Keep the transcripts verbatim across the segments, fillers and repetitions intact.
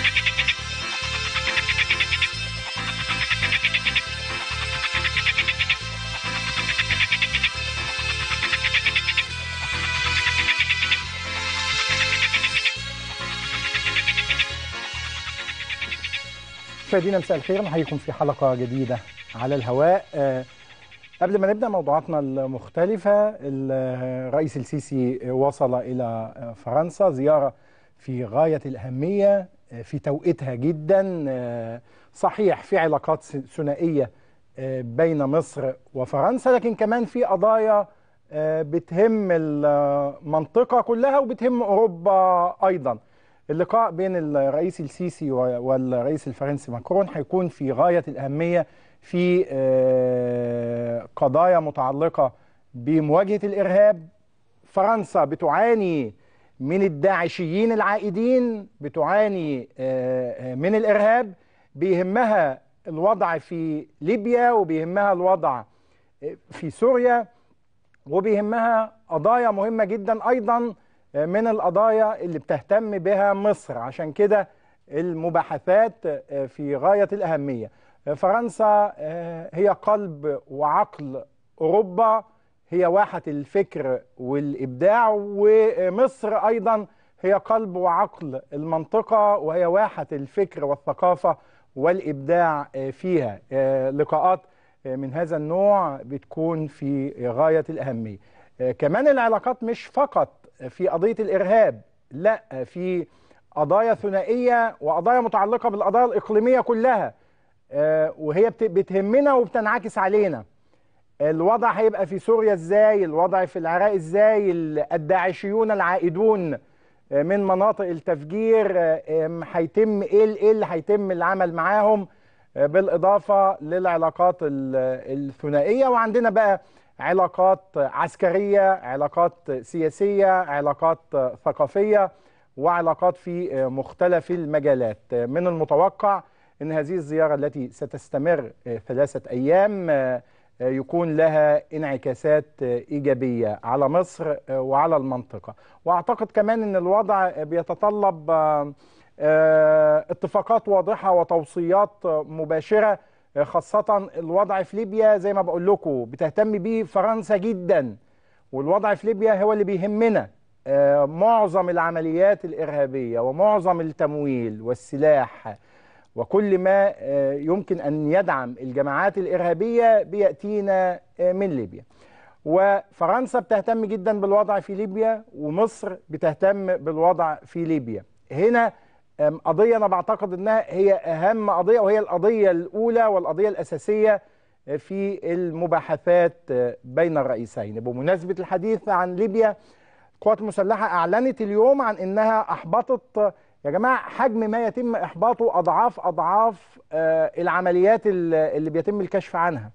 مشاهدينا مساء الخير، نحييكم في حلقة جديدة على الهواء. أه قبل ما نبدأ موضوعاتنا المختلفة، الرئيس السيسي وصل إلى فرنسا، زيارة في غاية الأهمية في توقيتها جدا. أه صحيح في علاقات ثنائية بين مصر وفرنسا، لكن كمان في قضايا بتهم المنطقة كلها وبتهم أوروبا أيضا. اللقاء بين الرئيس السيسي والرئيس الفرنسي ماكرون هيكون في غاية الأهمية في قضايا متعلقة بمواجهة الإرهاب. فرنسا بتعاني من الداعشيين العائدين، بتعاني من الإرهاب، بيهمها الوضع في ليبيا وبيهمها الوضع في سوريا، وبيهمها قضايا مهمة جدا أيضا من القضايا اللي بتهتم بها مصر. عشان كده المباحثات في غاية الأهمية. فرنسا هي قلب وعقل أوروبا، هي واحة الفكر والإبداع، ومصر أيضا هي قلب وعقل المنطقة وهي واحة الفكر والثقافة والإبداع فيها. لقاءات من هذا النوع بتكون في غاية الأهمية. كمان العلاقات مش فقط في قضية الإرهاب، لا، في قضايا ثنائية وقضايا متعلقة بالقضايا الإقليمية كلها، وهي بتهمنا وبتنعكس علينا. الوضع هيبقى في سوريا ازاي، الوضع في العراق ازاي، الداعشيون العائدون من مناطق التفجير هيتم ايه اللي هيتم العمل معاهم، بالإضافة للعلاقات الثنائية. وعندنا بقى علاقات عسكرية، علاقات سياسية، علاقات ثقافية، وعلاقات في مختلف المجالات. من المتوقع أن هذه الزيارة التي ستستمر ثلاثة أيام يكون لها انعكاسات إيجابية على مصر وعلى المنطقة. وأعتقد كمان أن الوضع بيتطلب اتفاقات واضحة وتوصيات مباشرة، خاصة الوضع في ليبيا زي ما بقول لكم بتهتم بيه فرنسا جدا، والوضع في ليبيا هو اللي بيهمنا. معظم العمليات الإرهابية ومعظم التمويل والسلاح وكل ما يمكن أن يدعم الجماعات الإرهابية بيأتينا من ليبيا. وفرنسا بتهتم جدا بالوضع في ليبيا، ومصر بتهتم بالوضع في ليبيا. هنا قضية أنا بعتقد أنها هي أهم قضية، وهي القضية الأولى والقضية الأساسية في المباحثات بين الرئيسين. بمناسبة الحديث عن ليبيا، القوات المسلحة أعلنت اليوم عن أنها أحبطت، يا جماعة، حجم ما يتم إحباطه أضعاف أضعاف العمليات اللي بيتم الكشف عنها.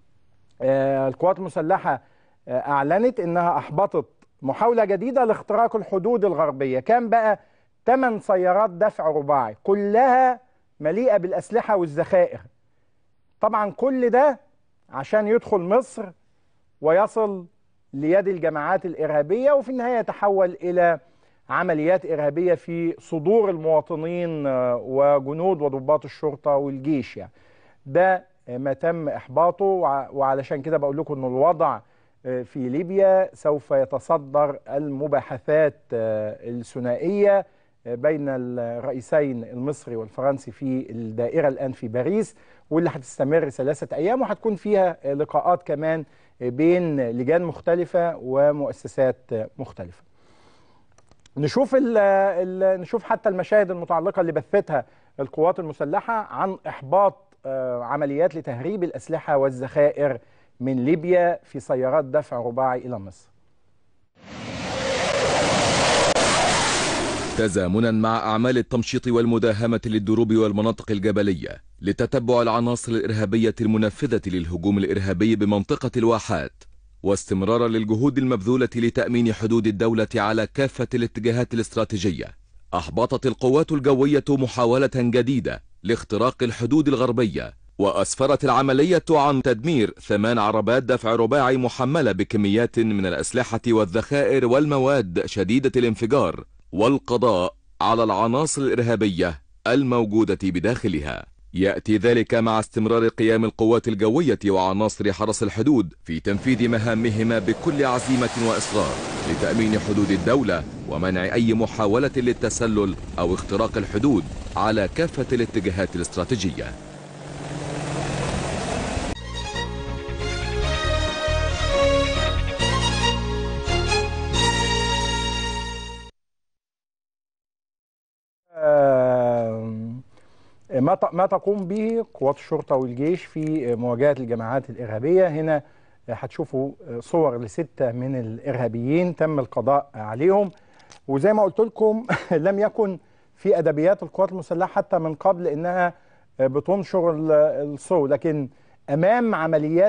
القوات المسلحة أعلنت أنها أحبطت محاولة جديدة لاختراق الحدود الغربية. كان بقى ثمان سيارات دفع رباعي كلها مليئة بالأسلحة والذخائر. طبعا كل ده عشان يدخل مصر ويصل ليد الجماعات الإرهابية، وفي النهاية يتحول إلى عمليات إرهابية في صدور المواطنين وجنود وضباط الشرطة والجيش. يعني ده ما تم إحباطه، وعلشان كده بقول لكم أن الوضع في ليبيا سوف يتصدر المباحثات الثنائية بين الرئيسين المصري والفرنسي في الدائرة الآن في باريس، واللي هتستمر ثلاثة أيام، وهتكون فيها لقاءات كمان بين لجان مختلفة ومؤسسات مختلفة. نشوف ال ال نشوف حتى المشاهد المتعلقة اللي بثتها القوات المسلحة عن إحباط عمليات لتهريب الأسلحة والذخائر من ليبيا في سيارات دفع رباعي إلى مصر. تزامنا مع أعمال التمشيط والمداهمة للدروب والمناطق الجبلية لتتبع العناصر الإرهابية المنفذة للهجوم الإرهابي بمنطقة الواحات، واستمرارا للجهود المبذولة لتأمين حدود الدولة على كافة الاتجاهات الاستراتيجية، أحبطت القوات الجوية محاولة جديدة لاختراق الحدود الغربية، وأسفرت العملية عن تدمير ثمان عربات دفع رباعي محملة بكميات من الأسلحة والذخائر والمواد شديدة الانفجار، والقضاء على العناصر الإرهابية الموجودة بداخلها. يأتي ذلك مع استمرار قيام القوات الجوية وعناصر حرس الحدود في تنفيذ مهامهما بكل عزيمة وإصرار لتأمين حدود الدولة ومنع أي محاولة للتسلل أو اختراق الحدود على كافة الاتجاهات الاستراتيجية. ما ما تقوم به قوات الشرطة والجيش في مواجهة الجماعات الإرهابية. هنا هتشوفوا صور لستة من الإرهابيين تم القضاء عليهم، وزي ما قلت لكم لم يكن في أدبيات القوات المسلحة حتى من قبل إنها بتنشر الصور، لكن أمام عمليات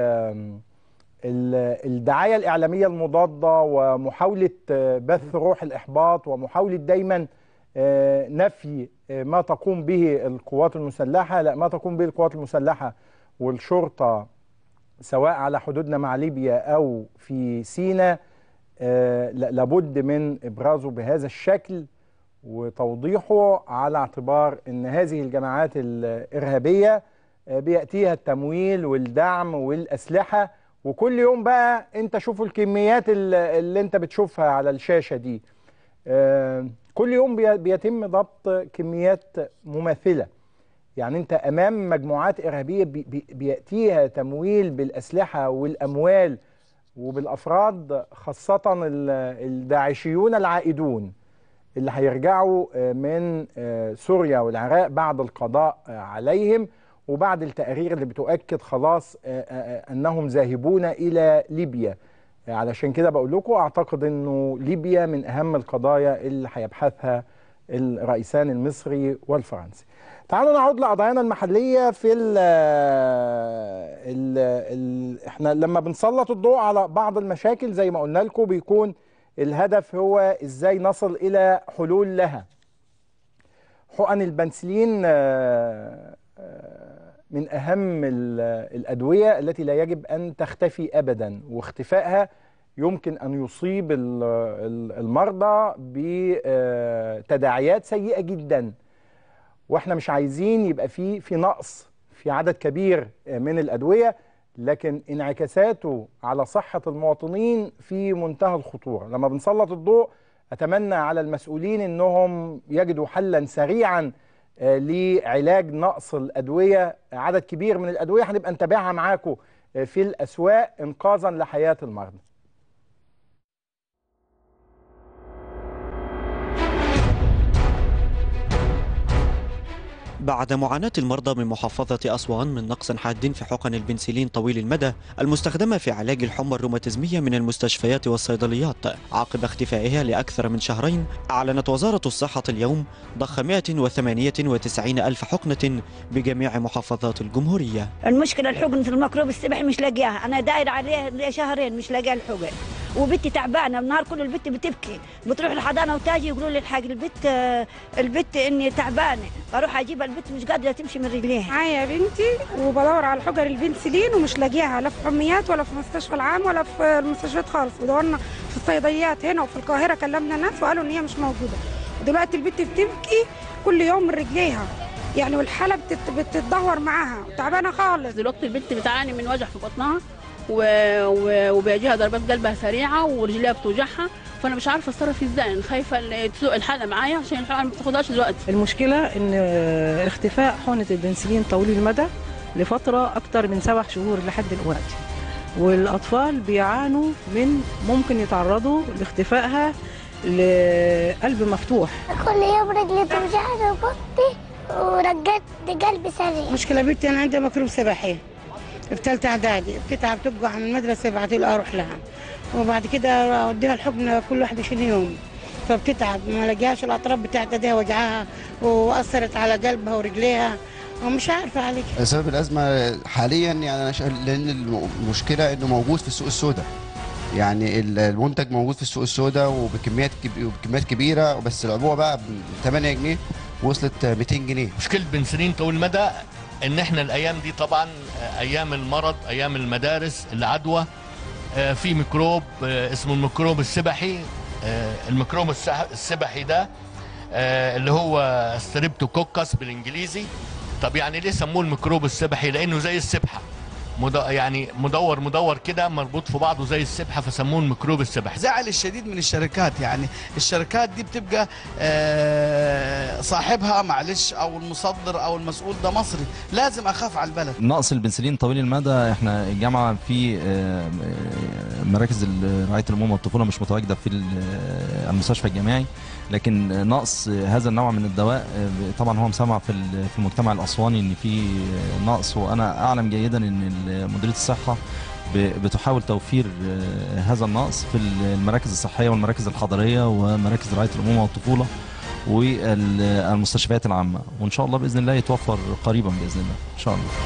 الدعاية الإعلامية المضادة ومحاولة بث روح الإحباط ومحاولة دايما نفي ما تقوم به القوات المسلحة، لا ما تقوم به القوات المسلحة والشرطة سواء على حدودنا مع ليبيا أو في سيناء لابد من إبرازه بهذا الشكل وتوضيحه، على اعتبار أن هذه الجماعات الإرهابية بيأتيها التمويل والدعم والأسلحة، وكل يوم بقى أنت شوفوا الكميات اللي أنت بتشوفها على الشاشة دي، كل يوم بيتم ضبط كميات مماثلة. يعني أنت أمام مجموعات إرهابية بيأتيها تمويل بالأسلحة والأموال وبالأفراد، خاصة الداعشيون العائدون اللي هيرجعوا من سوريا والعراق بعد القضاء عليهم وبعد التقارير اللي بتؤكد خلاص أنهم ذاهبون إلى ليبيا. علشان كده بقول لكم أعتقد أنه ليبيا من أهم القضايا اللي هيبحثها الرئيسان المصري والفرنسي. تعالوا نعود لقضايانا المحلية. في ال ال ال احنا لما بنسلط الضوء على بعض المشاكل زي ما قلنا لكم بيكون الهدف هو ازاي نصل إلى حلول لها. حقن البنسلين من أهم الأدوية التي لا يجب أن تختفي أبدا، واختفائها يمكن أن يصيب المرضى بتداعيات سيئة جدا، واحنا مش عايزين يبقى في في نقص في عدد كبير من الأدوية، لكن انعكاساته على صحة المواطنين في منتهى الخطورة. لما بنسلط الضوء أتمنى على المسؤولين أنهم يجدوا حلا سريعا لعلاج نقص الأدوية. عدد كبير من الأدوية هنبقى نتابعها معاكم في الأسواق إنقاذا لحياة المرضى. بعد معاناة المرضى من محافظة أسوان من نقص حاد في حقن البنسلين طويل المدى المستخدمة في علاج الحمى الروماتيزمية من المستشفيات والصيدليات عقب اختفائها لأكثر من شهرين، أعلنت وزارة الصحة اليوم ضخ مئة وثمانية وتسعين ألف حقنة بجميع محافظات الجمهورية. المشكلة الحقنة الميكروب السبح مش لاقيها، أنا داير عليه شهرين مش لاقيها الحقن، وبنتي تعبانه النهار كله، البت بتبكي بتروح الحضانه وتاجي يقولوا لي الحاج البت البت اني تعبانه، اروح اجيبها البت مش قادره تمشي من رجليها. معايا بنتي وبدور على حجر البنسلين ومش لاقيها لا في حميات ولا في المستشفى العام ولا في المستشفيات خالص، ودورنا في الصيدليات هنا وفي القاهره كلمنا ناس وقالوا ان هي مش موجوده. دلوقتي البت بتبكي كل يوم من رجليها يعني، والحاله بتتدهور معاها وتعبانه خالص. دلوقتي البت بتعاني من وجع في بطنها وبيجيها ضربات قلبها سريعه ورجليها بتوجعها، فانا مش عارفه اتصرف ازاي، خايفه تسوق الحاله معايا عشان الحقن ما بتاخدهاش دلوقتي. المشكله ان اختفاء حقنه البنسلين طويل المدى لفتره اكثر من سبع شهور لحد دلوقتي، والاطفال بيعانوا من ممكن يتعرضوا لاختفائها لقلب مفتوح. كل يوم رجلي توجعني وبطني ورجعت قلبي سريع. مشكله بنتي انا عندها ميكروب سباحي في ثالثه اعدادي، بتتعب تقع من المدرسه يبعتوا لي اروح لها، وبعد كده اوديها الحقنه كل واحد عشرين يوم، فبتتعب ما لقاش الاطراف بتاعت ايديها وجعها واثرت على قلبها ورجليها ومش عارفه عليك. سبب الازمه حاليا يعني انا لان المشكله انه موجود في السوق السوداء، يعني المنتج موجود في السوق السوداء وبكميات وبكميات كبيره، بس العبوه بقى ب ثمانية جنيه وصلت مئتين جنيه. مشكله بنسلين طويل المدى ان احنا الايام دي طبعا ايام المرض، ايام المدارس، العدوى، في ميكروب اسمه الميكروب السبحي. الميكروب السبحي ده آه اللي هو ستريبتوكوكس بالانجليزي. طب يعني ليه سموه الميكروب السبحي؟ لانه زي السبحه، مد... يعني مدور مدور كده مربوط في بعضه زي السبحه، فسموه الميكروب السبحي. زعل الشديد من الشركات، يعني الشركات دي بتبقى آه صاحبها معلش او المصدر او المسؤول ده مصري، لازم اخاف على البلد. نقص البنسلين طويل المدى، احنا الجامعه في آه مراكز رعايه الامومه والطفوله مش متواجده في المستشفى الجامعي، لكن نقص هذا النوع من الدواء طبعا هو مسمع في في المجتمع الاسواني ان في نقص، وانا اعلم جيدا ان مديريه الصحه بتحاول توفير هذا النقص في المراكز الصحيه والمراكز الحضريه ومراكز رعايه الامومه والطفوله والمستشفيات العامه، وان شاء الله باذن الله يتوفر قريبا باذن الله ان شاء الله.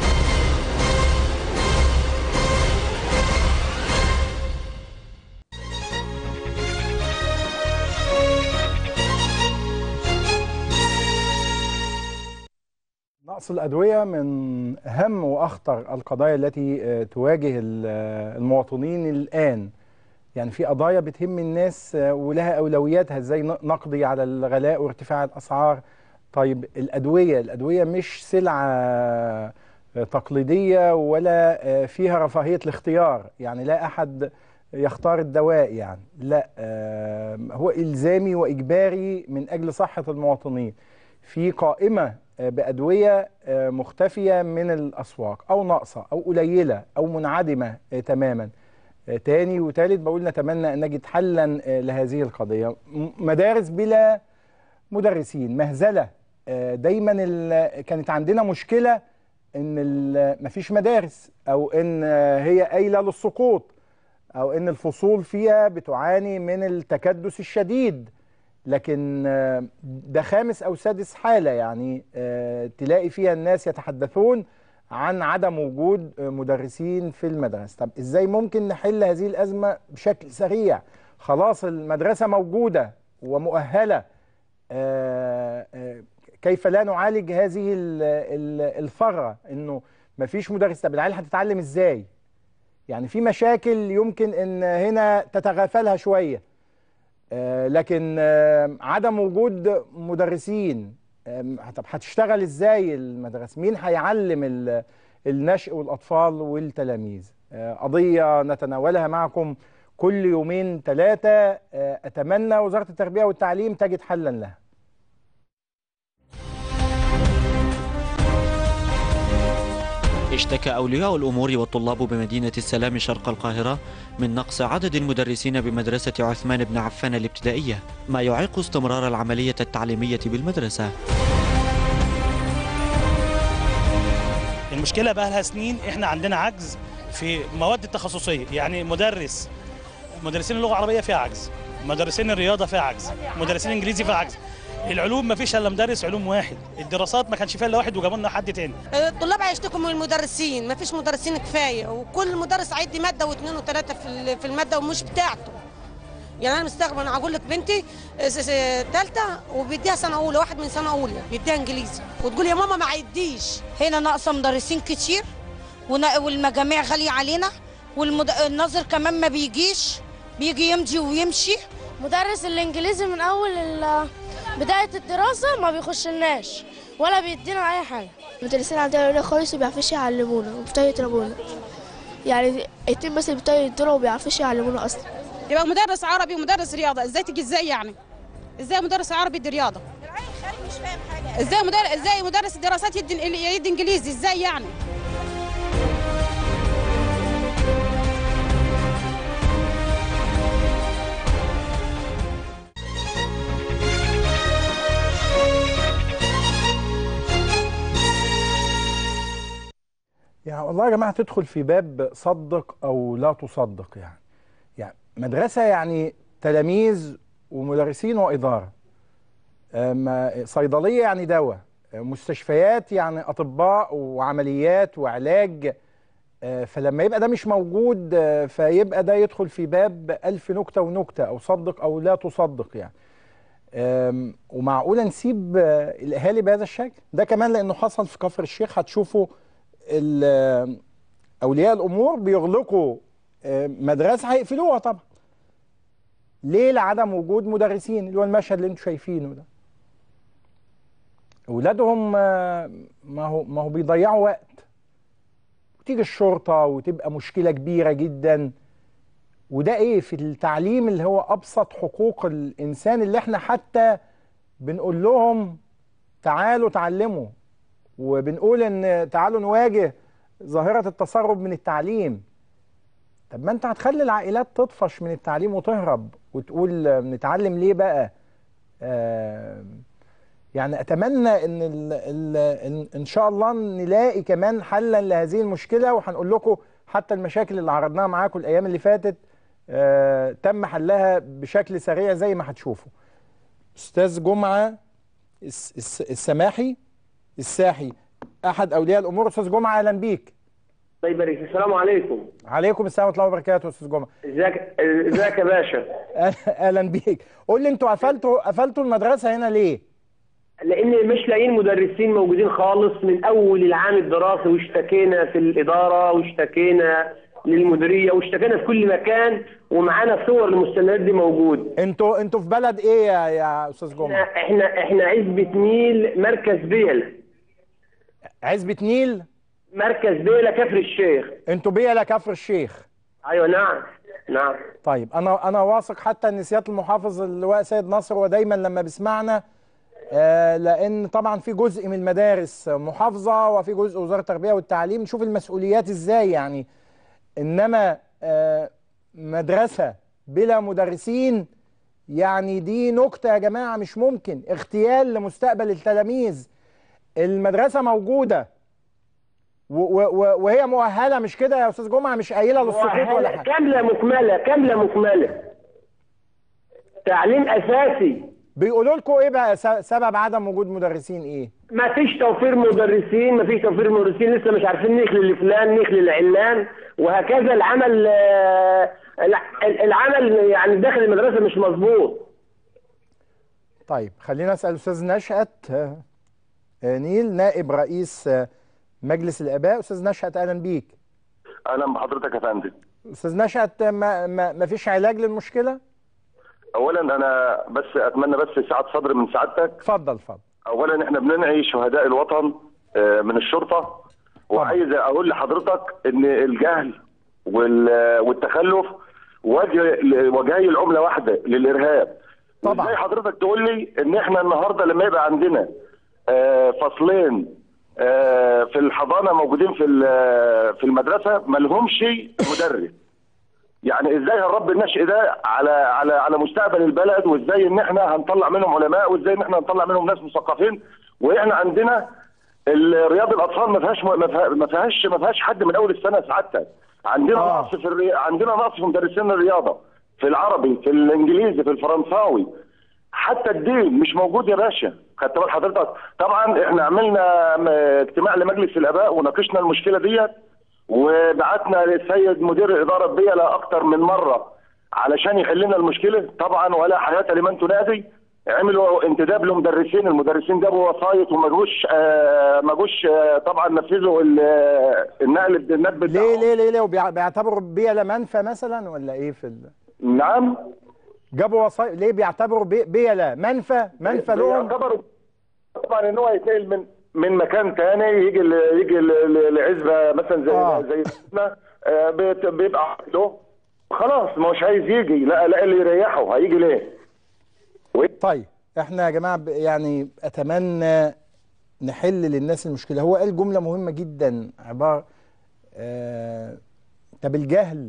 نقص الأدوية من أهم وأخطر القضايا التي تواجه المواطنين الآن. يعني في قضايا بتهم الناس ولها أولوياتها، إزاي نقضي على الغلاء وارتفاع الأسعار. طيب الأدوية الأدوية مش سلعة تقليدية ولا فيها رفاهية الاختيار، يعني لا أحد يختار الدواء، يعني لا، هو إلزامي وإجباري من أجل صحة المواطنين. في قائمة بأدوية مختفية من الأسواق أو ناقصة أو قليلة أو منعدمة تماما. تاني وتالت بقول نتمنى أن نجد حلا لهذه القضية. مدارس بلا مدرسين، مهزلة. دايما كانت عندنا مشكلة أن مفيش مدارس، أو أن هي قايلة للسقوط، أو أن الفصول فيها بتعاني من التكدس الشديد. لكن ده خامس أو سادس حالة، يعني تلاقي فيها الناس يتحدثون عن عدم وجود مدرسين في المدرسة. طب إزاي ممكن نحل هذه الأزمة بشكل سريع؟ خلاص المدرسة موجودة ومؤهلة، كيف لا نعالج هذه الثغرة إنه مفيش مدرس؟ طب العيال هتتعلم إزاي؟ يعني في مشاكل يمكن إن هنا تتغافلها شوية، لكن عدم وجود مدرسين، طب هتشتغل ازاي المدرسة؟ مين هيعلم النشء والأطفال والتلاميذ؟ قضية نتناولها معكم كل يومين ثلاثة، أتمنى وزارة التربية والتعليم تجد حلا لها. اشتكى أولياء الأمور والطلاب بمدينة السلام شرق القاهرة من نقص عدد المدرسين بمدرسة عثمان بن عفان الابتدائية، ما يعيق استمرار العملية التعليمية بالمدرسة. المشكلة بقى لها سنين، احنا عندنا عجز في مواد التخصصية، يعني مدرس مدرسين اللغة العربية فيها عجز، مدرسين الرياضة فيها عجز، مدرسين الإنجليزي فيها عجز. العلوم ما فيش الا مدرس علوم واحد، الدراسات ما كانش فيها الا واحد وجابوا لنا حد تاني. الطلاب هيشتكوا من المدرسين، ما فيش مدرسين كفايه، وكل مدرس هيدي ماده واثنين وثلاثه في في الماده ومش بتاعته. يعني انا مستغرب، انا هقول لك بنتي ثالثه وبيديها سنه اولى، واحد من سنه اولى بيديها انجليزي، وتقول يا ماما ما عيديش. هنا ناقصه مدرسين كتير، والمجاميع غاليه علينا، والناظر كمان ما بيجيش، بيجي يمضي ويمشي. مدرس الانجليزي من اول بداية الدراسة ما بيخشلناش ولا بيدينا أي حاجة. المدرسين عندنا قليلة خالص، ما بيعرفوش يعلمونا وبيبتدوا يضربونا. يعني الاتنين بس اللي بيبتدوا يضربوا وما بيعرفوش يعلمونا أصلا. يبقى مدرس عربي ومدرس رياضة، إزاي تيجي إزاي يعني؟ إزاي مدرس عربي يدي رياضة؟ مش فاهم حاجة. إزاي مدرس إزاي مدرس الدراسات يدي يدي إنجليزي، إزاي يعني؟ يعني والله يا جماعة تدخل في باب صدق أو لا تصدق. يعني يعني مدرسة يعني تلاميذ ومدرسين وإدارة، صيدلية يعني دواء، مستشفيات يعني أطباء وعمليات وعلاج. فلما يبقى ده مش موجود فيبقى ده يدخل في باب ألف نكتة ونكتة، أو صدق أو لا تصدق. يعني ومعقولة نسيب الأهالي بهذا الشكل؟ ده كمان لأنه حصل في كفر الشيخ. هتشوفوا أولياء الأمور بيغلقوا مدرسة هيقفلوها طبعا. ليه؟ لعدم وجود مدرسين، اللي هو المشهد اللي انتم شايفينه ده. اولادهم آه، ما هو ما هو بيضيعوا وقت، وتيجي الشرطه وتبقى مشكله كبيره جدا. وده ايه في التعليم اللي هو ابسط حقوق الانسان، اللي احنا حتى بنقول لهم تعالوا تعلموا، وبنقول ان تعالوا نواجه ظاهره التسرب من التعليم. طب ما انت هتخلي العائلات تطفش من التعليم وتهرب وتقول نتعلم ليه بقى؟ آه يعني اتمنى ان ال ال ان شاء الله نلاقي كمان حلا لهذه المشكله، وهنقول لكم حتى المشاكل اللي عرضناها معاكم الايام اللي فاتت آه تم حلها بشكل سريع زي ما هتشوفوا. استاذ جمعه الس الس السماحي الساحي احد اولياء الامور. استاذ جمعه اهلا بيك. الله يبارك فيك. السلام عليكم. عليكم السلام ورحمه الله وبركاته. استاذ جمعه ازيك ازيك يا باشا؟ اهلا بيك. قول لي انتوا قفلتوا قفلتوا المدرسه هنا ليه؟ لان مش لاقيين مدرسين موجودين خالص من اول العام الدراسي، واشتكينا في الاداره واشتكينا للمديريه واشتكينا في كل مكان، ومعانا صور المستندات دي موجود. انتوا انتوا في بلد ايه يا يا استاذ جمعه؟ احنا احنا عزبه نيل مركز بيلا. عزبه نيل مركز بيلا كفر الشيخ. انتوا بيلا كفر الشيخ؟ ايوه نعم نعم. طيب انا انا واثق حتى ان سياده المحافظ اللواء سيد نصر هو دايما لما بيسمعنا، آه لان طبعا في جزء من المدارس محافظه وفي جزء وزاره التربيه والتعليم، نشوف المسؤوليات ازاي يعني. انما آه مدرسه بلا مدرسين يعني دي نكته يا جماعه، مش ممكن. اغتيال لمستقبل التلاميذ. المدرسه موجوده وهي مؤهله، مش كده يا استاذ جمعه؟ مش قايله للسقوط ولا حاجه. كامله مكمله كامله مكمله. تعليم اساسي. بيقولوا لكم ايه بقى سبب عدم وجود مدرسين؟ ايه؟ ما فيش توفير مدرسين، ما فيش توفير مدرسين، لسه مش عارفين نخلي لفلان نخلي لعلان، وهكذا. العمل العمل يعني داخل المدرسه مش مظبوط. طيب خلينا اسال استاذ نشأت نيل نائب رئيس مجلس الاباء. استاذ نشأت اهلا بيك. اهلا بحضرتك يا فندم. استاذ نشأت ما, ما, ما فيش علاج للمشكله؟ اولا انا بس اتمنى بس سعه صدر من سعادتك. اتفضل اتفضل. اولا احنا بننعي شهداء الوطن من الشرطه، وعايز اقول لحضرتك ان الجهل والتخلف وجه وجهي العمله واحده للارهاب. طبعا. ازاي حضرتك تقول لي ان احنا النهارده لما يبقى عندنا فصلين في الحضانه موجودين في في المدرسه ما لهمش مدرس؟ يعني ازاي هنربي النشء ده على على على مستقبل البلد، وازاي ان احنا هنطلع منهم علماء، وازاي ان احنا هنطلع منهم ناس مثقفين، واحنا عندنا رياض الاطفال ما فيهاش ما فيهاش ما فيهاش حد من اول السنه سعادتك. عندنا آه. نقص في الري... عندنا نقص في مدرسين الرياضه، في العربي، في الانجليزي، في الفرنساوي، حتى الدين مش موجود يا باشا. خدت بال حضرتك؟ طبعا احنا عملنا اجتماع لمجلس الاباء وناقشنا المشكله ديت، وبعتنا للسيد مدير الاداره بيلا اكتر من مره علشان يحل لنا المشكله. طبعا ولا حياه لمن تنادي. عملوا انتداب لمدرسين، المدرسين جابوا وسايط وما جوش آه ما جوش آه طبعا نفذوا النقل النقل ليه ليه ليه ليه بيعتبروا بيلا منفى مثلا ولا ايه في ال... نعم جابوا وسايط ليه؟ بيعتبروا بيلا منفى منفى لهم؟ بيعتبروا طبعا ان هو يتنقل من من مكان تاني، يجي يجي لعزبه مثلا زي آه. زي آه بيبقى له خلاص مش عايز يجي، لا لا اللي يريحه هيجي ليه؟ طيب احنا يا جماعه يعني اتمنى نحل للناس المشكله. هو قال جمله مهمه جدا، عباره آه طب الجهل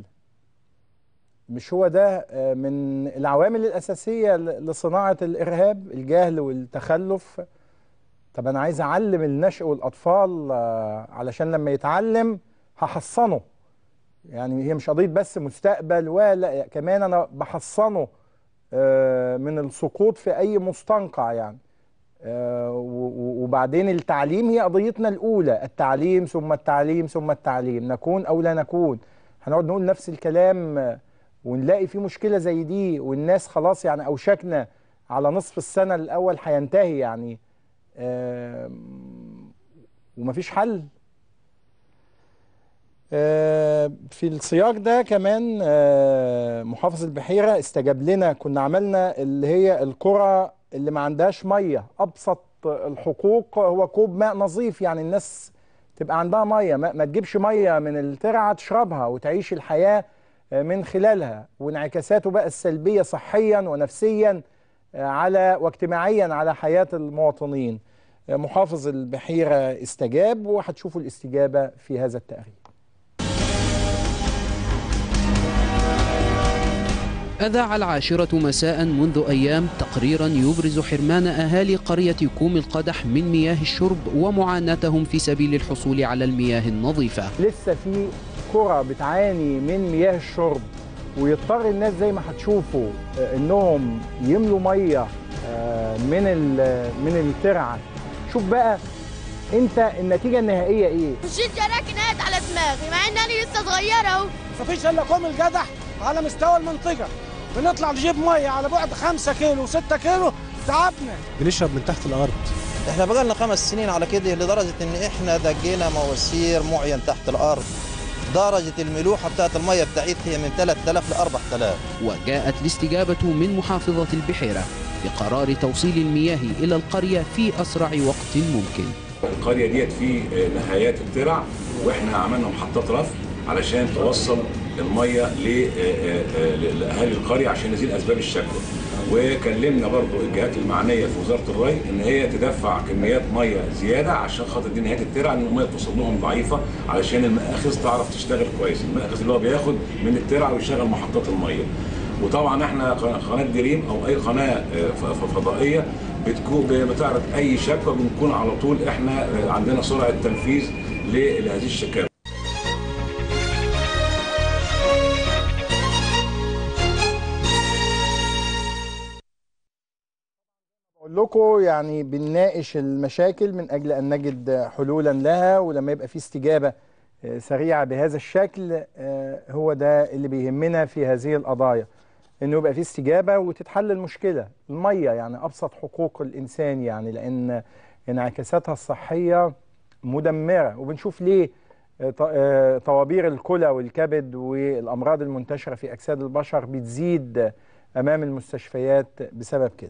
مش هو ده آه من العوامل الاساسيه لصناعه الارهاب؟ الجهل والتخلف. طب انا عايز اعلم النشء والاطفال آه علشان لما يتعلم هحصنه. يعني هي مش قضيه بس مستقبل، ولا كمان انا بحصنه آه من السقوط في اي مستنقع يعني. آه وبعدين التعليم هي قضيتنا الاولى، التعليم ثم التعليم ثم التعليم، نكون او لا نكون. هنقعد نقول نفس الكلام آه ونلاقي في مشكله زي دي، والناس خلاص يعني اوشكنا على نصف السنه الاول هينتهي يعني آه ومفيش حل. آه في السياق ده كمان آه محافظ البحيره استجاب لنا. كنا عملنا اللي هي القرى اللي ما عندهاش ميه، ابسط الحقوق هو كوب ماء نظيف، يعني الناس تبقى عندها ميه، ما, ما تجيبش ميه من الترعه تشربها وتعيش الحياه من خلالها، وانعكاساته بقى السلبيه صحيا ونفسيا على واجتماعيا على حياه المواطنين. محافظ البحيره استجاب، وهتشوفوا الاستجابه في هذا التقرير. أذاع العاشرة مساء منذ أيام تقريرا يبرز حرمان أهالي قرية كوم القدح من مياه الشرب ومعاناتهم في سبيل الحصول على المياه النظيفة. لسه في قرى بتعاني من مياه الشرب، ويضطر الناس زي ما هتشوفوا انهم يملوا ميه من من الترعه. شوف بقى انت النتيجه النهائيه ايه؟ مشيت جراكن قاعد على دماغي مع ان انا لسه صغيره اهو. مفيش الا كوم القدح على مستوى المنطقه، بنطلع نجيب ميه على بعد خمسة كيلو وستة كيلو، تعبنا. بنشرب من تحت الارض. احنا بقى لنا خمس سنين على كده، لدرجه ان احنا دقينا مواسير معين تحت الارض. درجه الملوحه بتاعت الميه بتاعتها هي من ثلاثة آلاف ل أربعة آلاف. وجاءت الاستجابه من محافظه البحيره بقرار توصيل المياه الى القريه في اسرع وقت ممكن. القريه ديت في نهايات الترع، واحنا عملنا محطات رفع علشان توصل الميه لاهالي القريه عشان نزيل اسباب الشكوى. وكلمنا برضو الجهات المعنيه في وزاره الري ان هي تدفع كميات ميه زياده عشان خاطر دي نهايه الترع، ان الميه توصل لهم ضعيفه علشان المآخذ تعرف تشتغل كويس، المآخذ اللي هو بياخد من الترع ويشغل محطات الميه. وطبعا احنا قناه دريم او اي قناه فضائيه بتكون بتعرض اي شكوى، بنكون على طول احنا عندنا سرعه تنفيذ لهذه الشكاوى. بقول لكم يعني بنناقش المشاكل من اجل ان نجد حلولا لها، ولما يبقى في استجابه سريعه بهذا الشكل هو ده اللي بيهمنا في هذه القضايا، انه يبقى في استجابه وتتحل المشكله. الميه يعني ابسط حقوق الانسان، يعني لان انعكاساتها الصحيه مدمره، وبنشوف ليه طوابير الكلى والكبد والامراض المنتشره في اجساد البشر بتزيد امام المستشفيات بسبب كده.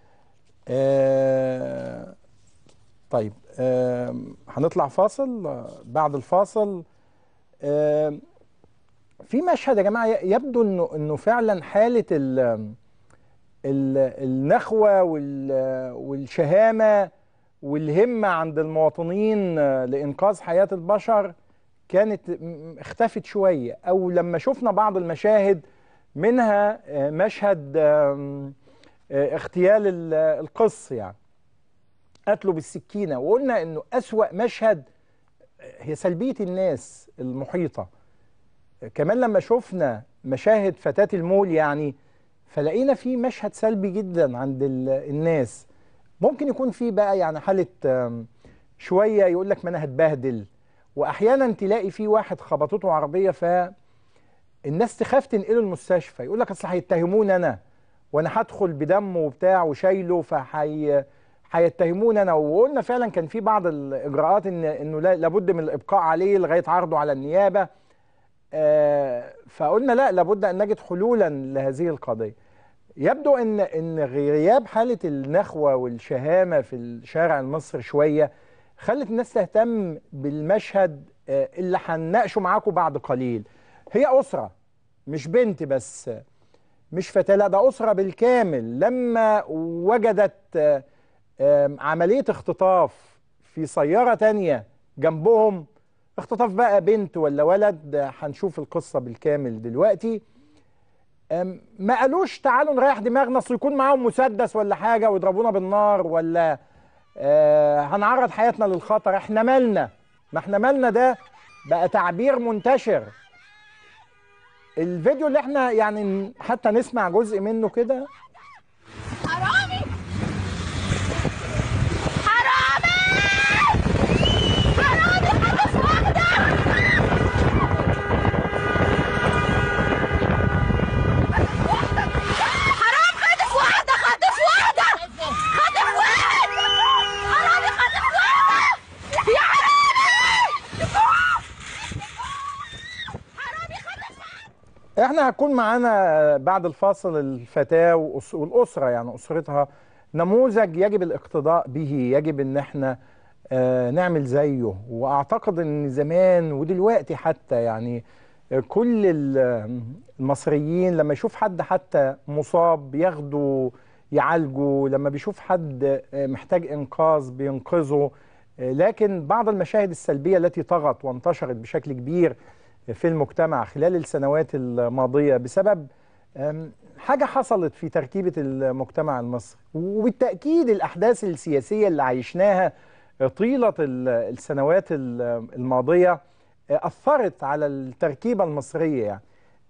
آه طيب آه هنطلع فاصل. بعد الفاصل آه في مشهد يا جماعه يبدو انه انه فعلا حاله ال ال النخوه والشهامه والهمه عند المواطنين لانقاذ حياه البشر كانت اختفت شويه، او لما شفنا بعض المشاهد منها مشهد اغتيال القس، يعني قتله بالسكينه، وقلنا انه اسوأ مشهد هي سلبيه الناس المحيطه. كمان لما شفنا مشاهد فتاة المول يعني فلقينا في مشهد سلبي جدا عند الناس. ممكن يكون في بقى يعني حالة شوية يقول لك ما انا هتبهدل، واحيانا تلاقي في واحد خبطته عربية فالناس تخاف تنقله المستشفى، يقول لك اصل هيتهموني انا وانا هدخل بدمه وبتاع وشايله فحي هيتهموني انا. وقلنا فعلا كان في بعض الاجراءات ان انه لابد من الابقاء عليه لغاية عرضه على النيابة. آه فقلنا لا، لابد ان نجد حلولا لهذه القضيه. يبدو ان ان غياب حاله النخوه والشهامه في الشارع المصري شويه خلت الناس تهتم بالمشهد آه اللي هنناقشه معاكم بعد قليل. هي اسره مش بنت بس، مش فتاه، لا ده اسره بالكامل لما وجدت آه آه عمليه اختطاف في سياره تانية جنبهم، اختطاف بقى بنت ولا ولد، هنشوف القصة بالكامل دلوقتي. ما قالوش تعالوا نريح دماغنا اصل يكون معاهم مسدس ولا حاجة ويضربونا بالنار ولا آه هنعرض حياتنا للخطر. احنا مالنا، ما احنا مالنا ده بقى تعبير منتشر. الفيديو اللي احنا يعني حتى نسمع جزء منه كده. حرامي حرامي حرامي خلص واحدة. حرام خطف واحدة خطف واحدة خطف واحد حرامي خطف واحدة يا احنا هتكون معانا بعد الفاصل الفتاة والأسرة، يعني أسرتها نموذج يجب الاقتداء به، يجب ان احنا آه نعمل زيه. واعتقد ان زمان ودلوقتي حتى يعني آه كل المصريين لما يشوف حد حتى مصاب بياخدوا يعالجوا، لما بيشوف حد آه محتاج انقاذ بينقذه. آه لكن بعض المشاهد السلبية التي طغت وانتشرت بشكل كبير في المجتمع خلال السنوات الماضية بسبب حاجة حصلت في تركيبة المجتمع المصري، وبالتأكيد الأحداث السياسية اللي عايشناها طيلة السنوات الماضية أثرت على التركيبة المصرية يعني.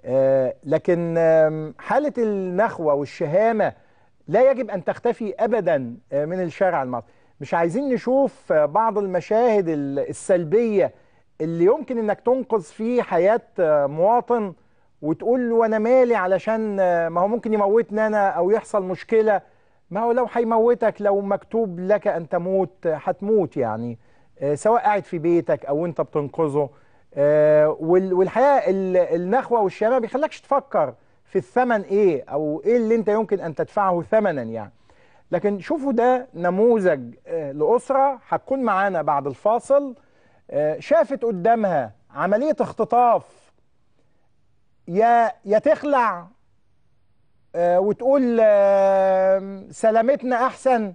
لكن حالة النخوة والشهامة لا يجب أن تختفي أبدا من الشارع المصري. مش عايزين نشوف بعض المشاهد السلبية اللي يمكن أنك تنقذ فيه حياة مواطن وتقول له أنا مالي، علشان ما هو ممكن يموتني أنا أو يحصل مشكلة. ما هو لو هيموتك، لو مكتوب لك أن تموت هتموت يعني، سواء قاعد في بيتك أو أنت بتنقذه. والحقيقة النخوة والشهامة ما بيخلكش تفكر في الثمن إيه أو إيه اللي أنت يمكن أن تدفعه ثمنا يعني. لكن شوفوا ده نموذج لأسرة هتكون معانا بعد الفاصل، شافت قدامها عملية اختطاف، يا يا تخلع وتقول سلامتنا أحسن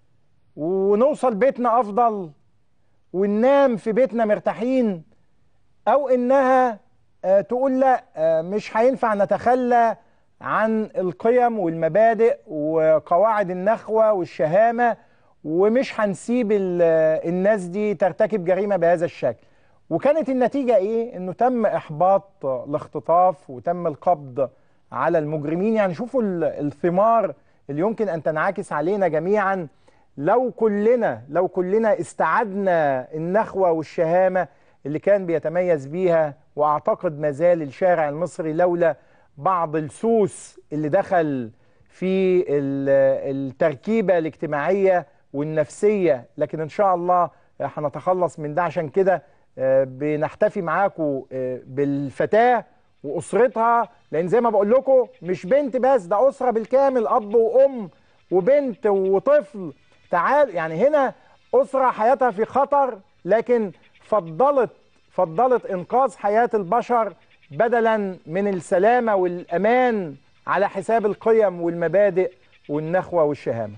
ونوصل بيتنا أفضل وننام في بيتنا مرتاحين، أو إنها تقول لا، مش هينفع نتخلى عن القيم والمبادئ وقواعد النخوة والشهامة، ومش هنسيب الناس دي ترتكب جريمة بهذا الشكل. وكانت النتيجة إيه؟ إنه تم إحباط الاختطاف وتم القبض على المجرمين. يعني شوفوا الثمار اللي يمكن أن تنعكس علينا جميعا لو كلنا لو كلنا استعدنا النخوة والشهامة اللي كان بيتميز بيها. وأعتقد ما زال الشارع المصري لولا بعض السوس اللي دخل في التركيبة الاجتماعية والنفسية، لكن إن شاء الله هنتخلص من ده. عشان كده بنحتفي معاكم بالفتاة وأسرتها، لأن زي ما بقول لكم مش بنت بس، ده أسرة بالكامل، أب وأم وبنت وطفل. تعال يعني هنا أسرة حياتها في خطر، لكن فضلت فضلت إنقاذ حياة البشر بدلا من السلامة والأمان على حساب القيم والمبادئ والنخوة والشهامة.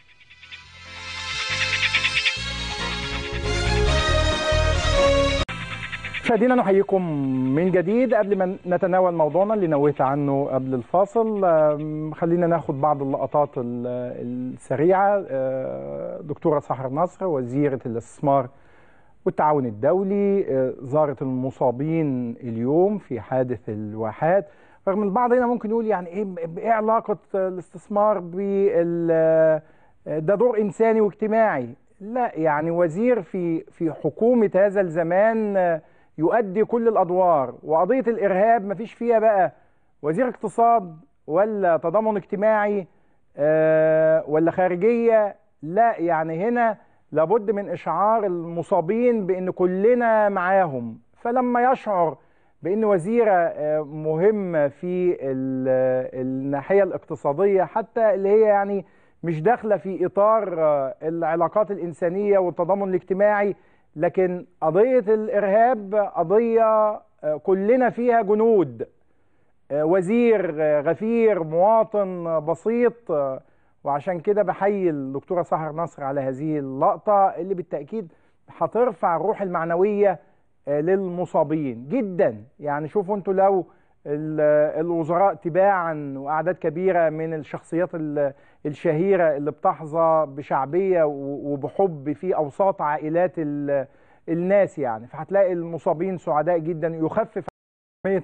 مشاهدينا نحييكم من جديد. قبل ما نتناول موضوعنا اللي نوهت عنه قبل الفاصل، خلينا ناخد بعض اللقطات السريعة. دكتورة سحر نصر وزيرة الاستثمار والتعاون الدولي زارت المصابين اليوم في حادث الواحات. رغم البعض هنا ممكن يقول يعني ايه ايه علاقة الاستثمار بال ده دور إنساني واجتماعي. لا، يعني وزير في في حكومة هذا الزمان يؤدي كل الأدوار. وقضية الإرهاب مفيش فيها بقى وزير اقتصاد ولا تضامن اجتماعي أه ولا خارجية. لا، يعني هنا لابد من إشعار المصابين بأن كلنا معاهم. فلما يشعر بأن وزيرة مهمة في الناحية الاقتصادية حتى اللي هي يعني مش داخلة في إطار العلاقات الإنسانية والتضامن الاجتماعي، لكن قضية الإرهاب قضية كلنا فيها جنود. وزير غفير مواطن بسيط. وعشان كده بحيي الدكتورة سحر نصر على هذه اللقطة اللي بالتأكيد هترفع الروح المعنوية للمصابين جدا. يعني شوفوا انتوا لو الوزراء تباعا وأعداد كبيرة من الشخصيات الشهيرة اللي بتحظى بشعبية وبحب في أوساط عائلات الناس، يعني فهتلاقي المصابين سعداء جدا. يخفف أهمية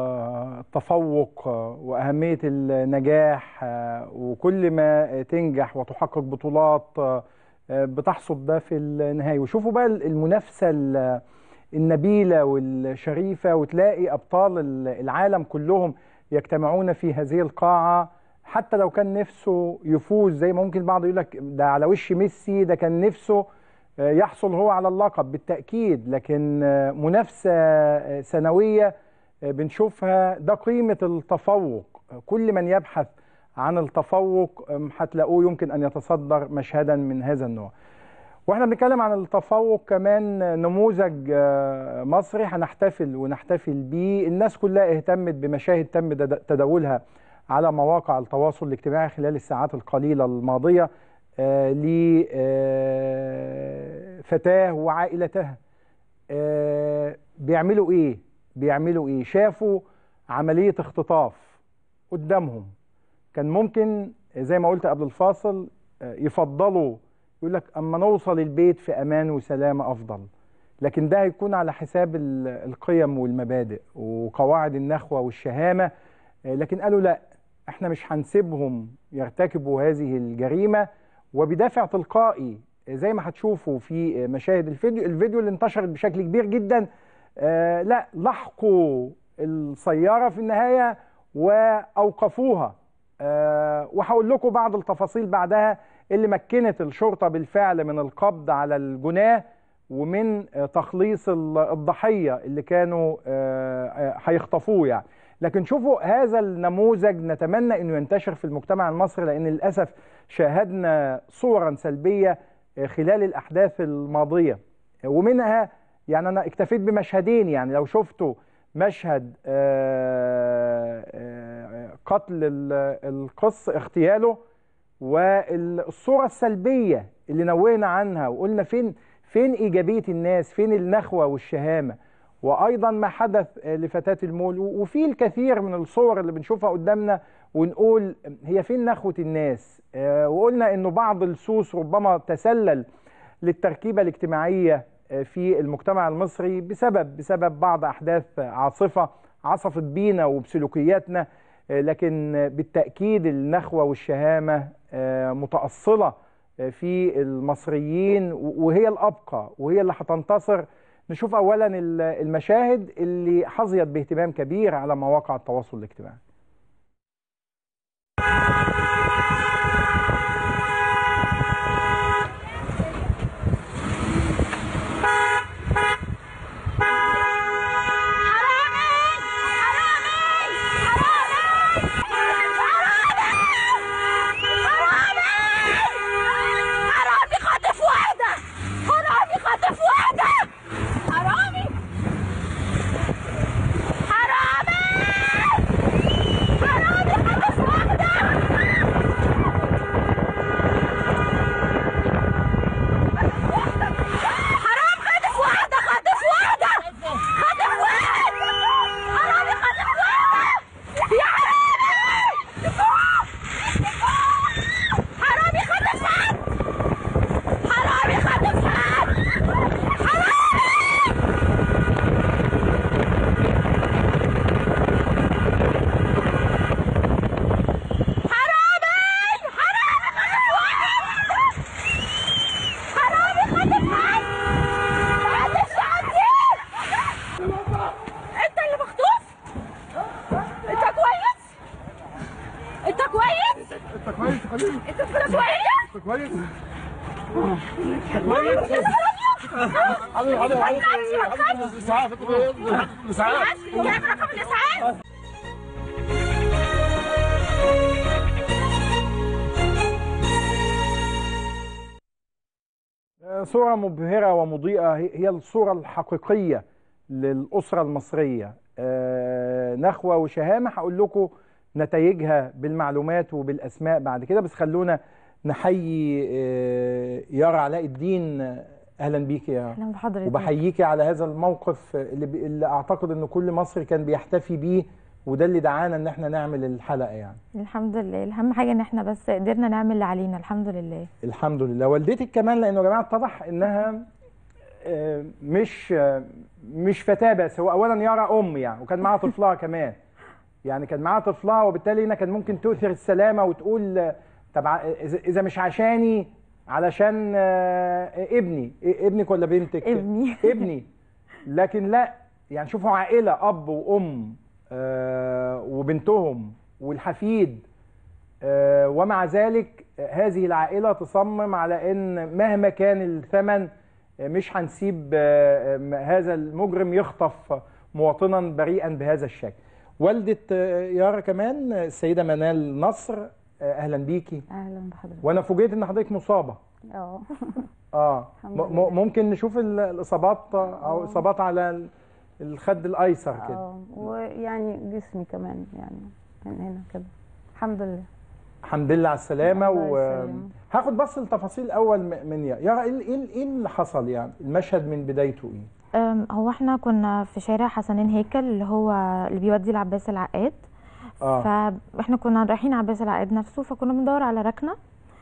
التفوق وأهمية النجاح، وكل ما تنجح وتحقق بطولات بتحصد ده في النهاية. وشوفوا بقى المنافسة النبيلة والشريفة، وتلاقي أبطال العالم كلهم يجتمعون في هذه القاعة. حتى لو كان نفسه يفوز، زي ما ممكن البعض يقول لك ده على وش ميسي، ده كان نفسه يحصل هو على اللقب بالتأكيد، لكن منافسة سنوية بنشوفها. ده قيمة التفوق. كل من يبحث عن التفوق هتلاقوه يمكن أن يتصدر مشهدا من هذا النوع. واحنا بنتكلم عن التفوق كمان نموذج مصري هنحتفل ونحتفل بيه. الناس كلها اهتمت بمشاهد تم تداولها على مواقع التواصل الاجتماعي خلال الساعات القليلة الماضية لفتاة وعائلتها. بيعملوا ايه؟ بيعملوا ايه؟ شافوا عملية اختطاف قدامهم. كان ممكن زي ما قلت قبل الفاصل يفضلوا يقول لك اما نوصل البيت في امان وسلامة افضل، لكن ده هيكون على حساب القيم والمبادئ وقواعد النخوة والشهامة. لكن قالوا لا، احنا مش هنسيبهم يرتكبوا هذه الجريمة، وبدافع تلقائي زي ما هتشوفوا في مشاهد الفيديو الفيديو اللي انتشرت بشكل كبير جدا. آه لا لحقوا السيارة في النهاية وأوقفوها. آه وهقول لكم بعض التفاصيل بعدها اللي مكنت الشرطة بالفعل من القبض على الجناه ومن آه تخليص الضحية اللي كانوا هيخطفوه. آه يعني لكن شوفوا هذا النموذج، نتمنى انه ينتشر في المجتمع المصري، لان للاسف شاهدنا صورا سلبية خلال الاحداث الماضية، ومنها يعني انا اكتفيت بمشهدين. يعني لو شفتوا مشهد قتل القس اغتياله، والصورة السلبية اللي نوهنا عنها وقلنا فين فين ايجابية الناس، فين النخوة والشهامة، وايضا ما حدث لفتاة المول. وفي الكثير من الصور اللي بنشوفها قدامنا ونقول هي فين نخوة الناس. وقلنا انه بعض السوس ربما تسلل للتركيبة الاجتماعية في المجتمع المصري بسبب بسبب بعض احداث عاصفة عصفت بينا وبسلوكياتنا، لكن بالتأكيد النخوة والشهامة متأصلة في المصريين، وهي الأبقى وهي اللي هتنتصر. نشوف أولا المشاهد اللي حظيت باهتمام كبير على مواقع التواصل الاجتماعي. صورة مبهرة ومضيئة، هي الصورة الحقيقية للأسرة المصرية. نخوة وشهامة هقول لكم نتائجها بالمعلومات وبالأسماء بعد كده، بس خلونا نحيي يارا علاء الدين. أهلا بيك يا أهلا بحضرتك، وبحييكي على هذا الموقف اللي, اللي أعتقد أن كل مصري كان بيحتفي بيه، وده اللي دعانا ان احنا نعمل الحلقه. يعني الحمد لله، اهم حاجه ان احنا بس قدرنا نعمل اللي علينا. الحمد لله الحمد لله. والدتك كمان، لانه يا جماعه اتضح انها مش مش فتاه بس، هو اولا يارا ام يعني، وكان معاها طفلها كمان. يعني كان معاها طفلها، وبالتالي هنا كان ممكن تؤثر السلامه وتقول طب اذا مش عشاني علشان ابني. ابنك ولا بنتك؟ ابني ابني. لكن لا، يعني شوفوا عائله اب وام آه وبنتهم والحفيد، آه ومع ذلك هذه العائلة تصمم على ان مهما كان الثمن آه مش هنسيب آه هذا المجرم يخطف مواطنا بريئا بهذا الشكل. والدة آه يارا كمان السيدة منال نصر اهلا بيكي. اهلا بحضرتك. وانا فوجئت ان حضرتك مصابه. اه اه ممكن نشوف الاصابات او اصابات على الخد الايسر كده. اه ويعني جسمي كمان يعني من هنا كده. الحمد لله. الحمد لله على السلامه. وهاخد بس التفاصيل الاول من يا يارا، ايه ايه اللي حصل يعني المشهد من بدايته ايه؟ هو احنا كنا في شارع حسنين هيكل اللي هو اللي بيودي لعباس العقاد. اه فاحنا كنا رايحين عباس العقاد نفسه، فكنا بندور على ركنه.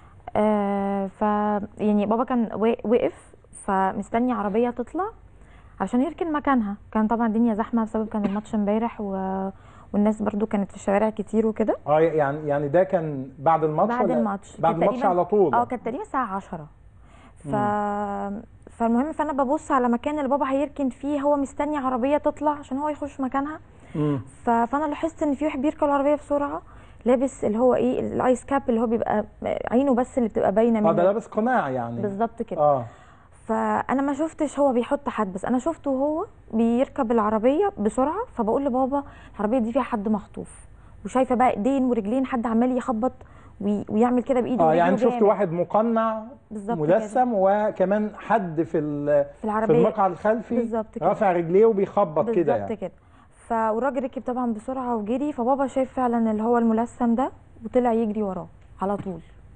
آه ف يعني بابا كان وقف فمستني عربيه تطلع عشان يركن مكانها. كان طبعا الدنيا زحمه بسبب كان الماتش امبارح و... والناس برضو كانت في الشوارع كتير وكده. اه يعني يعني ده كان بعد الماتش بعد ولا الماتش بعد الماتش على طول؟ اه كانت تقريبا الساعه عشرة. ف مم. فالمهم فانا ببص على مكان اللي بابا هيركن فيه، هو مستني عربيه تطلع عشان هو يخش مكانها. ف... فانا لاحظت ان في واحد بيركب العربيه بسرعه لابس اللي هو ايه الايس كاب اللي هو بيبقى عينه بس اللي بتبقى باينه منه. اه ده لابس قناع يعني. بالظبط كده. اه فانا ما شفتش هو بيحط حد، بس انا شفته هو بيركب العربيه بسرعه. فبقول لبابا العربيه دي فيها حد مخطوف، وشايفه بقى ايدين ورجلين حد عمال يخبط ويعمل كده بايده. اه يعني شفت واحد مقنع ملثم وكمان حد في في العربيه في المقعد الخلفي بالظبط كده رافع رجليه وبيخبط كده يعني. بالظبط كده. فالراجل ركب طبعا بسرعه وجري، فبابا شايف فعلا اللي هو الملثم ده وطلع يجري وراه على طول.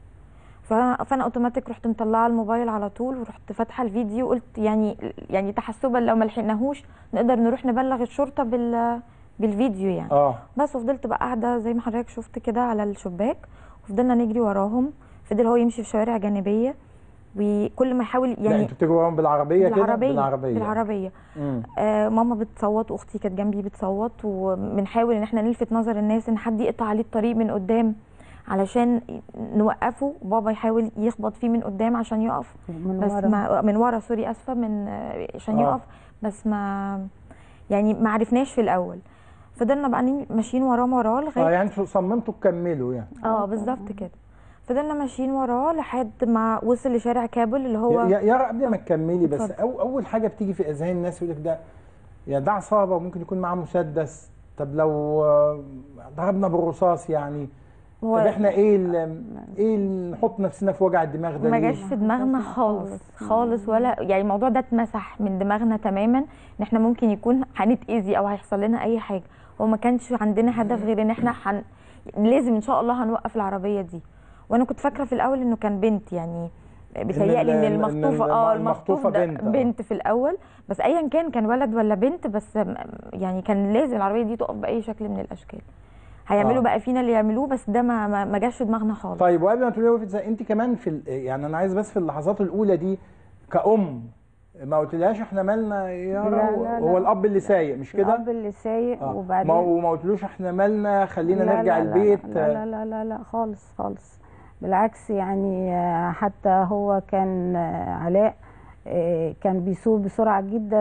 فانا اوتوماتيك رحت مطلعه الموبايل على طول ورحت فاتحه الفيديو، قلت يعني يعني تحسبا لو ما لحقناهوش نقدر نروح نبلغ الشرطه بال بالفيديو يعني. اه بس وفضلت بقى قاعده زي ما حضرتك شفت كده على الشباك، وفضلنا نجري وراهم. فضل هو يمشي في شوارع جانبيه وكل ما يحاول يعني. لا انتوا بتجروا وراهم بالعربيه كده؟ بالعربيه بالعربيه بالعربيه. آه ماما بتصوت واختي كانت جنبي بتصوت، وبنحاول ان احنا نلفت نظر الناس ان حد يقطع عليه الطريق من قدام علشان نوقفه. بابا يحاول يخبط فيه من قدام عشان يقف من بس ورا. ما من ورا سوري اسفه من عشان يقف. آه. بس ما يعني ما عرفناش في الاول. فضلنا بقى ماشيين وراه وراه لغايه اه يعني انتوا صممتوا تكملوا يعني. اه بالظبط كده. فضلنا ماشيين وراه لحد ما وصل لشارع كابل اللي هو يا يا قبل ما تكملي بس أو اول حاجه بتيجي في اذهان الناس يقول لك ده يا ده عصابه وممكن يكون معاه مسدس. طب لو ضربنا بالرصاص يعني طب احنا ايه ال ايه نحط نفسنا في وجع الدماغ ده؟ ما جاش في دماغنا خالص خالص ولا يعني الموضوع ده اتمسح من دماغنا تماما ان احنا ممكن يكون هنتاذي او هيحصل لنا اي حاجه. هو ما كانش عندنا هدف غير ان احنا حن... لازم ان شاء الله هنوقف العربيه دي. وانا كنت فاكره في الاول انه كان بنت يعني بيتهيألي ان المخطوفه اه المخطوفه بنت, بنت في الاول، بس ايا كان كان ولد ولا بنت بس يعني كان لازم العربيه دي تقف باي شكل من الاشكال. هيعملوا آه. بقى فينا اللي يعملوه بس ده ما ما جاش في دماغنا خالص. طيب وقبل ما تقولي وقفت انت كمان في يعني انا عايز بس في اللحظات الاولى دي كأم ما قلتلهاش احنا مالنا يا هو الاب اللي سايق مش كده؟ الاب اللي سايق آه. وبعدين ما وما قلتلوش احنا مالنا خلينا لا نرجع لا البيت؟ لا لا لا لا لا خالص خالص بالعكس يعني. حتى هو كان علاء كان بيسوق بسرعه جدا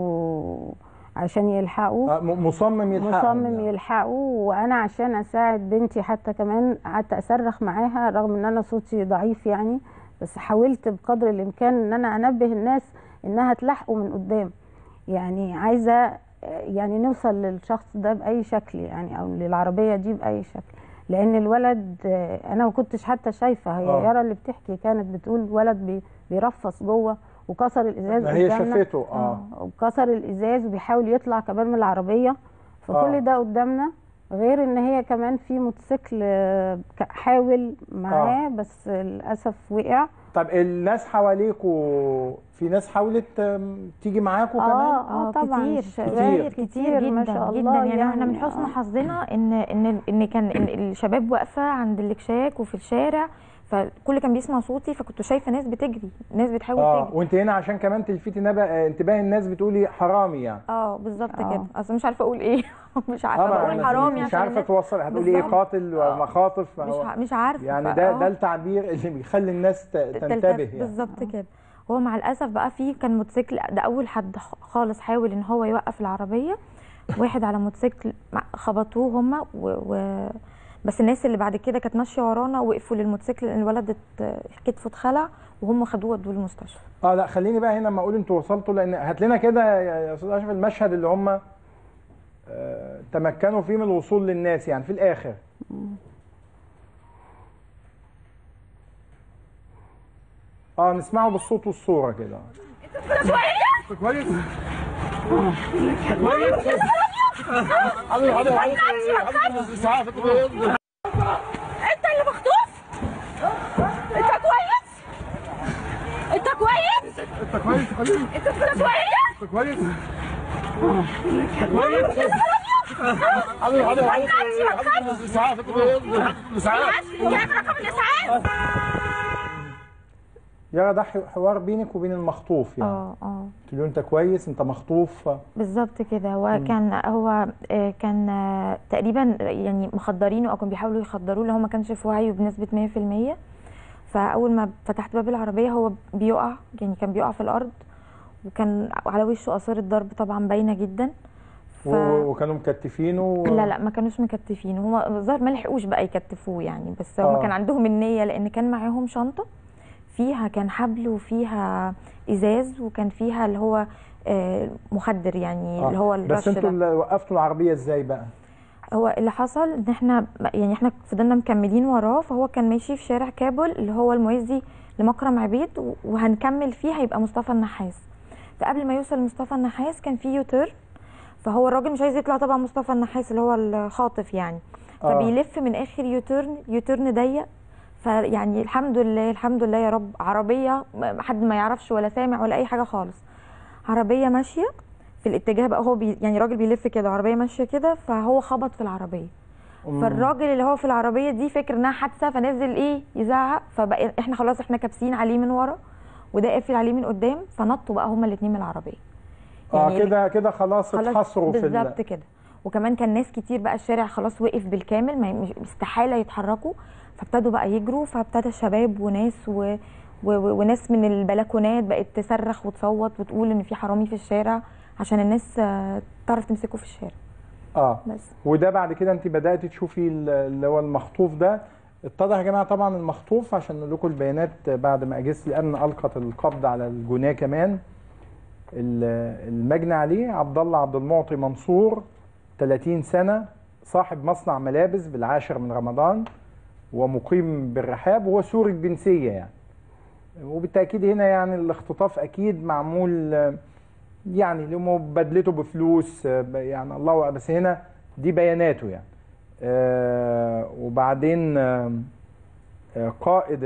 وعشان يلحقوا مصمم يلحقوا مصمم يعني. يلحقوا وانا عشان اساعد بنتي حتى كمان قعدت اصرخ معاها رغم ان انا صوتي ضعيف يعني، بس حاولت بقدر الامكان ان انا انبه الناس انها تلحقوا من قدام. يعني عايزه يعني نوصل للشخص ده باي شكل يعني او للعربيه دي باي شكل، لان الولد انا ما كنتش حتى شايفه. هي يارا اللي بتحكي كانت بتقول ولد بيرفص جوه وكسر الازاز هي شافته اه وكسر الازاز وبيحاول يطلع كمان من العربيه. فكل آه. ده قدامنا، غير ان هي كمان في موتوسيكل حاول معاه آه. بس للاسف وقع. طب الناس حواليكوا في ناس حاولت تيجي معاكوا آه كمان؟ اه طبعا كتير كتير, كتير جدا ما شاء الله جدا يعني, يعني احنا من حسن آه. حظنا ان ان ان كان إن الشباب واقفه عند الاكشاك وفي الشارع، فكل كان بيسمع صوتي فكنت شايفه ناس بتجري ناس بتحاول آه. تجري. وانت هنا عشان كمان تلفتي انتباه الناس بتقولي حرامي يعني. اه بالظبط آه. كده. اصل مش عارفه اقول ايه مش عارفه آه بقول حرامي مش عارفه توصل هتقولي ايه قاتل ومخاطف مش مش عارفه يعني ده ده التعبير اللي بيخلي الناس تنتبه يعني. بالظبط كده. هو مع الاسف بقى في كان موتوسيكل ده اول حد خالص حاول ان هو يوقف العربيه. واحد على موتوسيكل خبطوه هم و... و... بس الناس اللي بعد كده كانت ماشيه ورانا وقفوا للموتوسيكل لان الولد كتفه اتخلع وهم خدوه ودوه المستشفى. اه لا خليني بقى هنا لما اقول انتوا وصلتوا، لان هات لنا كده يا استاذ اشرف المشهد اللي هم آه تمكنوا فيه من الوصول للناس يعني في الاخر. اه نسمعه بالصوت والصوره كده. انت كويس؟ انت كويس؟ حاضر حاضر حاضر. انت اللي مخطوف؟ انت كويس؟ انت كويس؟ انت كويس يا حبيبي؟ انت كويس؟ انت كويس؟ انت كويس؟ حاضر حاضر حاضر. الاسعاف الاسعاف جايب رقم الاسعاف. يا ده حوار بينك وبين المخطوف يعني. اه اه قلت له انت كويس، انت مخطوف. بالظبط كده. هو كان هو كان تقريبا يعني مخدرينه او كانوا بيحاولوا يخدروه، هو ما كانش في وعيه بنسبه مية في المية. فاول ما فتحت باب العربيه هو بيقع، يعني كان بيقع في الارض، وكان على وشه اثار الضرب طبعا باينه جدا. ف... وكانوا مكتفينه و... لا لا ما كانوش مكتفينه، هو الظاهر ما لحقوش بقى يكتفوه يعني، بس هم آه. كان عندهم النيه، لان كان معاهم شنطه فيها كان حبل وفيها ازاز وكان فيها اللي هو مخدر يعني آه. اللي هو الرش. بس انتوا اللي وقفتوا العربيه ازاي بقى؟ هو اللي حصل ان احنا يعني احنا فضلنا مكملين وراه، فهو كان ماشي في شارع كابل اللي هو الموازي لمكرم عبيد، وهنكمل فيه هيبقى مصطفى النحاس. فقبل ما يوصل مصطفى النحاس كان في يوتيرن، فهو الراجل مش عايز يطلع طبعا مصطفى النحاس اللي هو الخاطف يعني، فبيلف من اخر يوتيرن، يوتيرن ضيق. فيعني الحمد لله الحمد لله يا رب، عربيه حد ما يعرفش ولا سامع ولا اي حاجه خالص، عربيه ماشيه في الاتجاه بقى، هو بي يعني راجل بيلف كده، عربيه ماشيه كده، فهو خبط في العربيه. مم. فالراجل اللي هو في العربيه دي فاكر انها حادثه، فنزل ايه يزعق، فبقى احنا خلاص احنا كابسين عليه من ورا وده قافل عليه من قدام، فنطوا بقى هما الاثنين من العربيه. يعني اه كده كده خلاص اتحصروا في بالظبط كده. وكمان كان ناس كتير بقى، الشارع خلاص وقف بالكامل، ما استحاله يتحركوا، فابتدوا بقى يجروا، فابتدى شباب وناس و... و... وناس من البلكونات بقت تصرخ وتصوت وتقول ان في حرامي في الشارع، عشان الناس تعرف تمسكه في الشارع. اه بس. وده بعد كده انت بدات تشوفي اللي هو المخطوف ده اتضح يا جماعه. طبعا المخطوف عشان نقول لكم البيانات، بعد ما اجهزه الامن القت القبض على الجناه كمان، المجني عليه عبد الله عبد المعطي منصور، ثلاثين سنه، صاحب مصنع ملابس بالعاشر من رمضان، ومقيم بالرحاب، وهو سوري الجنسيه يعني. وبالتاكيد هنا يعني الاختطاف اكيد معمول يعني لمبادلته بفلوس يعني الله أعلم، بس هنا دي بياناته يعني. آه وبعدين آه قائد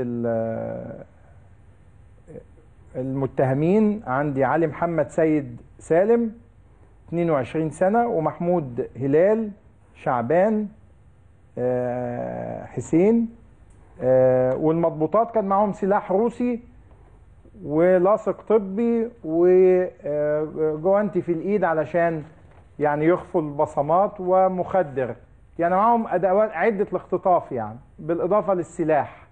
المتهمين عندي علي محمد سيد سالم اثنين وعشرين سنه، ومحمود هلال شعبان آه حسين. آه والمضبوطات كان معاهم سلاح روسي ولاصق طبي وجوانتي في الايد علشان يعني يخفوا البصمات، ومخدر، يعني معاهم ادوات عده الاختطاف يعني، بالاضافه للسلاح.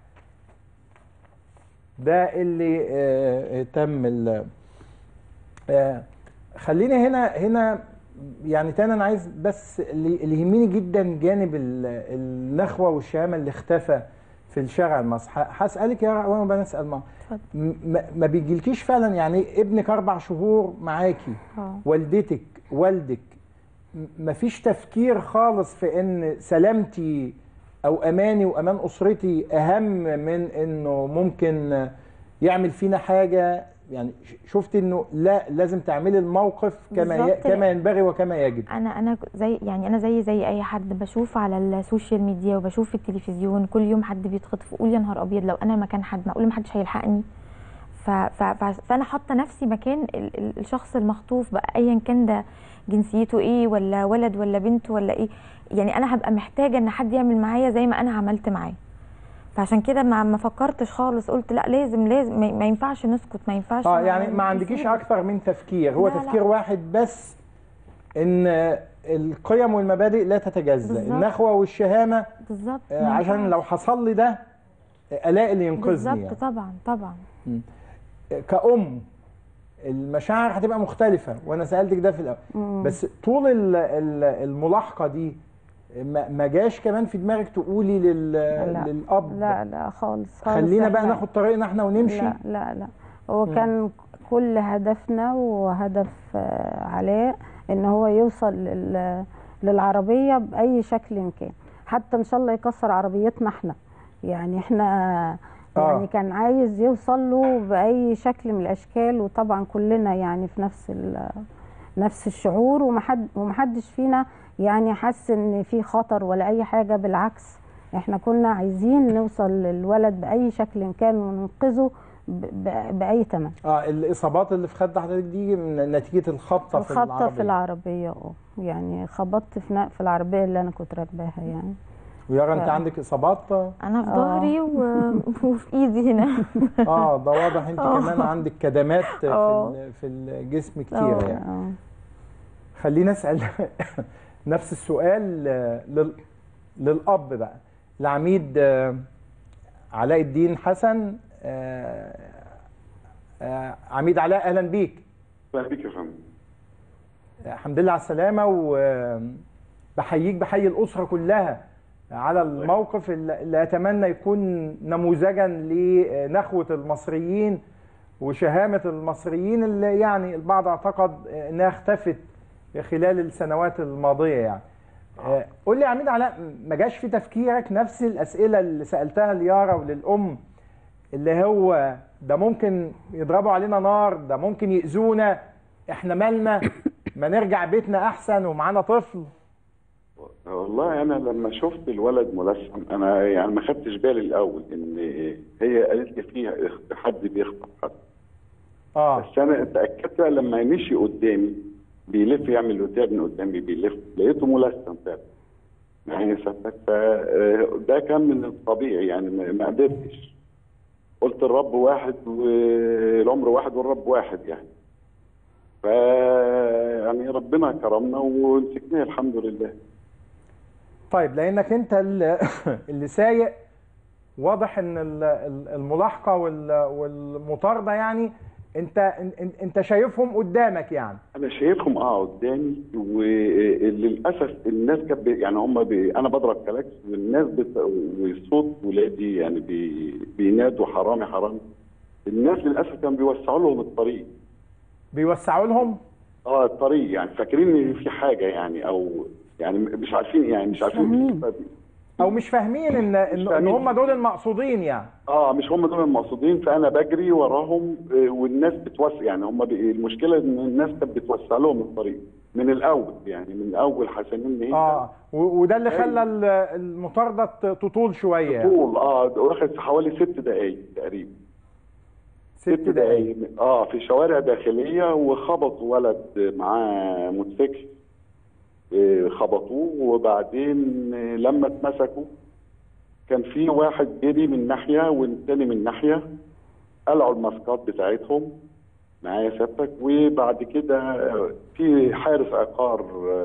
ده اللي آه تم ال آه خلينا هنا هنا يعني تاني انا عايز بس اللي يهمني جدا جانب النخوه والشهامه اللي اختفى في الشارع المصري. هسالك يا وانا بنسال ما ما بيجيلكيش فعلا يعني ابنك اربع شهور معاكي، أوه. والدتك والدك، ما فيش تفكير خالص في ان سلامتي او اماني وامان اسرتي اهم من انه ممكن يعمل فينا حاجه؟ يعني شفت انه لا لازم تعملي الموقف كما ي... كما ينبغي وكما يجب. انا انا زي يعني انا زي زي اي حد بشوف على السوشيال ميديا وبشوف في التلفزيون كل يوم حد بيتخطف، اقول يا نهار ابيض لو انا مكان حد، معقول ما حدش هيلحقني؟ ف... ف... فانا حاطه نفسي مكان ال... ال... الشخص المخطوف بقى، ايا كان ده جنسيته ايه، ولا ولد ولا بنت ولا ايه، يعني انا هبقى محتاجه ان حد يعمل معايا زي ما انا عملت معاه. فعشان كده ما ما فكرتش خالص، قلت لا لازم لازم ما ينفعش نسكت، ما ينفعش. اه يعني ما عندكيش اكتر من تفكير، هو لا تفكير لا. واحد بس، ان القيم والمبادئ لا تتجزأ، النخوه والشهامه بالظبط، آه عشان لو حصل لي ده الاقي اللي ينقذني بالظبط يعني. طبعا طبعا. م. كأم المشاعر هتبقى مختلفه، وانا سالتك ده في الاول، م. بس طول الملاحقه دي ما جاش كمان في دماغك تقولي لل... لا للاب لا لا خالص خالص، خلينا بقى ناخد طريقنا احنا ونمشي؟ لا لا لا هو م. كان كل هدفنا وهدف علاء ان هو يوصل لل... للعربيه باي شكل كان، حتى ان شاء الله يكسر عربيتنا احنا، يعني احنا آه. يعني كان عايز يوصل له باي شكل من الاشكال، وطبعا كلنا يعني في نفس نفس الشعور، ومحد ومحدش فينا يعني حس ان في خطر ولا اي حاجه، بالعكس احنا كنا عايزين نوصل للولد باي شكل كان وننقذه باي ثمن. اه الاصابات اللي في خد حضرتك دي من نتيجه الخبطه في العربيه؟ الخبطه في العربيه اه يعني خبطت في في العربيه اللي انا كنت راكباها يعني. ويارا انت عندك اصابات؟ انا في ظهري و... وفي ايدي هنا. اه ده واضح انت أوه. كمان عندك كدمات في في الجسم كتيره يعني. أوه. خلينا اسال نفس السؤال لل... للاب بقى، العميد علاء الدين حسن. آه آه عميد علاء، اهلا بيك. اهلا بيك يا فندم. الحمد لله على السلامه، وبحييك بحيي الاسره كلها على الموقف اللي اتمنى يكون نموذجا لنخوه المصريين وشهامه المصريين اللي يعني البعض اعتقد انها اختفت خلال السنوات الماضيه يعني. آه قول لي يا عميد علاء، ما جاش في تفكيرك نفس الاسئله اللي سالتها ليارا وللام، اللي هو ده ممكن يضربوا علينا نار، ده ممكن يأذونا، احنا مالنا، ما نرجع بيتنا احسن ومعانا طفل؟ والله انا لما شفت الولد ملثم انا يعني ما خدتش بالي الاول ان هي قالت لي فيها حد بيخطف حد. اه بس انا اتاكدت لما مشي قدامي بيلف يعمل الوتاب من قدامي بيلف لقيته ملثم فعلا. يعني فده كان من الطبيعي يعني ما قدرتش. قلت الرب واحد والعمر واحد والرب واحد يعني. ف يعني ربنا كرمنا ومسكناه الحمد لله. طيب لانك انت اللي سايق، واضح ان الملاحقه والمطارده يعني انت انت شايفهم قدامك يعني. انا شايفهم اه قدامي، وللاسف الناس كانت يعني هم بي... انا بضرب كلاكس والناس بت... وصوت ولادي يعني بي... بينادوا حرامي حرامي. الناس للاسف كانوا بيوسعوا لهم الطريق. بيوسعوا لهم؟ اه الطريق يعني فاكرين ان في حاجه يعني، او يعني مش عارفين يعني مش عارفين او مش فاهمين ان ان, إن هم دول المقصودين يعني. اه مش هم دول المقصودين، فانا بجري وراهم والناس بتوسع يعني. هم المشكله ان الناس كانت بتوسع لهم الطريق من الاول يعني، من اول حسنين هنا. اه وده اللي خلى المطارده تطول شويه تطول اه واخد حوالي ست دقائق تقريبا. ست دقائق اه في شوارع داخليه، وخبطوا ولد معاه موتوسيكل خبطوه، وبعدين لما اتمسكوا كان في واحد جري من ناحيه والتاني من ناحيه، قلعوا الماسكات بتاعتهم معايا سيادتك، وبعد كده في حارس عقار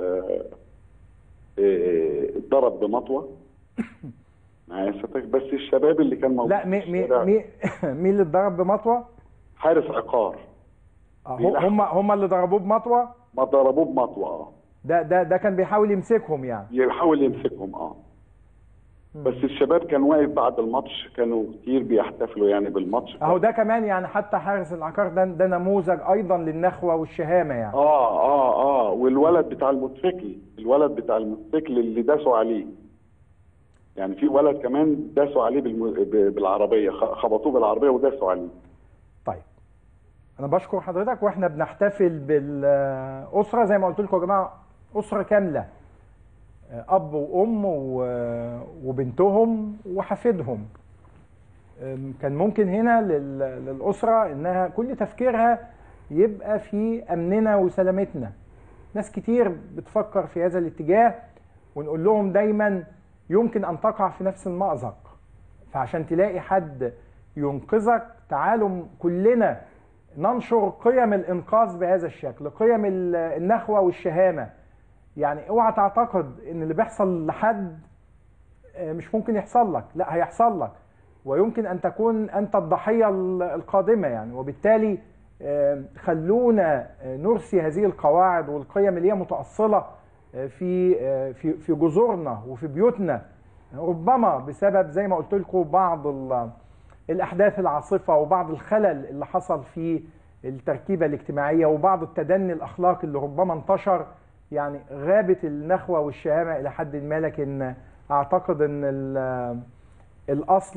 اتضرب بمطوه معايا سيادتك. بس الشباب اللي كان موجود لا مي مي مي مين اللي اتضرب بمطوه؟ حارس عقار. هم هم اللي ضربوه بمطوه؟ ما ضربوه بمطوه اه. ده ده ده كان بيحاول يمسكهم يعني. يحاول يمسكهم اه. بس الشباب كان واقف بعد الماتش، كانوا كتير بيحتفلوا يعني بالماتش. اهو ده كمان يعني حتى حارس العقار ده ده نموذج ايضا للنخوه والشهامه يعني. اه اه اه والولد بتاع الموتوسيكل، الولد بتاع الموتوسيكل اللي داسوا عليه. يعني في ولد كمان داسوا عليه بالم... بالعربيه، خبطوه بالعربيه وداسوا عليه. طيب انا بشكر حضرتك، واحنا بنحتفل بالاسره زي ما قلت لكم يا جماعه، اسره كامله، اب وام وبنتهم وحفيدهم. كان ممكن هنا للاسره انها كل تفكيرها يبقى في امننا وسلامتنا. ناس كتير بتفكر في هذا الاتجاه، ونقول لهم دايما يمكن ان تقع في نفس المأزق، فعشان تلاقي حد ينقذك تعالوا كلنا ننشر قيم الانقاذ بهذا الشكل، قيم النخوه والشهامه. يعني اوعى تعتقد ان اللي بيحصل لحد مش ممكن يحصل لك، لا هيحصل لك، ويمكن ان تكون انت الضحيه القادمه يعني. وبالتالي خلونا نرسي هذه القواعد والقيم اللي هي متأصلة في في في جذورنا وفي بيوتنا، ربما بسبب زي ما قلت لكم بعض الاحداث العاصفه وبعض الخلل اللي حصل في التركيبه الاجتماعيه وبعض التدني الاخلاقي اللي ربما انتشر، يعني غابت النخوه والشهامه الى حد ما. لكن اعتقد ان الاصل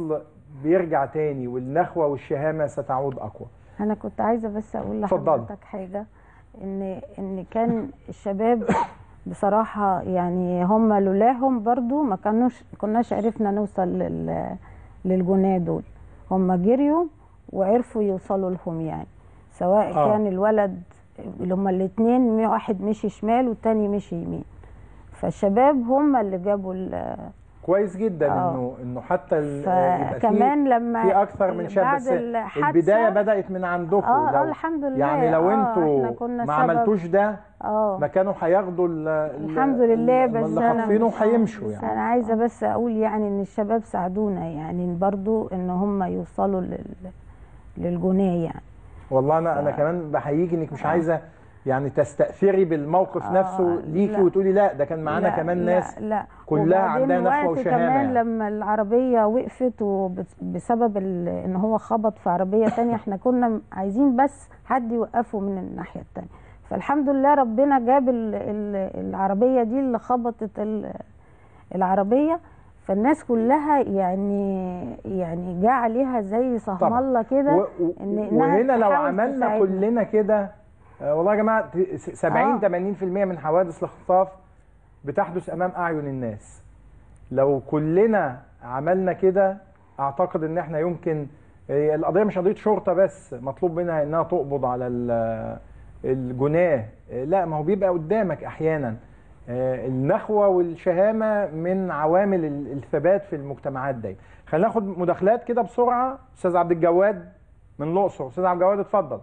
بيرجع تاني والنخوه والشهامه ستعود اقوى. انا كنت عايزه بس اقول اتفضل. لحضرتك حاجه، ان ان كان الشباب بصراحه يعني هم لولاهم برضو ما كانوش كناش عرفنا نوصل لل للجناه دول. هم جريوا وعرفوا يوصلوا لهم، يعني سواء آه. كان الولد اللي هم الاثنين، واحد مشي شمال والتاني مشي يمين، فالشباب هم اللي جابوا كويس جدا. آه. انه انه حتى يبقى كمان لما في اكثر من شاب، بس البدايه بدات من عندكم. اه, آه الحمد لله. يعني لو انتوا ما عملتوش ده اه ما كانوا هياخدوا الحمد لله. بس اللي خاطفينه هيمشوا. يعني انا عايزه بس اقول يعني ان الشباب ساعدونا يعني برضو ان هم يوصلوا لل للجناه يعني. والله انا ف... انا كمان بحييك انك مش آه. عايزه يعني تستأثري بالموقف آه نفسه ليكي لا. وتقولي لا ده كان معانا كمان لا ناس لا كلها عندها نخوه وشهامه. كمان يعني. لما العربيه وقفت وبسبب ان هو خبط في عربيه ثانيه احنا كنا عايزين بس حد يوقفه من الناحيه الثانيه، فالحمد لله ربنا جاب ال ال العربيه دي اللي خبطت العربيه، فالناس كلها يعني يعني جه عليها زي صهم الله كده. ان وهنا لو عملنا تساعدنا. كلنا كده والله يا جماعه سبعين ثمانين بالمئة من حوادث الاختطاف بتحدث امام اعين الناس. لو كلنا عملنا كده اعتقد ان احنا يمكن القضيه مش قضيه شرطه بس مطلوب منها انها تقبض على الجناه، لا ما هو بيبقى قدامك احيانا. النخوه والشهامه من عوامل الثبات في المجتمعات دي. خلينا ناخد مداخلات كده بسرعه. استاذ عبد الجواد من الاقصر. استاذ عبد الجواد اتفضل.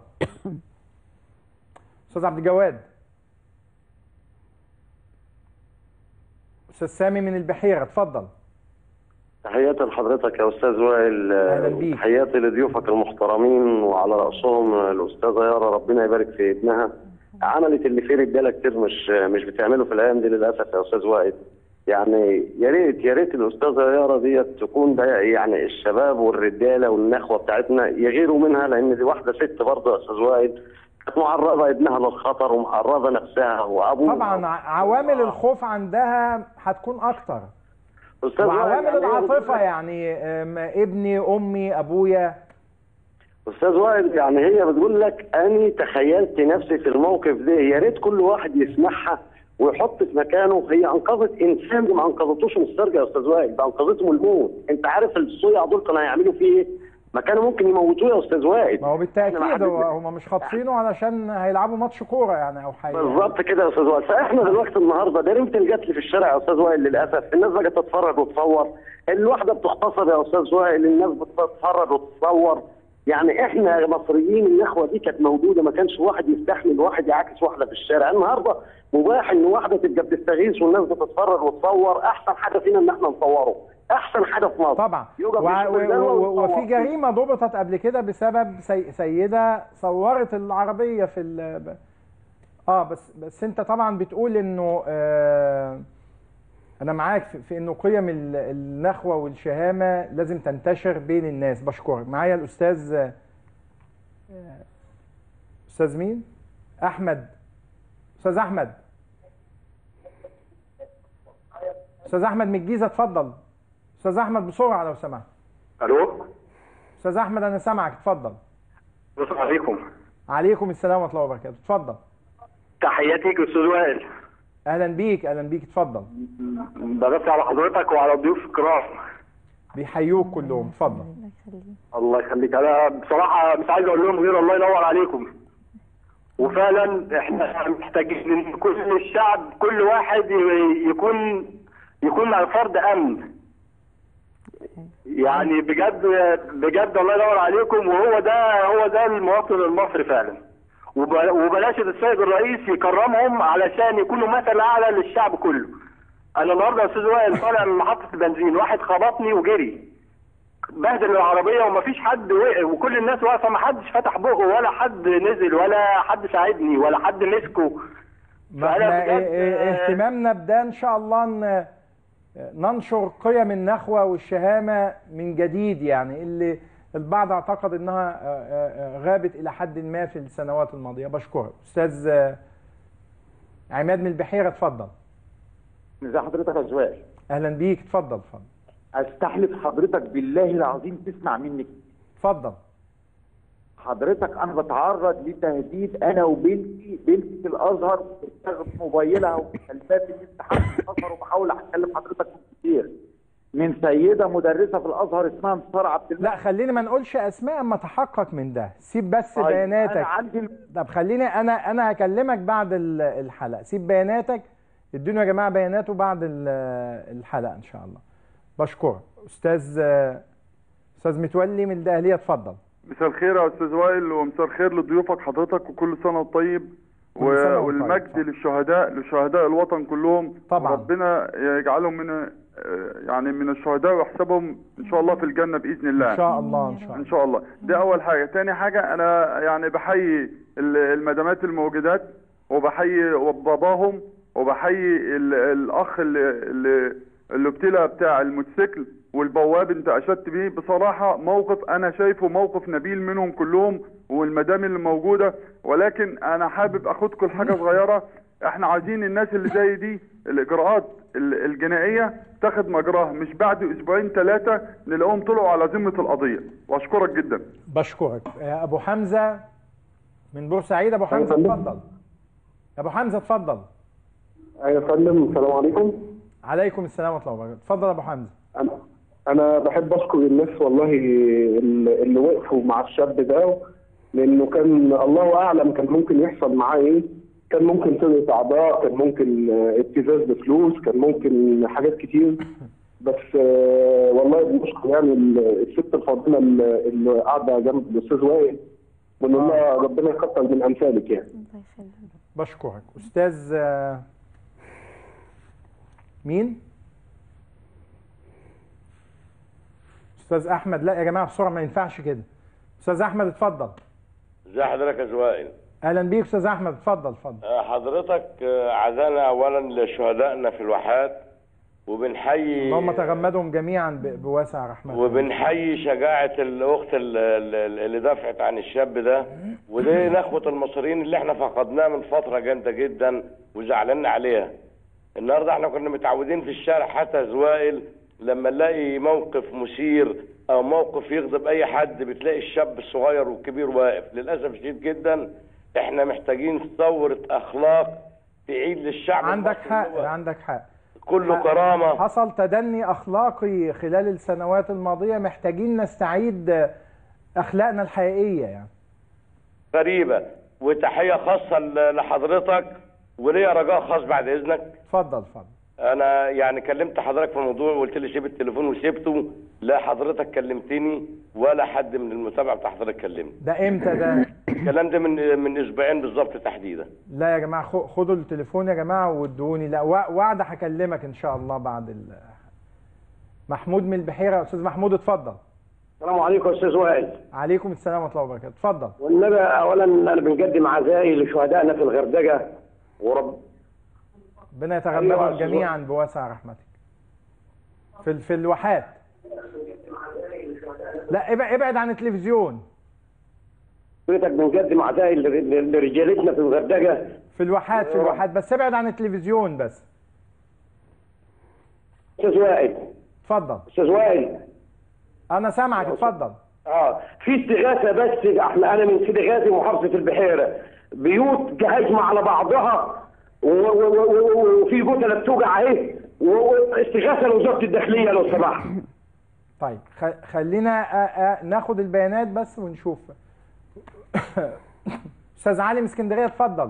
استاذ عبد الجواد. استاذ سامي من البحيره اتفضل. تحياتي لحضرتك يا استاذ وائل. اهلا بيك. تحياتي لضيوفك المحترمين وعلى راسهم الاستاذه يارا ربنا يبارك في ابنها. عملت اللي فيه رجاله كتير مش مش بتعمله في الايام دي للاسف يا استاذ وائل. يعني يا ريت يا ريت الاستاذه يارا ديت تكون ده يعني الشباب والرجاله والنخوه بتاعتنا يغيروا منها، لان دي واحده ست برضه يا استاذ وائل كانت معرضه ابنها للخطر ومعرضه نفسها وابوها. طبعا عوامل الخوف عندها هتكون اكتر. وعوامل يعني العاطفه يعني ابني امي ابويا. استاذ وائل يعني هي بتقول لك اني تخيلت نفسي في الموقف ده، يا ريت كل واحد يسمعها ويحط في مكانه. هي انقذت انسان، ما انقذتوش من السرقه يا استاذ وائل، ده انقذته من الموت. انت عارف الصيع دول كانوا هيعملوا فيه ايه؟ ما كانوا ممكن يموتوه يا استاذ وائل. ما هو بالتاكيد هم مش خاطفينه علشان هيلعبوا ماتش كوره يعني او حاجه. بالظبط كده يا استاذ وائل. فاحنا دلوقتي النهارده جريمه القتل في الشارع يا استاذ وائل للاسف الناس بقت تتفرج وتصور. الواحده بتغتصب يا استاذ وائل الناس بتتفرج وتصور. يعني احنا مصريين النخوه دي كانت موجوده، ما كانش واحد يستحمل واحد يعاكس واحده في الشارع. النهارده مباح ان واحده تبقى بتستغيث والناس بتتفرج وتصور. احسن حاجه فينا ان احنا نصوره، احسن حاجه في مصر. طبعا. وفي جريمه ضبطت قبل كده بسبب سي سيده صورت العربيه في ال اه بس بس انت طبعا بتقول انه آه انا معاك في, في انه قيم النخوه والشهامه لازم تنتشر بين الناس. بشكرك. معايا الاستاذ استاذ مين؟ احمد. استاذ احمد. استاذ احمد من الجيزه اتفضل. استاذ احمد بسرعه لو سمحت. الو. استاذ احمد انا سامعك اتفضل. السلام عليكم. عليكم السلام ورحمه الله وبركاته. اتفضل. تحياتي لك استاذ وائل. اهلا بيك اهلا بيك اتفضل. بغطي على حضرتك وعلى الضيوف الكرام. بيحيوك كلهم اتفضل. الله يخليك. انا بصراحه مش عايز اقول لهم غير الله ينور عليكم. وفعلا احنا محتاجين ان كل الشعب كل واحد يكون يكون مع فرد امن. يعني بجد بجد الله ينور عليكم. وهو ده هو ده المواطن المصري فعلا. وبلاش السيد الرئيس يكرمهم علشان يكونوا مثل اعلى للشعب كله. انا النهارده يا استاذ وائل طالع من محطه البنزين، واحد خبطني وجري بهدل العربيه ومفيش حد وقف وكل الناس واقفه، ما حدش فتح بقه ولا حد نزل ولا حد ساعدني ولا حد مسكه. فانا اهتمامنا بده ان شاء الله ان ننشر قيم النخوه والشهامه من جديد، يعني اللي البعض اعتقد انها غابت الى حد ما في السنوات الماضيه. بشكرك. استاذ عماد من البحيره اتفضل. ازي حضرتك يا زوائل؟ اهلا بيك اتفضل اتفضل. استحلف حضرتك بالله العظيم تسمع مني. اتفضل. حضرتك انا بتعرض لتهديد انا وبنتي، بنتي في الازهر بتستخدم موبايلها ومكالمات الامتحان في الازهر، وبحاول اكلم حضرتك كتير من سيده مدرسه في الازهر اسمها انتصار عبد الله. لا خلينا ما نقولش اسماء اما تحقق من ده، سيب بس طيب بياناتك. انا عندي. طب خليني انا انا هكلمك بعد الحلقه، سيب بياناتك، ادوني يا جماعه بياناته بعد الحلقه ان شاء الله. بشكرك. استاذ استاذ متولي من الدقهليه، اتفضل. مساء الخير يا استاذ وائل، ومساء الخير لضيوفك حضرتك، وكل سنه وانت طيب، و... والمجد طيب. للشهداء لشهداء الوطن كلهم طبعا. ربنا يجعلهم من يعني من الشهداء ويحسبهم ان شاء الله في الجنه باذن الله. ان شاء الله ان شاء الله. ان شاء الله. دي اول حاجه. تاني حاجه انا يعني بحيي المدامات الموجودات، وبحيي باباهم، وبحيي الاخ اللي اللي اللي ابتلى بتاع الموتوسيكل والبواب انت اشدت بيه. بصراحه موقف انا شايفه موقف نبيل منهم كلهم والمدام اللي موجوده. ولكن انا حابب اخدكم حاجه صغيره. احنا عايزين الناس اللي زي دي الاجراءات الجنائيه تاخد مجراها، مش بعد اسبوعين ثلاثه نلاقيهم طلعوا على ذمه القضيه. واشكرك جدا. بشكرك. يا ابو حمزه من بورسعيد. ابو حمزه اتفضل. ابو حمزه اتفضل. ايوه يا فندم. السلام عليكم. عليكم السلام ورحمه الله وبركاته. اتفضل يا ابو حمزه. انا انا بحب اشكر الناس والله اللي وقفوا مع الشاب ده، لانه كان الله اعلم كان ممكن يحصل معاه ايه. كان ممكن سرقه اعضاء، كان ممكن ابتزاز بفلوس، كان ممكن حاجات كتير. بس والله بنشكر يعني الست الفاضله اللي قاعده جنب الاستاذ وائل، ونقول لها ربنا يكتر من امثالك يعني. بشكرك. استاذ مين؟ استاذ احمد. لا يا جماعه بسرعه ما ينفعش كده. استاذ احمد اتفضل. ازي حضرتك يا زوائل؟ اهلا بيك استاذ احمد، اتفضل اتفضل. حضرتك عزانا اولا لشهدائنا في الواحات، وبنحيي اللهم تغمدهم جميعا بواسع رحمته، وبنحيي شجاعه الاخت اللي دافعت عن الشاب ده. ودي نخوه المصريين اللي احنا فقدناها من فتره جامده جدا وزعلنا عليها. النهارده احنا كنا متعودين في الشارع حتى زوائل لما نلاقي موقف مثير او موقف يغضب اي حد بتلاقي الشاب الصغير والكبير واقف. للاسف الشديد جدا احنا محتاجين ثوره اخلاق تعيد للشعب. عندك حق عندك حق. كله كرامه. حصل تدني اخلاقي خلال السنوات الماضيه، محتاجين نستعيد اخلاقنا الحقيقيه يعني. غريبه. وتحيه خاصه لحضرتك، وليا رجاء خاص بعد اذنك. اتفضل اتفضل. انا يعني كلمت حضرتك في الموضوع وقلت لي سيب التليفون وسيبته. لا حضرتك كلمتني ولا حد من المتابعه بتاع حضرتك كلمني. ده امتى ده؟ الكلام ده من من اسبوعين بالظبط تحديدا. لا يا جماعه خدوا التليفون يا جماعه وادوني. لا وعد هكلمك ان شاء الله بعد ال... محمود من البحيره. استاذ محمود اتفضل. السلام عليكم يا استاذ وائل. عليكم السلام ورحمه الله وبركاته. اتفضل. والنبي اولا انا بنقدم عزائي لشهدائنا في الغردقه، ورب ربنا يتغمدهم أيوة جميعا بواسع رحمتك. في في الواحات. لا ابعد عن التلفزيون. حضرتك بنقدم عزائي لرجالتنا في الغردقه. في الواحات في الواحات بس ابعد عن التلفزيون بس. استاذ وائل. اتفضل. استاذ وائل. انا سامعك اتفضل. اه في استغاثه بس. احنا انا من سيدي غازي محافظه البحيره، بيوت هاجمه على بعضها وفي قتله بتوجع اهي، واستغاثه لوزاره الداخليه لو سمحت. طيب خلينا ناخد البيانات بس ونشوف. استاذ علي من اسكندريه اتفضل.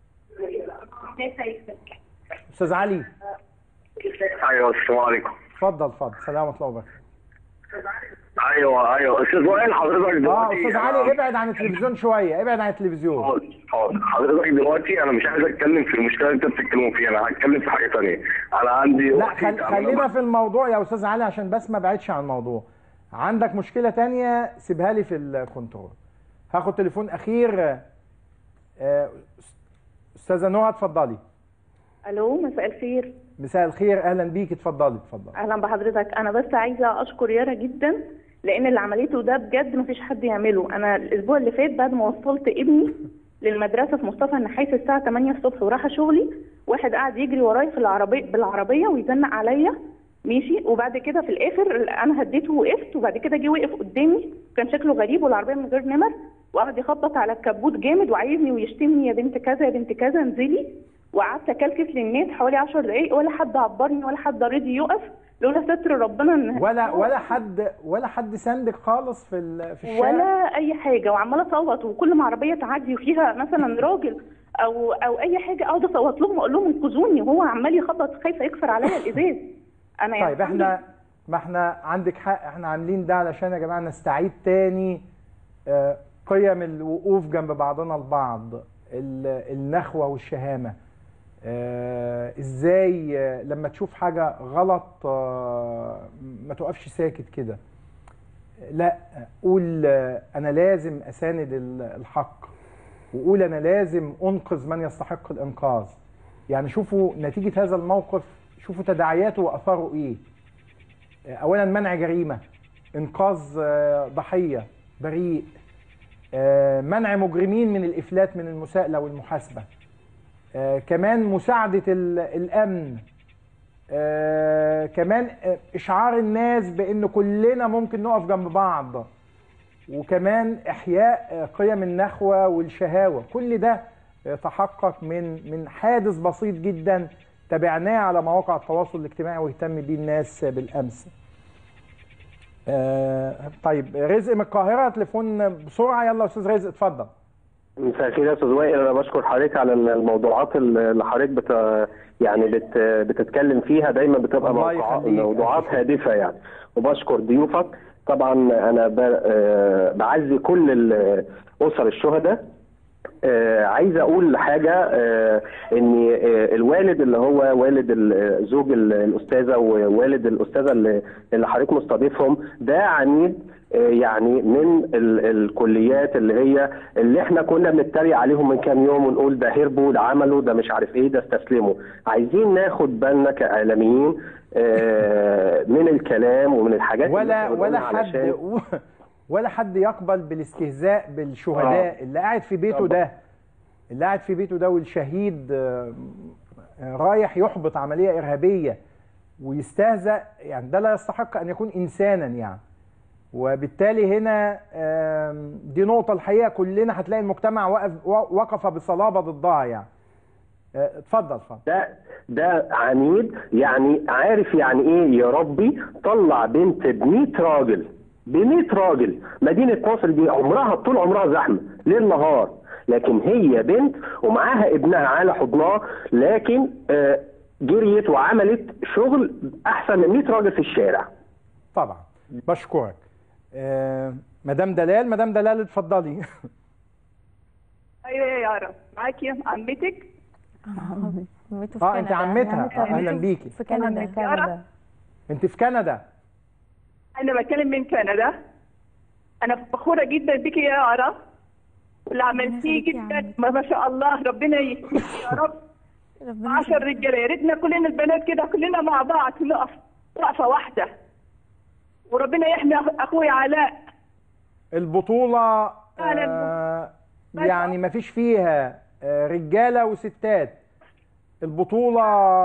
استاذ علي. ايوه السلام عليكم. اتفضل اتفضل. السلام ورحمه الله وبركاته. ايوه ايوه استاذ وائل حضرتك دلوقتي. اه استاذ علي ابعد عن التلفزيون شويه، ابعد عن التلفزيون. حاضر. حضرتك دلوقتي انا مش عايز اتكلم في المشكله اللي انت بتتكلموا فيها، انا هتكلم في حاجه ثانيه. انا عندي لا خل... خلينا في الموضوع يا استاذ علي عشان بس ما ابعدش عن الموضوع. عندك مشكله ثانيه سيبها لي في الكنترول. هاخد تليفون اخير. استاذه نهى اتفضلي. الو مساء الخير. مساء الخير اهلا بيك اتفضلي اتفضلي. اهلا بحضرتك. انا بس عايزه اشكر يارا جدا لان اللي عملته ده بجد ما فيش حد يعمله. انا الاسبوع اللي فات بعد ما وصلت ابني للمدرسه في مصطفى النحاس الساعه تمانية الصبح ورايحه شغلي، واحد قاعد يجري ورايا في العربيه بالعربيه ويزنق عليا ماشي. وبعد كده في الاخر انا هديته ووقفت، وبعد كده جه وقف قدامي كان شكله غريب والعربيه من غير نمر، وقعد يخبط على الكبوت جامد وعايزني ويشتمني يا بنت كذا يا بنت كذا انزلي. وقعدت اكلكس للناس حوالي عشر دقائق ولا حد عبرني ولا حد رضي يقف لولا ستر ربنا. ان ولا ولا حد ولا حد ساندك خالص في في الشارع ولا اي حاجه، وعماله اصوت، وكل ما عربيه تعدي وفيها مثلا راجل او او اي حاجه اقعد اصوت لهم واقول لهم انقذوني، وهو عمال يخبط خايفه يكسر عليا الازاز. انا طيب احنا ما احنا عندك حق، احنا عاملين ده علشان يا جماعه نستعيد تاني آه قيم الوقوف جنب بعضنا البعض، النخوه والشهامه. آه ازاي آه لما تشوف حاجه غلط آه ما تقفش ساكت كده، لا قول آه انا لازم اساند الحق، وقول انا لازم انقذ من يستحق الانقاذ. يعني شوفوا نتيجه هذا الموقف، شوفوا تداعياته واثاره ايه. آه اولا منع جريمه، انقاذ آه ضحيه بريء، آه منع مجرمين من الافلات من المساءله والمحاسبه، آه كمان مساعدة الأمن، آه كمان آه إشعار الناس بأن كلنا ممكن نقف جنب بعض، وكمان إحياء آه قيم النخوة والشهاوة. كل ده آه تحقق من من حادث بسيط جدا تابعناه على مواقع التواصل الاجتماعي واهتم بيه الناس بالأمس. آه طيب رزق من القاهرة تليفون بسرعة، يلا أستاذ رزق اتفضل. مساء الخير يا استاذ وائل، انا بشكر حضرتك على الموضوعات اللي حضرتك بت يعني بت بتتكلم فيها، دايما بتبقى موضوعات هادفه يعني، وبشكر ضيوفك. طبعا انا بعزي كل اسر الشهداء. عايز اقول حاجه، ان الوالد اللي هو والد زوج الاستاذه ووالد الاستاذه اللي حضرتك مستضيفهم ده عنيد، يعني من ال الكليات اللي هي اللي احنا كنا بنتريق عليهم من كام يوم ونقول ده هربوا ده عملوا ده مش عارف ايه ده استسلموا. عايزين ناخد بالنا كاعلاميين من الكلام ومن الحاجات ولا ولا حد ولا حد يقبل بالاستهزاء بالشهداء. آه. اللي قاعد في بيته ده اللي قاعد في بيته ده والشهيد رايح يحبط عمليه ارهابيه ويستهزأ، يعني ده لا يستحق ان يكون انسانا يعني. وبالتالي هنا دي نقطة الحقيقة كلنا هتلاقي المجتمع وقف وقف بصلابة ضدها يعني. اتفضل اتفضل. ده ده عنيد، يعني عارف يعني ايه يا ربي طلع بنت ب مية راجل ب مية راجل. مدينة نصر دي عمرها طول عمرها زحمة ليل نهار، لكن هي بنت ومعاها ابنها على حضنها، لكن جريت وعملت شغل احسن من مية راجل في الشارع. طبعا بشكرك. آه، مدام دلال مدام دلال اتفضلي. ايوه يا يارا معاكي عمتك. اه انت عمتها، اهلا بيكي. في كندا. كندا انت في كندا. انا بتكلم من كندا. انا فخوره جدا بيكي يا يارا واللي عملتيه جدا، ما شاء الله ربنا يهديك يا رب. عشر رجاله، يا ريتنا كلنا البنات كده كلنا مع بعض نقف وقفه واحده، وربنا يحمي اخويا علاء. البطولة آه يعني ما فيش فيها آه رجالة وستات، البطولة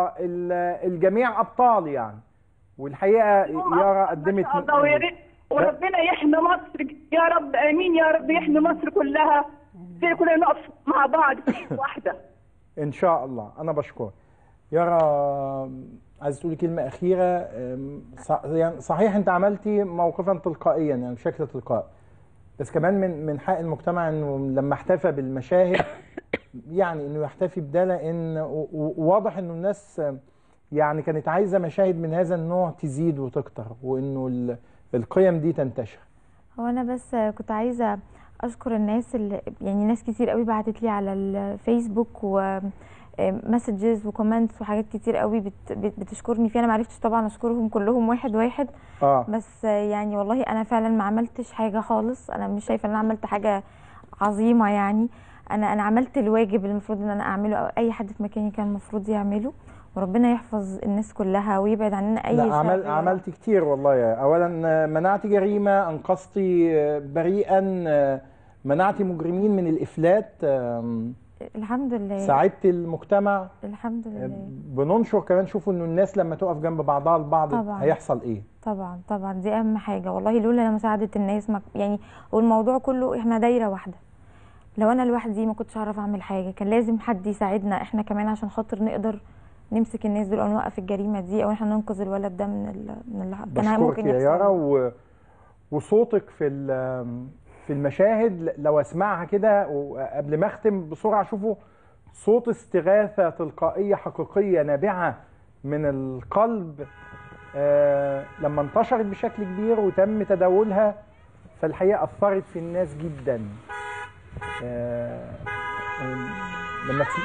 الجميع أبطال يعني، والحقيقة يارا قدمت وربنا يحمي مصر يا رب، آمين يا رب، يحمي مصر كلها، زي كلنا نقف مع بعض في واحدة إن شاء الله. أنا بشكر يارا. عايز تقولي كلمة أخيرة؟ يعني صحيح أنت عملتي موقفا تلقائيا يعني بشكل تلقائي، بس كمان من من حق المجتمع إنه لما احتفى بالمشاهد يعني إنه يحتفي بده، لأن واضح إنه الناس يعني كانت عايزة مشاهد من هذا النوع تزيد وتكتر، وإنه القيم دي تنتشر. هو أنا بس كنت عايزة أشكر الناس اللي يعني ناس كتير قوي بعتت لي على الفيسبوك و مسجز وكومنتس وحاجات كتير قوي بت بتشكرني فيها. انا ما عرفتش طبعا اشكرهم كلهم واحد واحد. آه. بس يعني والله انا فعلا ما عملتش حاجه خالص، انا مش شايفه ان انا عملت حاجه عظيمه يعني. انا انا عملت الواجب اللي المفروض ان انا اعمله او اي حد في مكاني كان المفروض يعمله، وربنا يحفظ الناس كلها ويبعد عننا اي شيء. عمل عملت كتير والله. اولا منعتي جريمه، انقذتي بريئا، منعتي مجرمين من الافلات، الحمد لله. ساعدت المجتمع الحمد لله. بننشر كمان، شوفوا انه الناس لما تقف جنب بعضها البعض طبعا. هيحصل ايه. طبعا طبعا دي اهم حاجه والله، لولا مساعده الناس ما يعني، والموضوع كله احنا دايره واحده. لو انا لوحدي ما كنتش اعرف اعمل حاجه، كان لازم حد يساعدنا احنا كمان عشان خاطر نقدر نمسك الناس دول او نوقف الجريمه دي، او احنا ننقذ الولد ده من ال... من اللي كان ممكن يحصل. يا يارا و... وصوتك في في المشاهد لو اسمعها كده وقبل ما اختم بسرعه، شوفوا صوت استغاثه تلقائيه حقيقيه نابعه من القلب آه لما انتشرت بشكل كبير وتم تداولها، فالحقيقه اثرت في الناس جدا. آه لما تسمع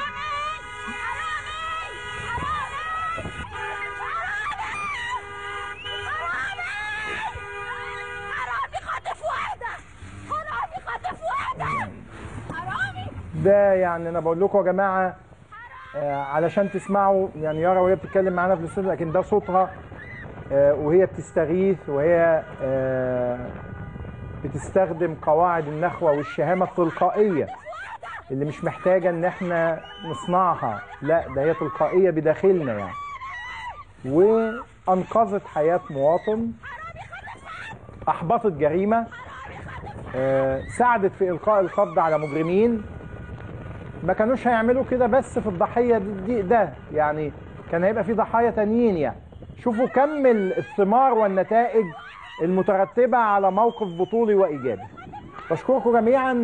ده، يعني انا بقول لكم يا جماعه آه علشان تسمعوا، يعني يارا وهي بتتكلم معانا في الاستوديو، لكن ده صوتها آه وهي بتستغيث، وهي آه بتستخدم قواعد النخوه والشهامه التلقائيه اللي مش محتاجه ان احنا نصنعها، لا ده هي تلقائيه بداخلنا يعني. وانقذت حياه مواطن، احبطت جريمه، آه ساعدت في القاء القبض على مجرمين ما كانوش هيعملوا كده بس في الضحيه دي، ده يعني كان هيبقى في ضحايا تانيين. يعني شوفوا كم الثمار والنتائج المترتبه على موقف بطولي وايجابي. بشكركم جميعا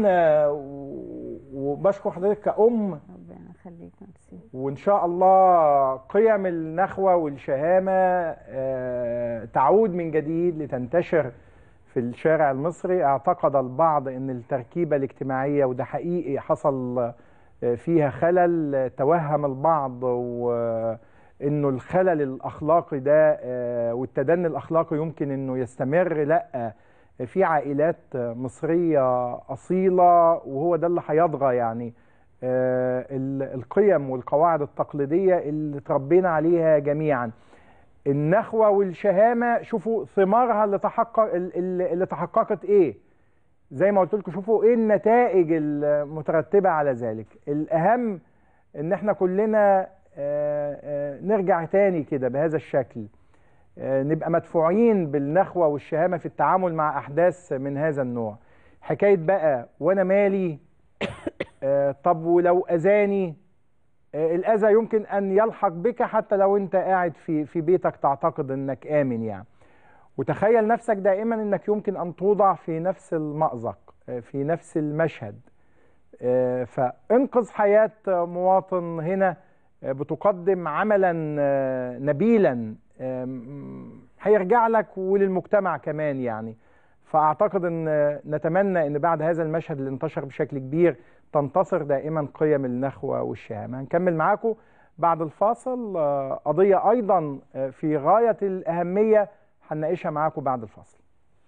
وبشكر حضرتك كأم، ربنا يخليك. وان شاء الله قيم النخوه والشهامه تعود من جديد لتنتشر في الشارع المصري. اعتقد البعض ان التركيبه الاجتماعيه، وده حقيقي حصل فيها خلل، توهم البعض وانه الخلل الاخلاقي ده والتدني الاخلاقي يمكن انه يستمر. لا، في عائلات مصريه اصيله وهو ده اللي هيطغى، يعني القيم والقواعد التقليديه اللي تربينا عليها جميعا. النخوه والشهامه شوفوا ثمارها اللي تحقق اللي تحققت ايه، زي ما قلت لكم شوفوا ايه النتائج المترتبه على ذلك. الاهم ان احنا كلنا نرجع تاني كده بهذا الشكل، نبقى مدفوعين بالنخوه والشهامه في التعامل مع احداث من هذا النوع. حكايه بقى وانا مالي طب ولو اذاني، الاذى يمكن ان يلحق بك حتى لو انت قاعد في في بيتك تعتقد انك امن يعني. وتخيل نفسك دائما انك يمكن ان توضع في نفس المأزق، في نفس المشهد. فانقذ حياة مواطن هنا بتقدم عملا نبيلا هيرجع لك وللمجتمع كمان يعني. فاعتقد ان نتمنى ان بعد هذا المشهد اللي انتشر بشكل كبير تنتصر دائما قيم النخوة والشهامة. هنكمل معاكم بعد الفاصل قضية ايضا في غاية الاهمية هنناقشها معاكم بعد الفاصل.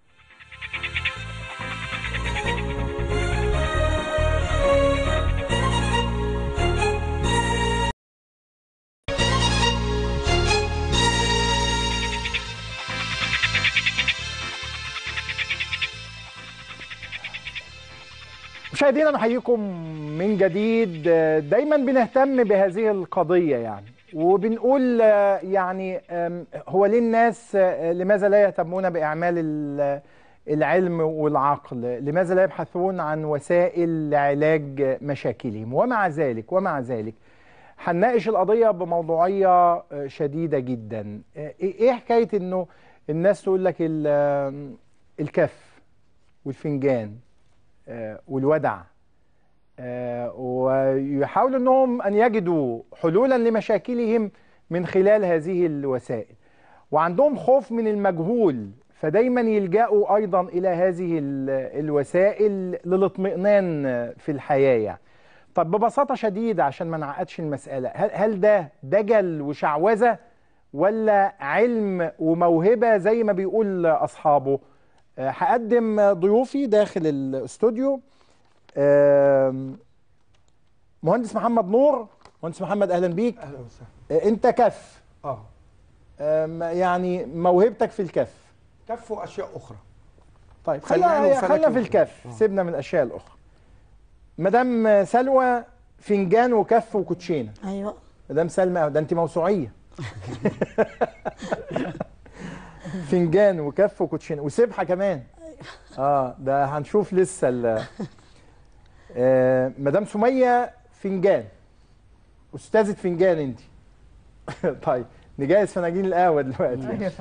مشاهدينا نحييكم من جديد. دايما بنهتم بهذه القضية يعني، وبنقول يعني هو ليه الناس لماذا لا يهتمون بإعمال العلم والعقل؟ لماذا لا يبحثون عن وسائل لعلاج مشاكلهم؟ ومع ذلك ومع ذلك هنناقش القضية بموضوعية شديدة جدا. ايه حكاية انه الناس تقول لك الكف والفنجان والودع، ويحاولوا انهم ان يجدوا حلولا لمشاكلهم من خلال هذه الوسائل، وعندهم خوف من المجهول فدايما يلجأوا ايضا الى هذه الوسائل للاطمئنان في الحياة يعني. طب ببساطة شديدة عشان ما نعقدش المسألة، هل ده دجل وشعوذة ولا علم وموهبة زي ما بيقول اصحابه؟ هقدم ضيوفي داخل الاستوديو مهندس محمد نور. مهندس محمد اهلا بيك. اهلا وسهلا. انت كف اه يعني موهبتك في الكف كف واشياء اخرى. طيب خلينا خلينا في الكف، آه. سيبنا من الاشياء الاخرى. مدام سلوى فنجان وكف وكوتشينه. ايوه مدام سلمى، ده انت موسوعيه. فنجان وكف وكوتشينه وسبحه كمان. اه ده هنشوف لسه ال آه مدام سميه فنجان، استاذه فنجان انت. طيب نجهز فناجين القهوه دلوقتي.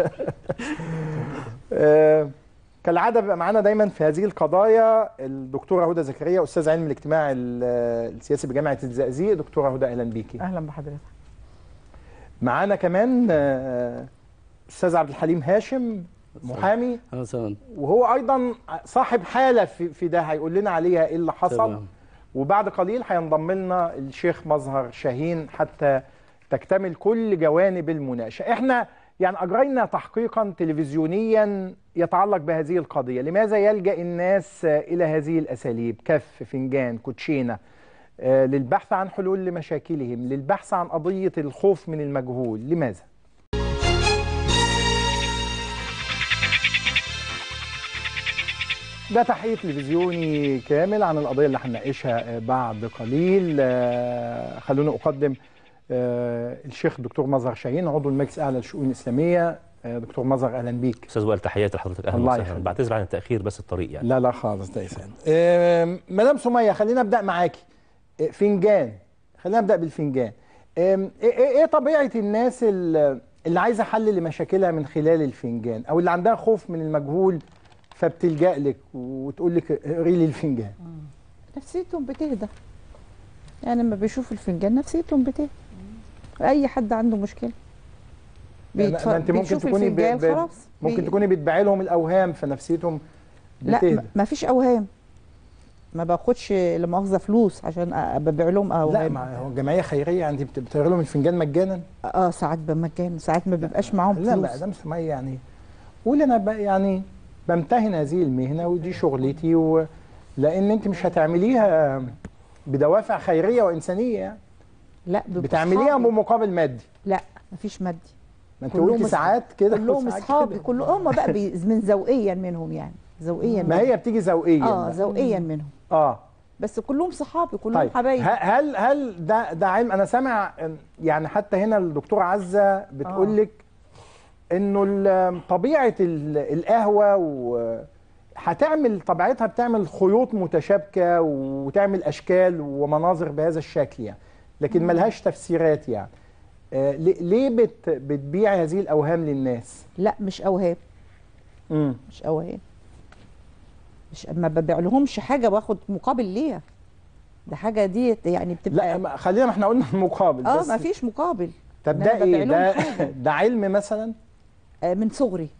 آه كالعاده بيبقى معانا دايما في هذه القضايا الدكتوره هدى زكريا، استاذ علم الاجتماع السياسي بجامعه الزقازيق. دكتوره هدى اهلا بيكي. اهلا بحضرتك. معانا كمان استاذ عبد الحليم هاشم، محامي، وهو ايضا صاحب حاله في في ده، هيقول لنا عليها ايه اللي حصل. تمام. وبعد قليل هينضم لنا الشيخ مظهر شاهين حتى تكتمل كل جوانب المناقشه. احنا يعني اجرينا تحقيقا تلفزيونيا يتعلق بهذه القضيه. لماذا يلجا الناس الى هذه الاساليب، كف، فنجان، كوتشينه، للبحث عن حلول لمشاكلهم، للبحث عن قضيه الخوف من المجهول؟ لماذا؟ ده تحقيق تلفزيوني كامل عن القضيه اللي هنناقشها بعد قليل. خلونا اقدم الشيخ الدكتور مظهر شاهين، عضو المجلس الاعلى للشؤون الاسلاميه. دكتور مظهر اهلا بيك. استاذ وائل تحياتي لحضرتك. اهلا وسهلا. بعتذر عن التاخير بس الطريق يعني. لا لا خالص ده يسعد. مدام سميه خلينا ابدا معاكي. فنجان، خلينا نبدا بالفنجان. ايه ايه طبيعه الناس اللي عايزه حل لمشاكلها من خلال الفنجان، او اللي عندها خوف من المجهول فبتلجأ لك وتقول لك اقري لي الفنجان؟ نفسيتهم بتهدى يعني لما بيشوفوا الفنجان نفسيتهم بتهدى. اي حد عنده مشكله بيتف... انت ممكن تكوني ب... ب... ممكن بي... تكوني بتبيعي لهم الاوهام فنفسيتهم بتهدى. لا ما فيش اوهام، ما باخدش لا مؤاخذه فلوس عشان ببيع لهم اوهام. لا ما هو جمعيه خيريه، انت بتغير لهم الفنجان مجانا؟ اه ساعات بمجانا، ساعات ما بيبقاش معاهم فلوس. لا مدام سميه يعني قول انا بقى يعني بمتهن هذه المهنه ودي شغلتي، و... لان انت مش هتعمليها بدوافع خيريه وانسانيه يعني. لا بتعمليها بمقابل مادي. لا مفيش مادي. ما انت قلتي ساعات كده كلهم اصحابي، كلهم هم بقى من ذوقيا منهم يعني ذوقيا. ما هي بتيجي ذوقيا. اه ذوقيا منهم. اه بس كلهم صحابي، كلهم طيب. حبايبي. هل هل ده ده علم؟ انا سامع يعني حتى هنا الدكتوره عزه بتقول لك آه. انه طبيعه القهوه و هتعمل طبيعتها بتعمل خيوط متشابكه وتعمل اشكال ومناظر بهذا الشكل يعني، لكن ملهاش تفسيرات يعني. آه ليه بت بتبيع هذه الاوهام للناس؟ لا مش اوهام. امم مش اوهام. مش ما ببيع لهمش حاجه واخد مقابل ليها. ده حاجه دي يعني بتبقى. لا خلينا ما احنا قلنا المقابل. اه ما فيش مقابل. طب ده ايه؟ ده ده علم مثلا؟ آه من صغري.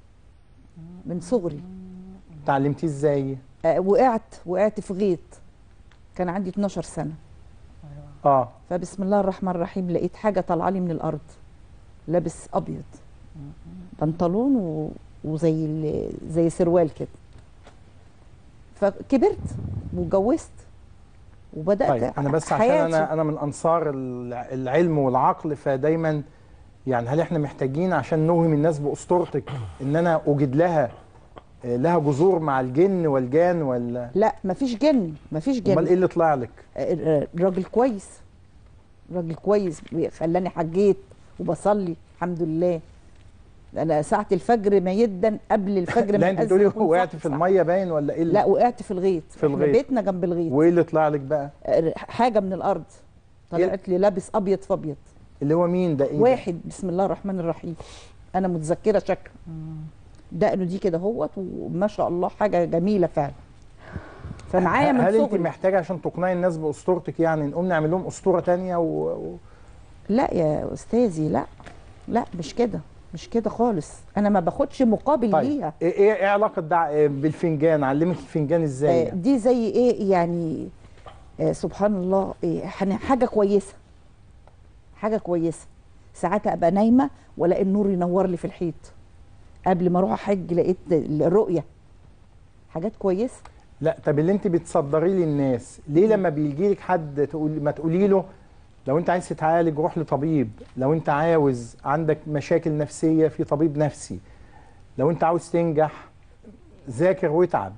من صغري. اتعلمتيه ازاي؟ آه وقعت وقعت في غيط. كان عندي اتناشر سنه. اه فبسم الله الرحمن الرحيم لقيت حاجه طالعه لي من الارض، لابس ابيض، بنطلون و... وزي ال... زي سروال كده. فكبرت واتجوزت وبدات طيب انا بس حياتي. عشان انا انا من انصار العلم والعقل، فدايما يعني هل احنا محتاجين عشان نوهم الناس باسطورتك ان انا اوجد لها لها جذور مع الجن والجان ولا؟ لا مفيش جن، مفيش جن. امال ايه اللي طلع لك؟ راجل كويس، راجل كويس خلاني حجيت وبصلي الحمد لله. انا ساعه الفجر ميدا قبل الفجر. لا انت بتقولي وقعت في الميه باين ولا ايه؟ لا وقعت في الغيط. في الغيط. بيتنا جنب الغيط. وايه اللي طلع لك بقى؟ حاجه من الارض طلعت لي لابس ابيض في ابيض. اللي هو مين ده؟ ايه واحد ده؟ بسم الله الرحمن الرحيم. انا متذكره شكله. دقنه دي كده اهوت وما شاء الله حاجه جميله فعلا. فمعايا من هل صغري. انت محتاجه عشان تقنعي الناس باسطورتك يعني نقوم نعمل لهم اسطوره ثانيه و... و... لا يا استاذي لا لا مش كده، مش كده خالص. انا ما باخدش مقابل طيب. ليها. ايه ايه علاقه ده بالفنجان؟ علمك الفنجان ازاي؟ يعني؟ دي زي ايه يعني؟ آه سبحان الله. إيه حاجه كويسه، حاجه كويسه. ساعات ابقى نايمه والاقي النور ينور لي في الحيط. قبل ما اروح احج لقيت الرؤيه. حاجات كويسه. لا طب اللي انت بتصدريه للناس ليه لما بيجي لك حد تقول ما تقولي له لو انت عايز تتعالج روح لطبيب، لو انت عاوز عندك مشاكل نفسيه في طبيب نفسي، لو انت عاوز تنجح ذاكر واتعب.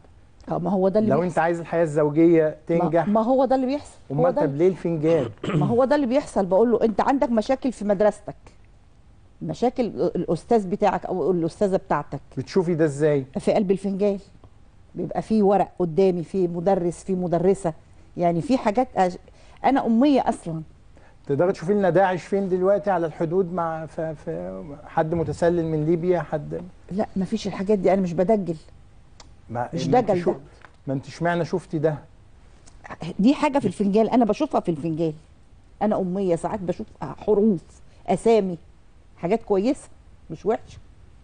اه ما هو ده اللي لو بيحصل. انت عايز الحياه الزوجيه تنجح، ما هو ده اللي بيحصل. امال طب ليه الفنجان؟ ما هو ده اللي بيحصل. بقول له انت عندك مشاكل في مدرستك، مشاكل الاستاذ بتاعك او الاستاذه بتاعتك. بتشوفي ده ازاي؟ في قلب الفنجان بيبقى فيه ورق قدامي، فيه مدرس، فيه مدرسه، يعني في حاجات أج... انا اميه اصلا. تقدري تشوفي لنا داعش فين دلوقتي على الحدود مع في في حد متسلل من ليبيا حد؟ لا مفيش الحاجات دي، انا مش بدجل. ما مش ما انت دجل شو... ده. ما انت اشمعنى شفتي ده؟ دي حاجه في الفنجان انا بشوفها في الفنجان. انا اميه ساعات بشوف حروف، اسامي، حاجات كويسه مش وحشه،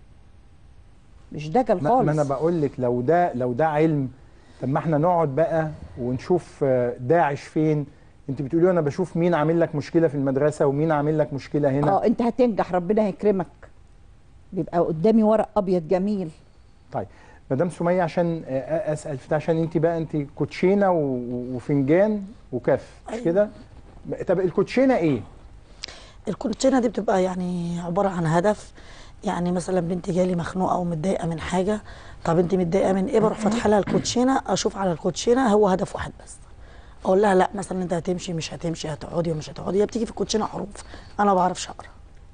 مش دجل خالص. ما, ما انا بقول لك لو ده لو ده علم، طب ما احنا نقعد بقى ونشوف داعش فين. انت بتقولي انا بشوف مين عامل لك مشكله في المدرسه ومين عامل لك مشكله هنا. اه انت هتنجح، ربنا هيكرمك. بيبقى قدامي ورق ابيض جميل. طيب مدام سميه، عشان اسال في ده، عشان انت بقى انت كوتشينه وفنجان وكف مش كده؟ طب الكوتشينه ايه؟ الكوتشينه دي بتبقى يعني عباره عن هدف. يعني مثلا بنتي جالي مخنوقه ومتضايقه من حاجه، طب انت متضايقه من ايه؟ بروح فاتحه لها الكوتشينه، اشوف على الكوتشينه هو هدف واحد بس، اقول لها لا مثلا انت هتمشي مش هتمشي، هتقعدي ومش هتقعدي. هي بتيجي في الكوتشينه حروف، انا ما بعرفش اقرا،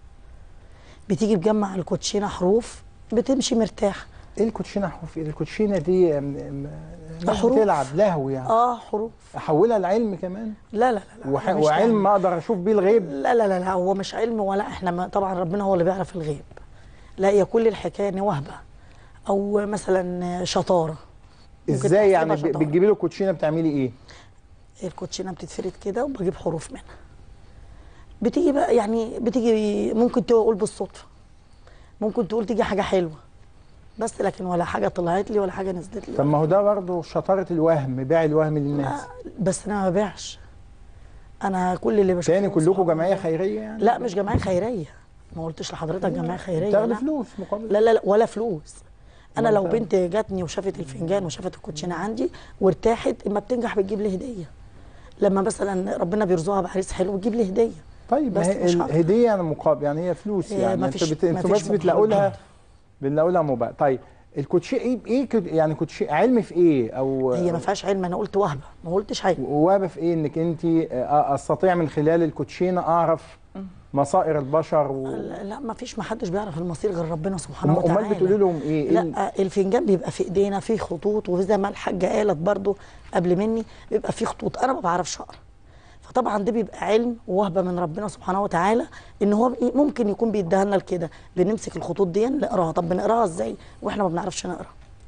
بتيجي بجمع الكوتشينه حروف، بتمشي مرتاح. ايه الكوتشينه حروف؟ الكوتشينه دي ناس بتلعب لهو يعني. اه حروف. احولها لعلم كمان؟ لا لا لا, وح... وعلم ما اقدر اشوف بيه الغيب؟ لا لا لا, لا هو مش علم ولا احنا ما طبعا ربنا هو اللي بيعرف الغيب. لا هي كل الحكايه ان وهبه او مثلا شطاره. ازاي يعني بتجيبي له كوتشينه بتعملي ايه؟ الكوتشينه بتتفرد كده وبجيب حروف منها. بتيجي بقى يعني بتيجي ممكن تقول بالصدفه، ممكن تقول تيجي حاجه حلوه بس، لكن ولا حاجه طلعت لي ولا حاجه نزلت لي. طب ما هو ده برضه شطاره الوهم، بيع الوهم للناس. بس انا ما ببيعش، انا كل اللي بشوفه تاني كلكم جمعيه خيريه يعني؟ لا مش جمعيه خيريه، ما قلتش لحضرتك جمعيه خيريه. بتاخدي فلوس مقابل؟ لا لا لا ولا فلوس. انا لو بنت جاتني وشافت الفنجان وشافت الكوتشينه عندي وارتاحت، اما بتنجح بتجيب لي هديه. لما مثلا ربنا بيرزقها بعريس حلو بتجيب لي هديه. طيب ما هي الهديه انا مقابل يعني هي فلوس يعني. انتوا بت... انتوا بس بتلاقوا لها بنلاقوا لها مبالغ. طيب الكوتشي ايه ايه يعني كوتشي علم في ايه؟ او هي ما فيهاش علم، انا قلت وهبه ما قلتش حاجه. وهبه في ايه؟ انك انت استطيع من خلال الكوتشينه اعرف مصائر البشر و... لا, لا ما فيش، ما حدش بيعرف المصير غير ربنا سبحانه وتعالى. امال بتقولي لهم ايه؟ لا الفنجان بيبقى في ايدينا فيه خطوط، وزي ما الحاجه قالت برضو قبل مني بيبقى فيه خطوط، انا ما بعرفش اقرا. فطبعا ده بيبقى علم ووهبه من ربنا سبحانه وتعالى، ان هو ممكن يكون بيديها لنا كده، بنمسك الخطوط دي نقراها. طب بنقراها ازاي واحنا ما بنعرفش نقرا؟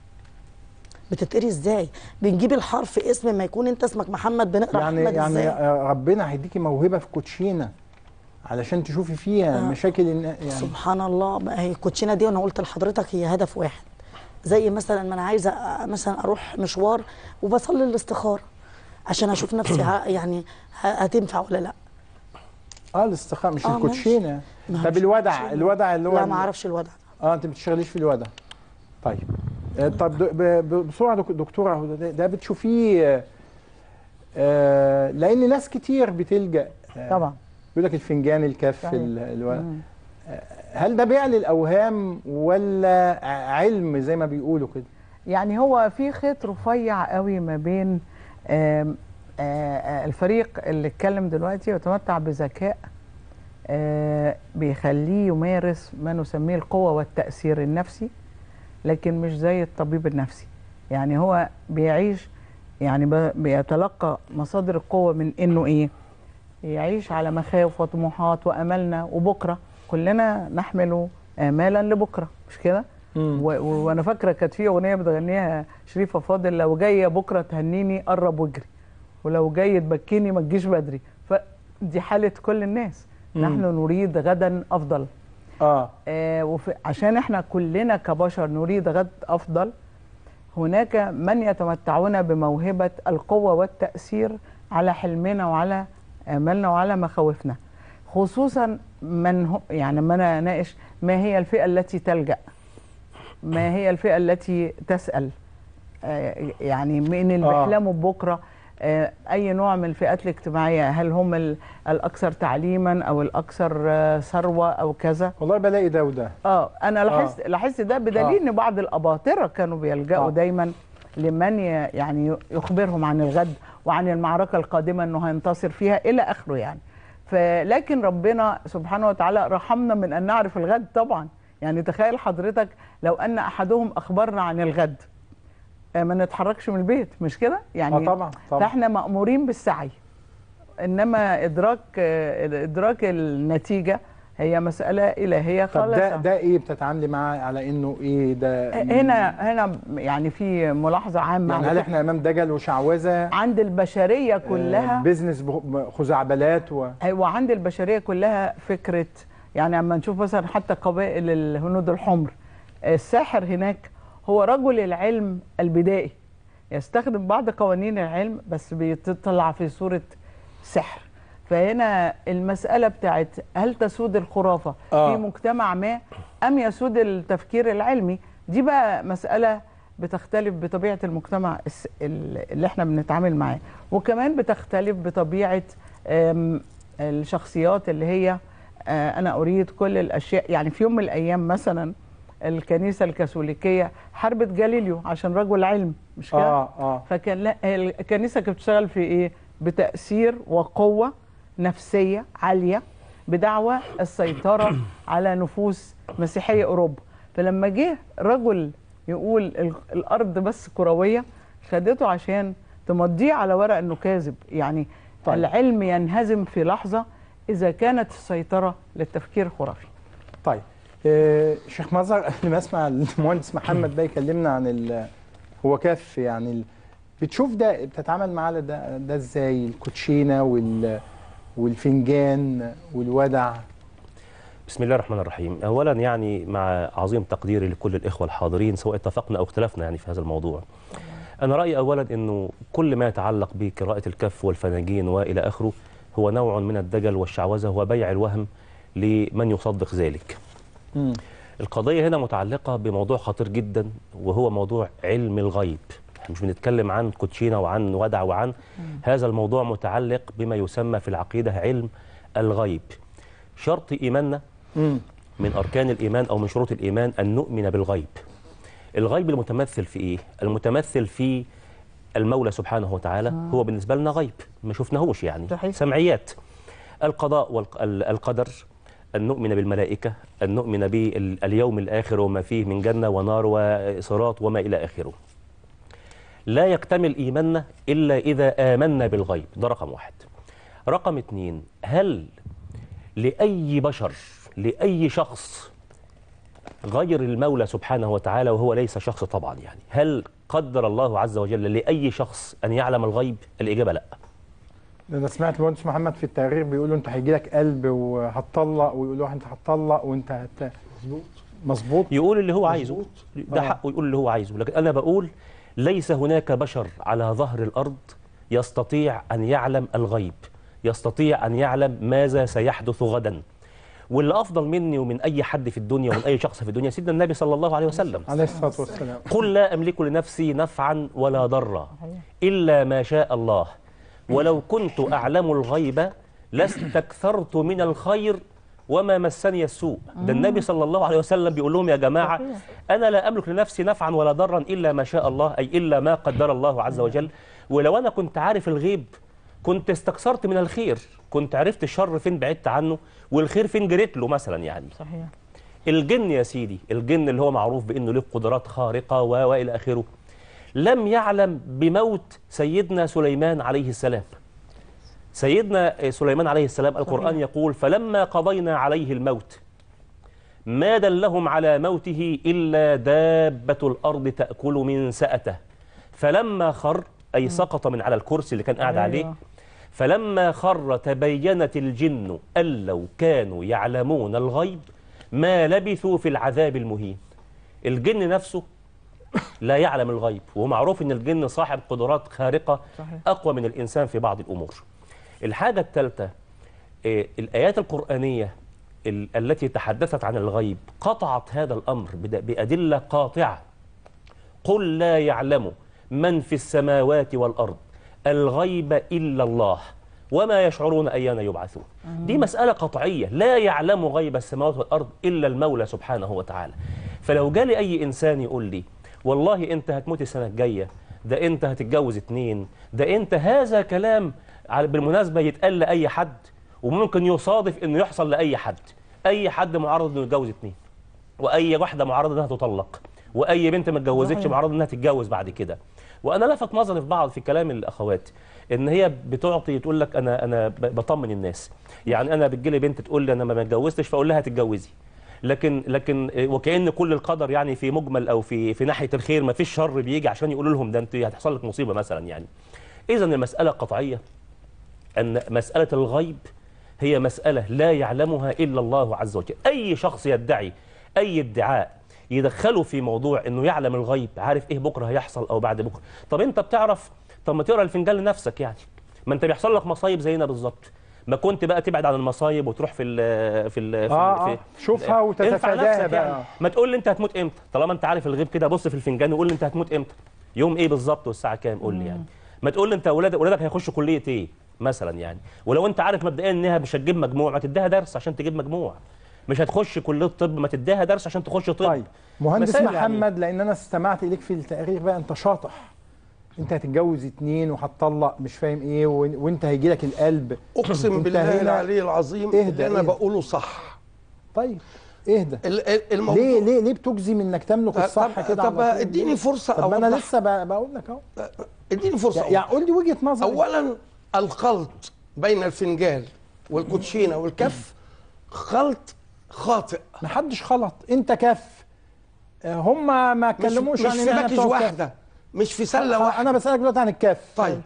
بتتقري ازاي؟ بنجيب الحرف اسم ما يكون انت اسمك محمد بنقرا يعني محمد يعني ازاي؟ ربنا هيديكي موهبه في كوتشينه علشان تشوفي فيها آه. مشاكل يعني. سبحان الله. هي الكوتشينه دي وانا قلت لحضرتك هي هدف واحد. زي مثلا ما انا عايزه مثلا اروح مشوار وبصلي الاستخاره عشان اشوف نفسي يعني هتنفع ولا لا. اه الاستخاره مش آه الكوتشينه. طب الودع الودع اللي هو لا ما اعرفش الودع. اه انت ما بتشتغليش في الودع. طيب آه طب بسرعه دكتوره، ده, ده بتشوفيه آه لان ناس كتير بتلجا آه طبعا يقول لك الفنجان الكف الودع. هل ده بيع للاوهام ولا علم زي ما بيقولوا كده؟ يعني هو في خيط رفيع قوي ما بين آآ آآ الفريق اللي اتكلم دلوقتي وتمتع بذكاء بيخليه يمارس ما نسميه القوة والتأثير النفسي، لكن مش زي الطبيب النفسي. يعني هو بيعيش يعني بيتلقى مصادر القوة من انه ايه؟ يعيش على مخاوف وطموحات واملنا، وبكره كلنا نحمل امالا لبكره، مش كده؟ وانا فاكره كانت في اغنيه بتغنيها شريفه فاضل، لو جايه بكره تهنيني قرب واجري، ولو جاي تبكيني ما تجيش بدري. فدي حاله كل الناس. مم. نحن نريد غدا افضل. اه, آه عشان احنا كلنا كبشر نريد غد افضل، هناك من يتمتعون بموهبه القوه والتاثير على حلمنا وعلى املنا وعلى مخاوفنا، خصوصا من هو يعني ما انا اناقش ما هي الفئه التي تلجأ، ما هي الفئه التي تسأل، آه يعني مين اللي بيحلموا ببكره، آه اي نوع من الفئات الاجتماعيه، هل هم الاكثر تعليما او الاكثر آه ثروه او كذا؟ والله بلاقي ده وده. اه انا لاحظت آه. لاحظت ده بدليل آه. ان بعض الاباطره كانوا بيلجأوا آه. دايما لمن يعني يخبرهم عن الغد وعن المعركة القادمة أنه هينتصر فيها إلى آخره يعني. فلكن ربنا سبحانه وتعالى رحمنا من أن نعرف الغد طبعا. يعني تخيل حضرتك لو أن أحدهم أخبرنا عن الغد ما نتحركش من البيت، مش كده؟ يعني آه طبعا طبعا. فإحنا مأمورين بالسعي، إنما إدراك إدراك النتيجة هي مسألة إلهية خالصة. طب ده ده إيه بتتعاملي معاه على إنه إيه ده؟ هنا هنا يعني في ملاحظة عامة، يعني هل إحنا أمام دجل وشعوذة عند البشرية كلها؟ آه بيزنس خزعبلات و وعند البشرية كلها فكرة، يعني اما نشوف مثلا حتى قبائل الهنود الحمر، الساحر هناك هو رجل العلم البدائي يستخدم بعض قوانين العلم بس بيطلع في صورة سحر. فهنا المسألة بتاعت هل تسود الخرافة آه. في مجتمع ما أم يسود التفكير العلمي، دي بقى مسألة بتختلف بطبيعة المجتمع اللي احنا بنتعامل معاه، وكمان بتختلف بطبيعة الشخصيات اللي هي أنا أريد كل الأشياء. يعني في يوم من الأيام مثلا الكنيسة الكاثوليكية حربت جاليليو عشان رجل علم، مش كده؟ آه آه. فكان لا الكنيسة كانت بتشتغل في إيه؟ بتأثير وقوة نفسية عالية بدعوى السيطرة على نفوس مسيحية أوروبا. فلما جه رجل يقول الأرض بس كروية، خدته عشان تمضيه على ورق أنه كاذب. يعني طيب. العلم ينهزم في لحظة إذا كانت السيطرة للتفكير خرافي. طيب آه شيخ مظهر، قبل ما اسمع المهندس محمد بقى يكلمنا عن ال هو كاف يعني ال بتشوف ده بتتعامل معاه ده, ده ازاي؟ الكوتشينه وال والفنجان والودع. بسم الله الرحمن الرحيم. اولا يعني مع عظيم تقديري لكل الاخوه الحاضرين سواء اتفقنا او اختلفنا يعني في هذا الموضوع، انا رايي اولا انه كل ما يتعلق بقراءه الكف والفناجين والى اخره هو نوع من الدجل والشعوذه وبيع الوهم لمن يصدق ذلك. م. القضيه هنا متعلقه بموضوع خطير جدا وهو موضوع علم الغيب. مش بنتكلم عن كوتشينه وعن ودع وعن م. هذا الموضوع متعلق بما يسمى في العقيده علم الغيب. شرط ايماننا م. من اركان الايمان او من شروط الايمان ان نؤمن بالغيب. الغيب المتمثل في ايه؟ المتمثل في المولى سبحانه وتعالى آه. هو بالنسبه لنا غيب ما شفناهوش يعني صحيح. سمعيات. القضاء والقدر، أن نؤمن بالملائكة، أن نؤمن باليوم الآخر وما فيه من جنة ونار وصراط وما إلى آخره. لا يكتمل إيماننا إلا إذا آمنا بالغيب. ده رقم واحد. رقم اتنين، هل لأي بشر لأي شخص غير المولى سبحانه وتعالى وهو ليس شخص طبعا يعني، هل قدر الله عز وجل لأي شخص أن يعلم الغيب؟ الإجابة لا. أنا سمعت المهندس محمد في التقرير بيقولوا أنت هيجي لك قلب وهتطلق، ويقولوا أنت هتطلق وأنت هت مظبوط مظبوط يقول اللي هو عايزه، ده حقه يقول اللي هو عايزه، لكن أنا بقول ليس هناك بشر على ظهر الأرض يستطيع أن يعلم الغيب، يستطيع أن يعلم ماذا سيحدث غدا. واللي أفضل مني ومن أي حد في الدنيا ومن أي شخص في الدنيا سيدنا النبي صلى الله عليه وسلم عليه الصلاة والسلام. قل لا أملك لنفسي نفعا ولا ضرا إلا ما شاء الله ولو كنت أعلم الغيب لاستكثرت من الخير وما مسني السوء. ده النبي صلى الله عليه وسلم بيقول لهم يا جماعة أنا لا أملك لنفسي نفعا ولا ضرا إلا ما شاء الله، أي إلا ما قدر الله عز وجل. ولو أنا كنت عارف الغيب كنت استكثرت من الخير، كنت عرفت الشر فين بعدت عنه والخير فين جريت له مثلا يعني. صحيح. الجن يا سيدي، الجن اللي هو معروف بأنه له قدرات خارقة وإلى آخره، لم يعلم بموت سيدنا سليمان عليه السلام. سيدنا سليمان عليه السلام القرآن يقول فلما قضينا عليه الموت ما دلهم على موته إلا دابة الأرض تأكل من سأته فلما خر، أي سقط من على الكرسي اللي كان قاعد عليه، فلما خر تبينت الجن أن لو كانوا يعلمون الغيب ما لبثوا في العذاب المهين. الجن نفسه لا يعلم الغيب، ومعروف أن الجن صاحب قدرات خارقة أقوى من الإنسان في بعض الأمور. الحاجة الثالثة، الآيات القرآنية التي تحدثت عن الغيب قطعت هذا الأمر بأدلة قاطعة. قل لا يعلم من في السماوات والأرض الغيب إلا الله وما يشعرون أيان يبعثون. دي مسألة قطعية، لا يعلم غيب السماوات والأرض إلا المولى سبحانه وتعالى. فلو جالي أي إنسان يقول لي والله انت هتموت السنه الجايه، ده انت هتتجوز اتنين، ده انت. هذا كلام على بالمناسبه يتقال لاي حد، وممكن يصادف انه يحصل لاي حد. اي حد معرض انه يتجوز اتنين، واي واحده معرضه انها تطلق، واي بنت ما اتجوزتش معرضه انها تتجوز بعد كده. وانا لفت نظري في بعض في كلام الاخوات ان هي بتعطي تقول لك انا انا بطمن الناس. يعني انا بتجيلي بنت تقول لي انا ما اتجوزتش، فاقول لها تتجوزي، لكن لكن وكأن كل القدر يعني في مجمل او في في ناحيه الخير، ما فيش شر بيجي عشان يقولوا لهم ده انت هتحصل لك مصيبه مثلا. يعني اذا المساله قطعيه ان مساله الغيب هي مساله لا يعلمها الا الله عز وجل. اي شخص يدعي اي ادعاء يدخله في موضوع انه يعلم الغيب، عارف ايه بكره هيحصل او بعد بكره. طب انت بتعرف، طب ما تقرا الفنجان لنفسك يعني. ما انت بيحصل لك مصايب زينا بالظبط، ما كنت بقى تبعد عن المصايب وتروح في ال في ال آه في, آه شوفها وتتفاداها بقى. يعني. ما تقول لي انت هتموت امتى؟ طالما انت عارف الغيب كده بص في الفنجان وقول لي انت هتموت امتى؟ يوم ايه بالظبط والساعه كام؟ قول لي يعني. ما تقول لي انت اولادك اولادك هيخشوا كليه ايه مثلا يعني. ولو انت عارف مبدئيا انها مش هتجيب مجموع، ما تديها درس عشان تجيب مجموع. مش هتخش كليه طب، ما تديها درس عشان تخش طب. طيب مهندس محمد يعني. لان انا استمعت اليك في التقرير بقى، انت شاطح، انت هتتجوز اتنين وهتطلق مش فاهم ايه، وانت هيجي لك القلب. اقسم بالله العلي العظيم اللي انا بقوله صح. طيب اهدى. الموضوع ليه ليه ليه بتجزم انك تملك الصح كده؟ طب اديني فرصه. طب انا لسه بقول لك اهو. اديني فرصه. يعني قول لي وجهه نظرك. اولا الخلط بين الفنجان والكوتشينه والكف خلط خاطئ. ما حدش خلط، انت كف، هم ما اتكلموش عن مش في باكج واحده، مش في سله واحده. انا بسالك دلوقتي عن الكف. طيب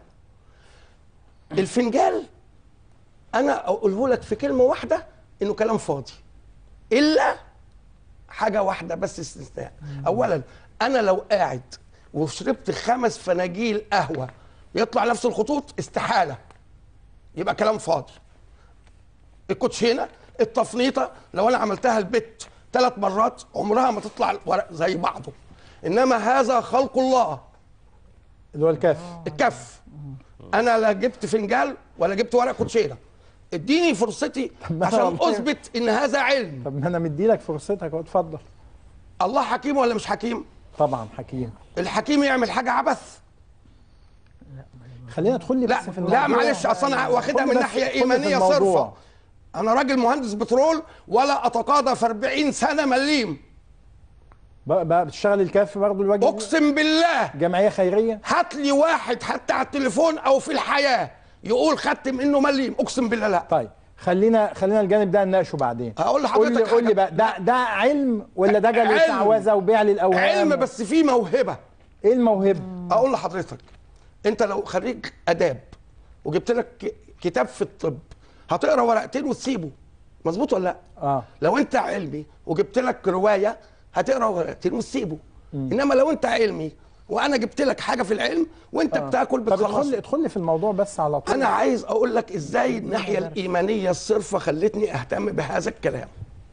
الفنجان انا اقوله لك في كلمه واحده انه كلام فاضي، الا حاجه واحده بس استثناء. اولا انا لو قاعد وشربت خمس فناجيل قهوه يطلع نفس الخطوط، استحاله، يبقى كلام فاضي. الكوتشينه التفنيطه لو انا عملتها البت ثلاث مرات عمرها ما تطلع الورق زي بعضه. انما هذا خلق الله اللي هو الكف. الكف انا لا جبت فنجان ولا جبت ورق كوتشينه. اديني فرصتي عشان اثبت ان هذا علم. طب ما انا مدي لك فرصتك اهو، اتفضل. الله حكيم ولا مش حكيم؟ طبعا حكيم. الحكيم يعمل حاجه عبث؟ خلينا ندخل لي بس في الموضوع. لا معلش، اصل انا واخدها من ناحيه ايمانيه صرفه. انا راجل مهندس بترول ولا اتقاضى في أربعين سنه مليم. بقى بتشتغل الكف برضه الواجب؟ اقسم بالله. جمعيه خيريه؟ هات لي واحد حتى على التليفون او في الحياه يقول خدت منه مليم، اقسم بالله لا. طيب خلينا خلينا الجانب ده نناقشه بعدين. هقول لحضرتك قول لي قول لي بقى، ده ده علم ولا ده جال استعوذه وبيع للاوهام؟ علم بس فيه موهبه. ايه الموهبه؟ اقول لحضرتك، انت لو خريج اداب وجبت لك كتاب في الطب هتقرا ورقتين وتسيبه، مظبوط ولا لا؟ اه. لو انت علمي وجبت لك روايه هتقرا ورقتين وتسيبه. انما لو انت علمي وانا جبت لك حاجه في العلم وانت آه. بتاكل بتخلص. طب ادخل ادخل لي في الموضوع بس على طول. انا عايز اقول لك ازاي الناحيه الايمانيه الصرفه خلتني اهتم بهذا الكلام.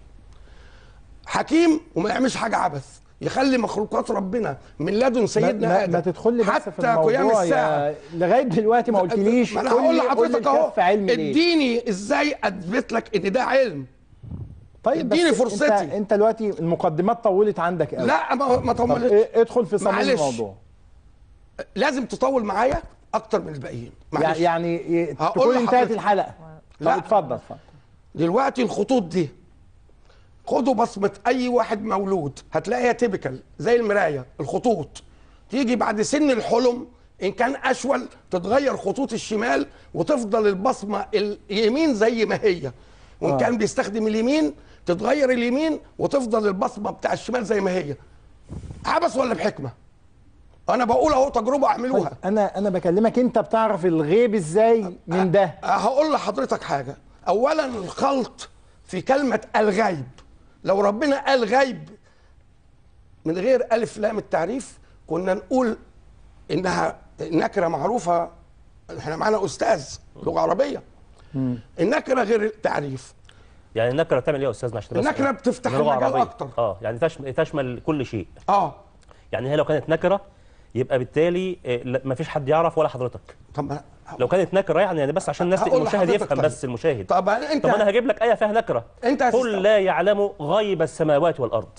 حكيم وما يعملش حاجه عبث، يخلي مخلوقات ربنا من لدن سيدنا ما ادم ما تدخل لي بس حتى في الموضوع قيام الساعه. لغايه دلوقتي ما قلتليش. ما انا هقول لحضرتك اهو، اديني اديني ازاي اثبت لك ان ده علم. طيب اديني فرصتي. انت انت دلوقتي المقدمات طولت عندك قوي. لا ما, ما طولتش. ادخل في صميم الموضوع. لازم تطول معايا اكتر من الباقيين. معلش. يعني تكون انتهت الحلقه. لا اتفضل اتفضل. دلوقتي الخطوط دي خدوا بصمه اي واحد مولود هتلاقيها تيبيكال زي المرايه. الخطوط تيجي بعد سن الحلم ان كان اشول تتغير خطوط الشمال وتفضل البصمه اليمين زي ما هي، وان آه. كان بيستخدم اليمين تتغير اليمين وتفضل البصمه بتاع الشمال زي ما هي. عبث ولا بحكمه؟ انا بقول اهو تجربه اعملوها. طيب انا انا بكلمك، انت بتعرف الغيب ازاي من ده؟ هقول لحضرتك حاجه. اولا الخلط في كلمه الغيب، لو ربنا قال غيب من غير الف لام التعريف كنا نقول انها نكره معروفه. احنا معانا استاذ لغه عربيه. مم. النكره غير التعريف. يعني النكره بتعمل ايه يا استاذنا؟ عشان النكره بتفتح المجال اكتر. اه يعني تشمل تشمل كل شيء. اه يعني هي لو كانت نكره يبقى بالتالي ما فيش حد يعرف ولا حضرتك. طب لو كانت نكره يعني يعني بس عشان الناس المشاهد يفهم. طيب. بس المشاهد. طب انت طب انا هجيب لك ايه فيها نكره. انت قل لا يعلم غيب السماوات والارض.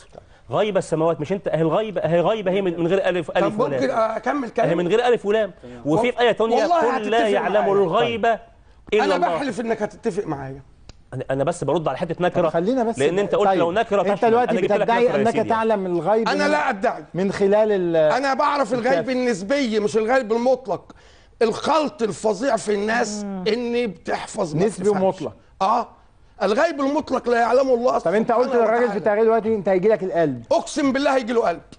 غيب السماوات، مش انت اهي الغيبه اهي غيبه هي من غير الف الف طب ولام. ممكن اكمل كلام؟ هي من غير الف ولام. وفي ايه ثانيه قل لا يعلم الغيب الا انا الله. بحلف انك هتتفق معايا. انا انا بس برد على حته نكره. خلينا بس لان انت قلت طيب. لو نكره انت دلوقتي بتدعي انك تعلم الغيب. انا لا ادعي من خلال ال انا بعرف الغيب النسبي مش الغيب المطلق. الخلط الفظيع في الناس اني بتحفظ نسبي ومطلق. اه الغيب المطلق لا يعلمه الله. طب انت قلت للراجل بتاع دلوقتي انت هيجي لك القلب. اقسم بالله هيجي له قلب.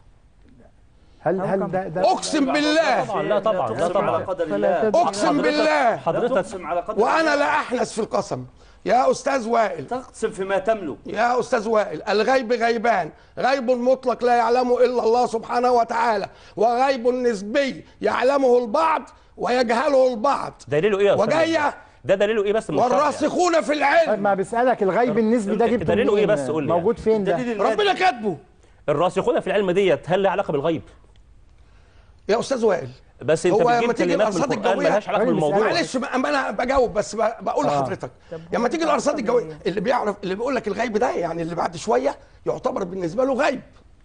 هل هل ده, ده اقسم بالله. طبعا لا طبعا لا طبعا اقسم بالله. حضرتك على قدر وانا لا احنس في القسم. يا استاذ وائل تقسم فيما تملك. يا استاذ وائل الغيب غيبان، غيب مطلق لا يعلمه الا الله سبحانه وتعالى، وغيب نسبي يعلمه البعض ويجهله البعض. دليله ايه يا استاذ؟ وجايه ده دليله ايه بس؟ والراسخون في العلم. طيب ما بسالك الغيب النسبي ده جبته دليله ايه بس؟ قول لي موجود فين ده؟ ربنا كاتبه. الراسخون في العلم ديت هل لها علاقه بالغيب؟ يا استاذ وائل بس انت بتجيب كلمات من القرآن مالهاش علاقه بالموضوع. معلش انا بجاوب بس بقول لحضرتك لما تيجي الارصاد الجويه اللي بيعرف اللي بيقول لك الغيب ده يعني اللي بعد شويه يعتبر بالنسبه له غيب.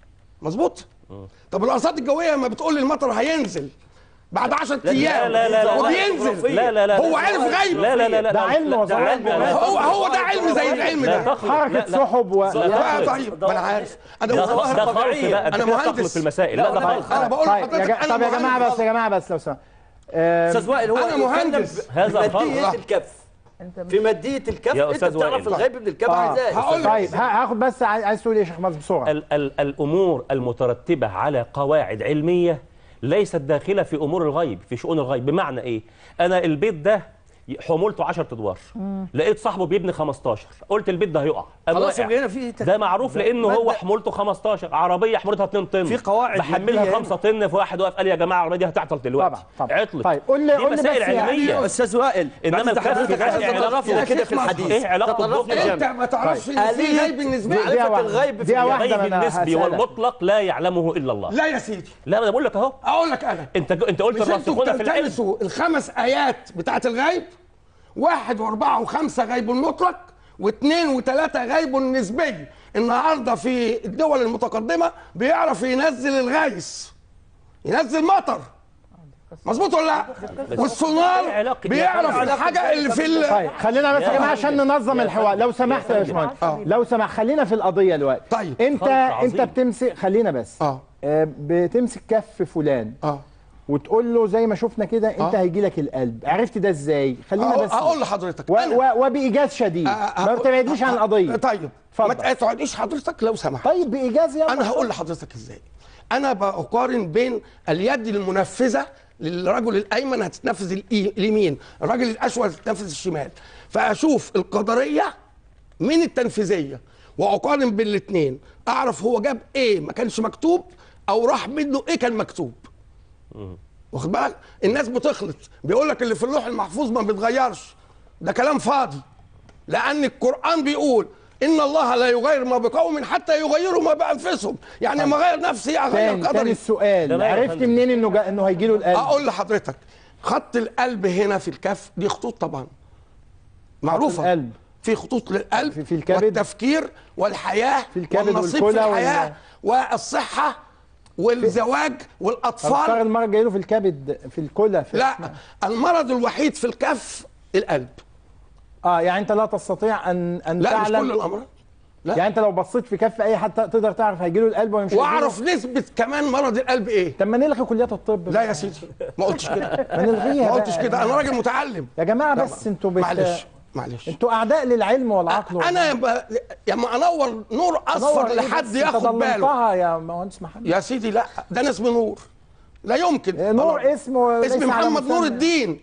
مظبوط؟ طب الارصاد الجويه لما بتقول لي المطر هينزل بعد عشرة ايام لا لا لا وبينزل لا لا لا هو عارف غيب. لا لا لا لا ده علم وظلام. هو هو ده علم زي العلم ده. حركه سحب و طيب ما انا عارف انا ده خالص بقى انا مهندس في المسائل. لا ده خالص. انا بقول لحضرتك طب يا جماعه بس يا جماعه بس لو سمحت استاذ وائل هو انا مهندس. هذا ماديه الكف في ماديه الكف انت بتعرف الغيب من الكف ازاي؟ طيب هاخد بس عايز تقول ايه يا شيخ مازن بسرعه؟ ال ال الامور المترتبه على قواعد علميه ليست داخله في امور الغيب، في شؤون الغيب. بمعنى ايه؟ انا البيت ده حمولته عشرة ادوار، لقيت صاحبه بيبني خمستاشر، قلت البيت ده هيقع. خلاص هنا في ده معروف لانه هو حمولته خمستاشر، عربيه حمولتها اتنين طن، في قواعد بحملها خمسة طن، في واحد واقف قال يا جماعه العربيه دي هتعطل دلوقتي. طبعا طبعا عطلت. طيب قول لي قول لي مسائل علميه استاذ وائل. انما الكف تطرفنا كده في الحديث. ايه علاقه الضوء؟ انت ما تعرفش ان في غيب بالنسبه لي. معرفه الغيب في الغيب النسبي والمطلق لا يعلمه الا الله. لا يا سيدي. لا انا بقول لك اهو. اقول لك انا انت انت قلت الراسخون في العلم. الخمس ايات بتاعت الغيب واحد واربعة وخمسة غيب مطلق واثنين وثلاثة غيب نسبي. النهارده في الدول المتقدمة بيعرف ينزل الغيث، ينزل مطر. مظبوط ولا لا؟ والسونار بيعرف الحاجة اللي في ال... طيب خلينا بس يا جماعة عشان ننظم الحوار لو سمحت يا باشمهندس. لو سمحت خلينا في القضية دلوقتي. طيب انت انت بتمسك خلينا بس اه بتمسك كف فلان اه وتقول له زي ما شفنا كده انت آه. هيجي لك القلب. عرفت ده ازاي؟ خلينا بس اقول لحضرتك و... و... وبايجاز شديد. آه ما بتبعدنيش عن القضيه. طيب فضل. ما تقعديش حضرتك لو سمحت. طيب بايجاز يلا. انا هقول لحضرتك ازاي. انا بقارن بين اليد المنفذه للرجل الايمن هتتنفذ اليمين، الراجل الاشول هتتنفذ الشمال، فاشوف القدريه من التنفيذيه واقارن بين الاثنين، اعرف هو جاب ايه ما كانش مكتوب او راح منه ايه كان مكتوب. واخد بالك؟ الناس بتخلط، بيقول لك اللي في اللوح المحفوظ ما بيتغيرش. ده كلام فاضي. لأن القرآن بيقول إن الله لا يغير ما بقوم حتى يغيروا ما بأنفسهم، يعني لما أغير نفسي أغير قدري. تاني السؤال، عرفت منين إنه جا... إنه هيجي له القلب؟ أقول لحضرتك خط القلب هنا في الكف دي خطوط طبعا معروفة. القلب في خطوط للقلب في, في الكبد والتفكير والحياة في الكبد والنصيب في الحياة وال... والصحة والزواج والاطفال. المرض جاي له في الكبد في الكلى في لا المرض الوحيد في الكف القلب. اه يعني انت لا تستطيع ان ان لا تعلم. لا مش كل الامراض. لا يعني انت لو بصيت في كف اي حد تقدر تعرف هيجي له القلب ولا مش هيجي له. واعرف نسبه كمان مرض القلب ايه. طب ما نلغي كليات الطب. لا يا سيدي ما قلتش كده. ما نلغيها. ما قلتش كده، انا راجل متعلم يا جماعه. بس انتوا بت... معلش معلش انتوا اعداء للعلم والعقل. انا يبقى لما انور نور اصفر لحد ياخد باله. يا مهندس محمد يا سيدي لا ده انا اسمي نور، لا يمكن. نور اسمه اسمي محمد نور الدين.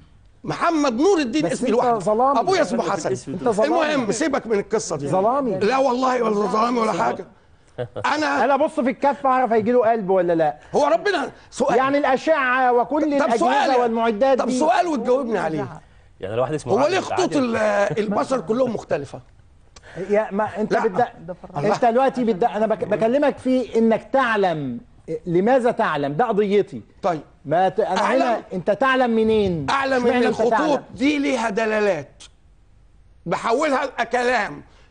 محمد نور الدين اسمي لوحده. ابويا اسمه حسن. المهم سيبك من القصه دي. ظلامي. لا والله ولا ظلامي ولا حاجه. انا انا ابص في الكف اعرف هيجي له قلب ولا لا. هو ربنا سؤال يعني الاشعه وكل الاجهزه والمعدات طب دي. طب سؤال وتجاوبني عليه. يعني لو واحد اسمه هو ليه خطوط البشر كلهم مختلفه؟ يا ما انت بدأ انت دلوقتي بدأ انا بك... بكلمك في انك تعلم. لماذا تعلم؟ ده قضيتي. طيب ما ت... انا هنا انت تعلم منين؟ اعلم ان الخطوط دي ليها دلالات بحولها لكلام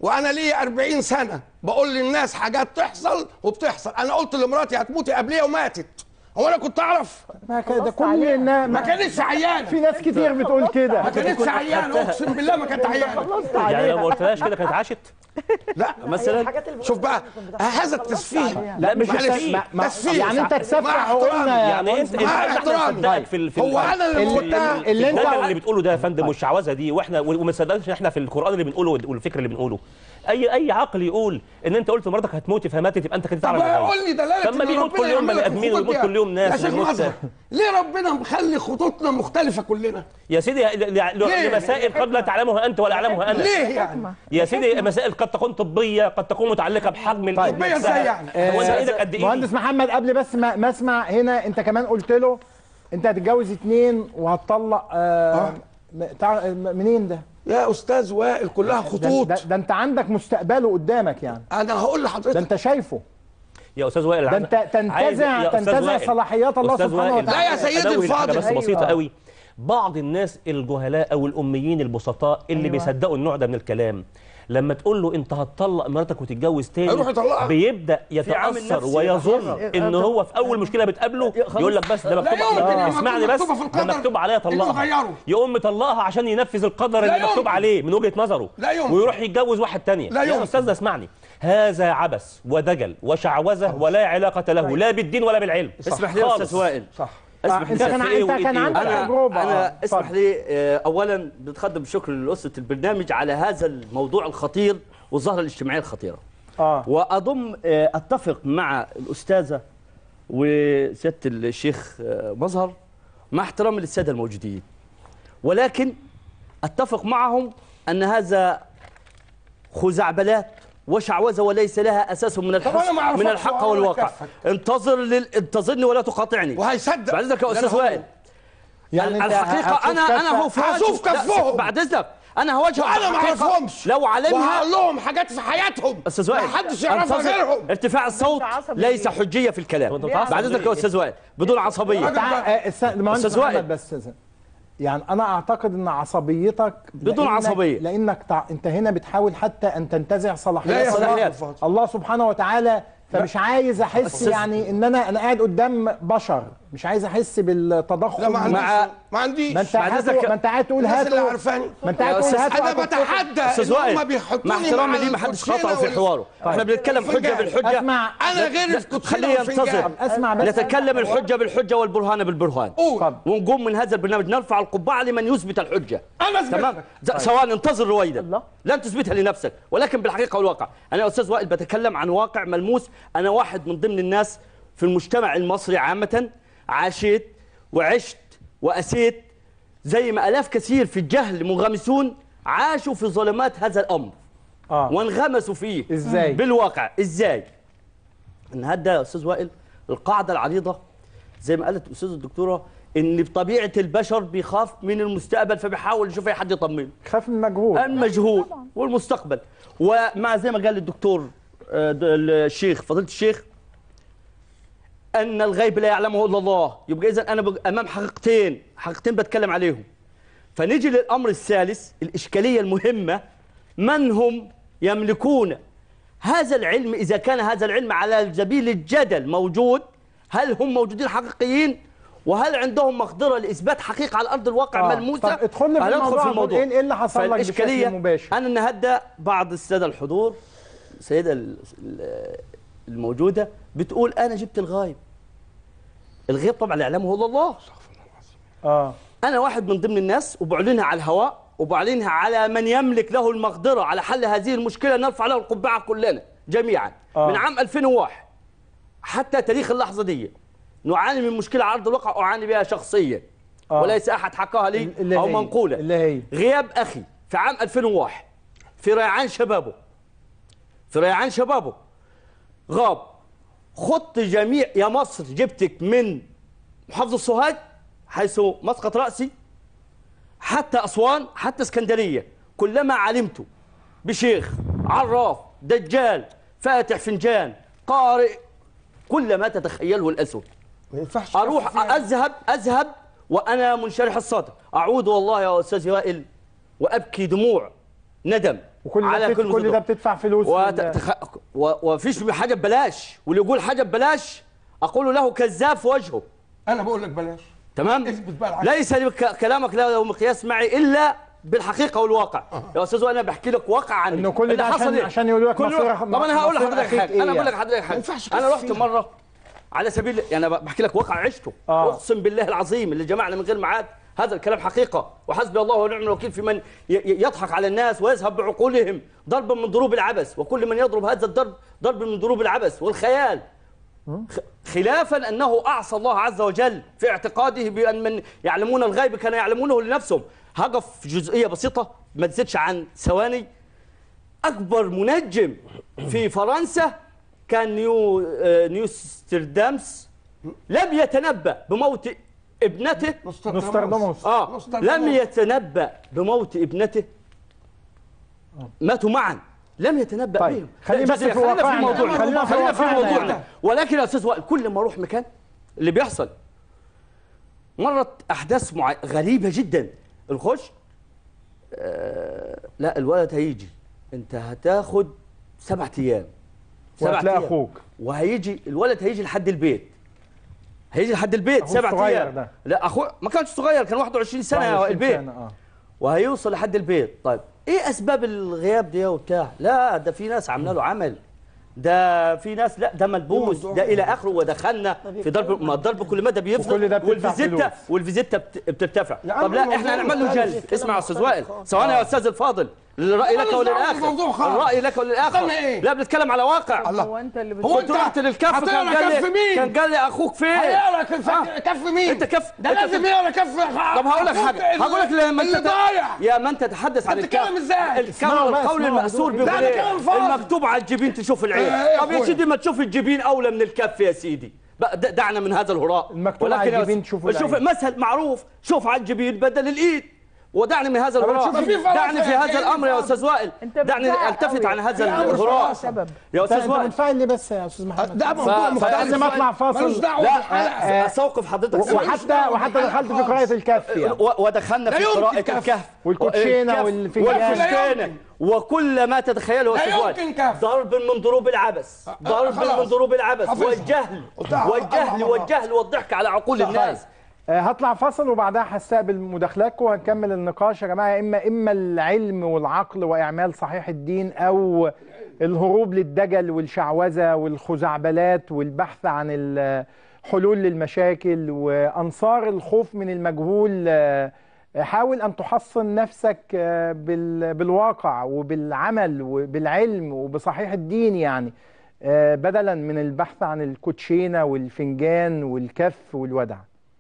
وانا ليا أربعين سنه بقول للناس حاجات تحصل وبتحصل. انا قلت لمراتي هتموتي قبليها وماتت. هو انا كنت اعرف؟ ما كده كل الناس ما كانتش عيانه. في ناس كتير بتقول كده. ما كانتش عيانه، اقسم بالله ما كانت عيانه. يعني لو ما قلتلهاش كده كانت عاشت؟ لا مثلا شوف بقى هذا التسفيه. لا مش تسفيه. يعني انت تسفح قلنا يعني انت مع احترامي. في في هو انا اللي قلتها اللي انت اللي بتقوله ده يا فندم والشعوذه دي، واحنا وما صدقناش احنا في القران اللي بنقوله والفكر اللي بنقوله. اي اي عقل يقول ان انت قلت لمراتك هتموتي فماتت يبقى انت كنت تعرف. طب قول لي دلاله طب ما بيموت كل يوم بني ادمين ويموت كل يوم ناس. ليه ربنا مخلي خطوطنا مختلفه كلنا؟ يا سيدي لمسائل قد لا تعلمها انت ولا اعلمها انا. ليه يعني؟ يا سيدي مسائل قد تكون طبيه، قد تكون متعلقه بحجم الايد. طبيه ازاي يعني؟ هو انت ايدك قد ايه؟ مهندس محمد قبل بس ما, ما اسمع هنا، انت كمان قلت له انت هتتجوز اتنين وهتطلق. آه آه. منين ده؟ يا استاذ وائل كلها خطوط. ده, ده, ده انت عندك مستقبله قدامك يعني. انا هقول لحضرتك ده انت شايفه. يا استاذ وائل ده انت تنتزع تنتزع صلاحيات الله سبحانه وتعالى. لا يا سيدي الفاضل بس بسيطه قوي. بعض الناس الجهلاء او الاميين البسطاء اللي أيوة. بيصدقوا النوع ده من الكلام، لما تقول له انت هتطلق مراتك وتتجوز تاني بيبدا يتاثر ويظن ان هو في اول مشكله بتقابله يقول لك بس ده مكتوب. اسمعني بس، ده مكتوب عليها طلقها، يقوم مطلقها عشان ينفذ القدر اللي مكتوب عليه من وجهه نظره ويروح يتجوز واحد تاني. يا استاذ اسمعني، هذا عبث ودجل وشعوذه ولا علاقه له لا بالدين ولا بالعلم. اسمح لي يا استاذ وائل. صح. اسمح لي. انت كان عندك تجربه. انا اسمح لي اولا بتقدم بشكر لاسره البرنامج على هذا الموضوع الخطير والظاهره الاجتماعيه الخطيره. اه واضم اتفق مع الاستاذه وسياده الشيخ مظهر مع احترامي للساده الموجودين، ولكن اتفق معهم ان هذا خزعبلات وشعوذه وليس لها اساس من الحق من الحق والواقع. انتظر لل... انتظرني ولا تقاطعني. وهيصدق بعد اذنك يا استاذ وائل. يعني الحقيقه انا انا هو هشوف كفهم بعد اذنك. انا هواجههم انا ما اعرفهمش لو علمها وهقول لهم حاجات في حياتهم استاذ وائل ما حدش يعرفها غيرهم. ارتفاع الصوت ليس حجيه في الكلام. بعد اذنك يا استاذ وائل بدون عصبيه. استاذ وائل بس يعني انا اعتقد ان عصبيتك بدون عصبيه لانك تع... انت هنا بتحاول حتى ان تنتزع صلاحيات الله, الله سبحانه وتعالى، فمش عايز احس يعني ان انا انا قاعد قدام بشر، مش عايز احس بالتضخم. لا ما عنديش ما عنديش ما انت ما انت قاعد تقول هاتوا ما انت قاعد تقول هاتوا. انا بتحدى ان هم بيحطوني مع احترامي ليه ما حدش قاطعه في حواره. احنا بنتكلم حجه بالحجه. اسمع انا غير خليه ينتظر. اسمع بس نتكلم الحجه بالحجه والبرهان بالبرهان ونقوم من هذا البرنامج نرفع القبعه لمن يثبت الحجه. انا تمام سواء انتظر رويدا لن تثبتها لنفسك ولكن بالحقيقه والواقع. انا يا استاذ وائل بتكلم عن واقع ملموس. انا واحد من ضمن الناس في المجتمع المصري عامه عاشت وعشت وأسيت زي ما ألاف كثير في الجهل منغمسون عاشوا في ظلمات هذا الأمر آه. وانغمسوا فيه. إزاي؟ بالواقع إزاي؟ إن هذا يا أستاذ وائل القاعدة العريضة زي ما قالت أستاذ الدكتورة إن بطبيعة البشر بيخاف من المستقبل فبيحاول يشوف أي حد يطمنه. خاف من المجهول. المجهول والمستقبل. ومع زي ما قال الدكتور الشيخ فضيلة الشيخ أن الغيب لا يعلمه إلا الله. يبقى إذن أنا أمام حقيقتين حقيقتين بتكلم عليهم. فنيجي للأمر الثالث الإشكالية المهمة، من هم يملكون هذا العلم؟ إذا كان هذا العلم على سبيل الجدل موجود، هل هم موجودين حقيقيين؟ وهل عندهم مقدرة لإثبات حقيقة على أرض الواقع آه. ملموسة؟ طب ادخل لي في الموضوع, في الموضوع. إيه اللي حصل لك بشكل مباشر؟ أنا النهارده بعض السادة الحضور السيدة الموجودة بتقول أنا جبت الغايب. الغيب طبعا لا يعلمه الا الله. اه انا واحد من ضمن الناس وبعلنها على الهواء وبعلنها على من يملك له المقدره على حل هذه المشكله نرفع له القبعه كلنا جميعا. آه. من عام ألفين وواحد حتى تاريخ اللحظه دي نعاني من مشكله على ارض الواقع اعاني بها شخصيا. آه. وليس احد حكاها لي او منقوله. اللي هي غياب اخي في عام ألفين وواحد في ريعان شبابه في ريعان شبابه غاب. خط جميع يا مصر جبتك من محافظة سوهاج حيث مسقط رأسي حتى أسوان حتى اسكندرية، كلما علمت بشيخ عراف دجال فاتح فنجان قارئ كل ما تتخيله الأسود أروح أذهب أذهب وأنا منشرح الصدر أعود والله يا أستاذ وائل وأبكي دموع ندم وكل على ده كل بت- كل مصدر. ده بتدفع فلوس وت- في ال- تخ... و... وفيش حاجه ببلاش، واللي يقول حاجه ببلاش اقول له كذاب في وجهه. انا بقول لك بلاش. تمام. اثبت بقى العكس. ليس ك- كلامك له مقياس معي الا بالحقيقه والواقع. يا استاذ انا بحكي لك واقع عني إنه كل اللي ده حصل عشان- إيه؟ عشان يقولوا لك كل- مصير- طب انا هقول مصير لحضرتك أخيك حاجه، إيه انا بقول لك يعني؟ حضرتك حاجه، انا رحت مره على سبيل يعني أنا بحكي لك واقع عشته. آه. اقسم بالله العظيم اللي جمعنا من غير معاد، هذا الكلام حقيقه، وحسبي الله ونعم الوكيل في من ي- ي- يضحك على الناس ويذهب بعقولهم ضربا من ضروب العبث، وكل من يضرب هذا الضرب ضرب من ضروب العبث والخيال. خ- خلافا انه اعصى الله عز وجل في اعتقاده بان من يعلمون الغيب كانوا يعلمونه لنفسهم. هقف في جزئيه بسيطه ما تزيدش عن ثواني. اكبر منجم في فرنسا كان نيو آه، نيوستردامس لم يتنبأ بموت ابنته. نوستراداموس. اه لم يتنبأ بموت ابنته. ماتوا معا، لم يتنبأ طيب، بهم. خلينا لا، بس في خلينا في واقعنا. موضوعنا خلينا في خلينا في واقعنا موضوعنا يعني. ولكن يا استاذ وائل كل ما اروح مكان اللي بيحصل مرت احداث مع... غريبه جدا. نخش آه... لا الولد هيجي انت هتاخد سبعة ايام وهتلاقي أيام. أخوك. وهيجي الولد هيجي لحد البيت، هيجي لحد البيت أخوه سبعة الصغير ايام ده. لا اخوه ما كانش صغير، كان واحد وعشرين سنه واحد وعشرين البيت سنة، آه. وهيوصل لحد البيت. طيب ايه اسباب الغياب دي وبتاع؟ لا ده في ناس عامله له عمل، ده في ناس لا ده ملبوس، ده الى اخره، ودخلنا في ضرب، ما الضرب كل مدى بيفضل، وكل ده بتدفع والفيزيتا فلوس. والفيزيتا بت- بترتفع. يا عم طب لا الموضوع احنا هنعمل له مختلف. جلد. اسمع يا استاذ وائل ثواني يا استاذ الفاضل، الراي لك ماليش دعوة وللاخر، بالموضوع خالص. الراي لك وللاخر. استنى إيه؟ لا بنتكلم على واقع. هو انت اللي هو كنت انت رحت للكف هتقرا كان قال كف لي مين؟ كان قال لي اخوك فين؟ هيقرا كف آه. كف مين؟ انت كف ده انت لازم كف- يقرا كف. طب هقول لك أخوك حاجه، اللي- هقول لك لما اللي انت ضايع. يا ما انت تتحدث عن انت بتتكلم الكف ازاي؟ اسمعوا بقى، القول اسمعوا المأسور دول. بيقول ده ايه؟ كلام فاضي. المكتوب على الجبين تشوف العين. ايه يا طب يا اخويا؟ سيدي ما تشوف الجبين اولى من الكف يا سيدي. بقى د- دعنا من هذا الهراء. المكتوب على ولكن يا الجبين س- تشوفوا شوف العين. مسهل معروف، شوف على الجبين بدل الايد. ودعني من هذا طب الهراء، شوف في فلاسفة دعني في هذا جايين الامر يا فاضي. استاذ وائل، انت دعني بتزعق التفت قوي. عن هذا في أمر الهراء سبب. يا انت استاذ انت وائل. منفعل ليه بس يا استاذ محمد؟ ده موضوع ف- مختلف. لازم اطلع فاصل. ملوش دعوه لا بالحلقه. آه، استوقف حضرتك ثواني. وحتى وحتى دخلت في قراءة الكف يعني. و- ودخلنا لا في يمكن قراءة كف. الكهف والكوتشينة الكهف والفنجان. لا والكوتشينة يمكن. وكل ما تتخيله لا يا أستاذ وائل. يمكن كف. ضرب من ضروب العبث، ضرب خلاص. من ضروب العبث حفظها. والجهل وتع- والجهل الله. والجهل والضحك على عقول الناس. آه، هطلع فاصل وبعدها هستقبل مداخلاتكم وهنكمل النقاش يا جماعه. اما اما العلم والعقل واعمال صحيح الدين، او الهروب للدجل والشعوذه والخزعبلات والبحث عن الحلول للمشاكل وانصار الخوف من المجهول. آه، حاول ان تحصن نفسك آه، بال- بالواقع وبالعمل وبالعلم وبصحيح الدين يعني، آه، بدلا من البحث عن الكوتشينه والفنجان والكف والودع.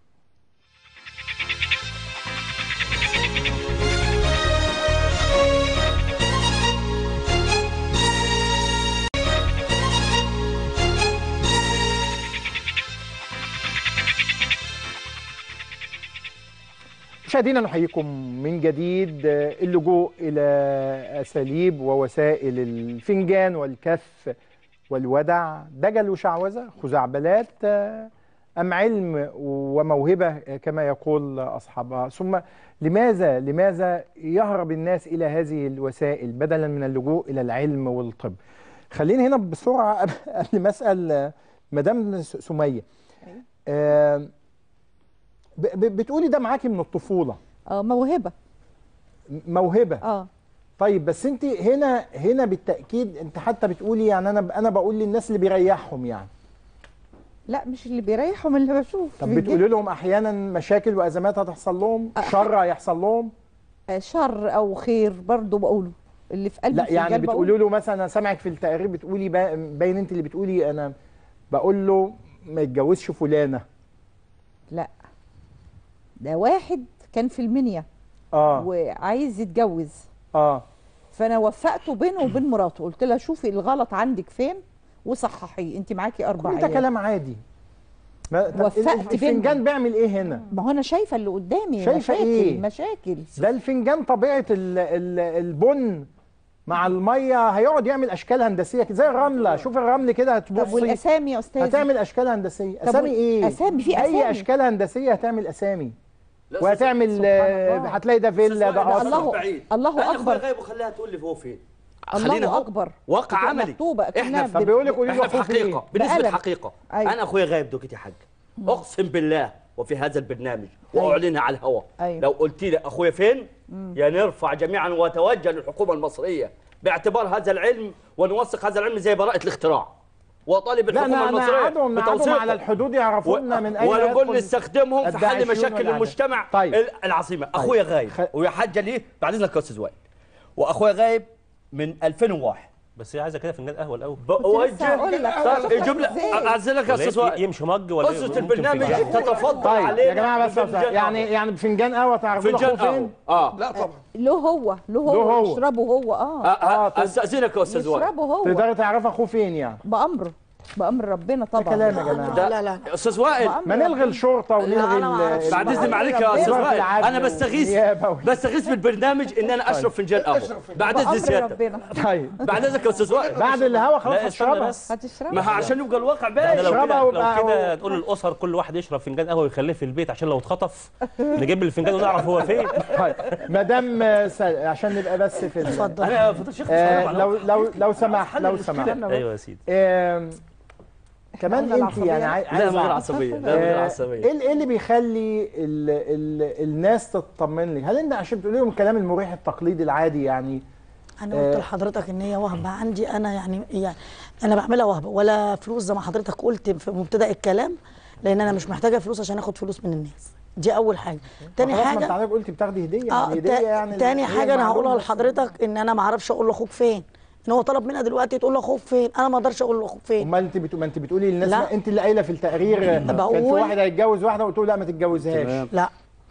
مشاهدينا نحييكم من جديد. اللجوء إلى أساليب ووسائل الفنجان والكف والودع، دجل وشعوذة، خزعبلات أم علم وموهبة كما يقول أصحابها؟ ثم لماذا لماذا يهرب الناس إلى هذه الوسائل بدلا من اللجوء إلى العلم والطب؟ خليني هنا بسرعة قبل ما أسأل مدام سمية. آه ب- ب- بتقولي ده معاكي من الطفولة. اه موهبه. موهبة. اه طيب بس انت هنا هنا بالتأكيد انت حتى بتقولي يعني انا انا بقول للناس اللي بيريحهم يعني. لا مش اللي بيريحهم اللي بشوف. طب بتقولي لهم احيانا مشاكل وازمات هتحصل لهم، شر هيحصل لهم؟ آه، شر او خير برضه بقوله اللي في قلبي. لا يعني بتقولي له مثلا، انا سامعك في التقرير بتقولي با- باين انت اللي بتقولي انا بقول له ما يتجوزش فلانة. لا ده واحد كان في المنيا اه وعايز يتجوز، اه فانا وفقته بينه وبين مراته، قلت لها شوفي الغلط عندك فين وصححيه، انت معاكي اربع كل ده عيال. كلام عادي. ما طب وفقت الفنجان بينهم. بيعمل ايه هنا؟ ما هو انا شايفه اللي قدامي. شايفة مشاكل إيه؟ مشاكل ده الفنجان طبيعة ال ال البن مع المية هيقعد يعمل اشكال هندسية كده زي الرملة. شوف الرمل كده هتبصي. طب والاسامي يا استاذ؟ هتعمل اشكال هندسية. طب اسامي وال- ايه؟ أسامي، في اي أسامي. اشكال هندسية هتعمل اسامي. وهتعمل آه، هتلاقي ده فيلا ده قصر. الله الله اكبر غايب وخليها تقول لي هو فين. الله اكبر واقع عملي. احنا طب بيقول لك قولي له احنا في حقيقه بالنسبه للحقيقه. أيوة. انا اخويا غايب دوكتي حاج اقسم بالله وفي هذا البرنامج واعلنها على الهواء. أيوة. لو قلت لي اخويا فين يا نرفع جميعا واتوجه للحكومه المصريه باعتبار هذا العلم ونوثق هذا العلم زي براءه الاختراع وطالب الحكومه المصريه بتوثيق على الحدود يعرفونا من اين ونقول نستخدمهم في حل مشاكل المجتمع طيب. العظيمه. اخويا غايب ويا حاجه ليه بعد اذنك يا استاذ وائل واخويا غايب من ألفين وواحد بس هي عايزه كده فنجان قهوه الاول بوجه يجيب لك اعزلك يا استاذ وائل يمشي مج ولا اسره البرنامج تتفضل طيب علينا. يا جماعه بس يعني يعني بفنجان قهوه تعرفوا له فين؟ اه لا طبعا له هو له هو يشربه هو اه اه استاذنك يا استاذ وائل يشربه هو تقدري تعرفي اخوه فين يعني؟ بامره بامر ربنا طبعا. كلام يا جماعه. لا لا لا استاذ وائل ما نلغي الشرطه ونلغي بعد اذن عليك يا استاذ وائل انا بستغيث بستغيث بالبرنامج ان انا اشرب فنجان قهوه بعد اذن سيادتك. طيب بعد اذنك يا استاذ وائل بعد الهوا خلاص هتشربها. هتشربها ما عشان يبقى الواقع باين. لو كده لو كده نقول للاسر كل واحد يشرب فنجان قهوه ويخليه في البيت عشان لو اتخطف نجيب الفنجان ونعرف هو فين. طيب مدام عشان نبقى بس في اتفضل. انا فضل شيخ لو لو لو سمحت لو سمحت ايوه يا سيدي. كمان انت يعني عايزه لا من غير عصبيه لا من غير عصبيه. ايه اللي بيخلي ال ال الناس تطمن لك؟ هل انت عشان بتقولي لهم الكلام المريح التقليدي العادي يعني؟ انا قلت لحضرتك ان هي وهبه عندي انا يعني يعني انا بعملها وهبه ولا فلوس زي ما حضرتك قلت في مبتدا الكلام لان انا مش محتاجه فلوس عشان اخد فلوس من الناس. دي اول حاجه. تاني حاجه ما انت حضرتك قلت بتاخدي هديه اه يعني هديه يعني تاني حاجه انا هقولها لحضرتك ان انا ما اعرفش اقول لاخوك فين. ان هو طلب منها دلوقتي تقول له اخوك فين، انا ما اقدرش اقول له اخوك فين. امال انت بتقول ما انت بتقولي للناس لا. انت اللي قايله في التقرير كان في واحد هيتجوز واحده وقلت له لا ما تتجوزهاش. لا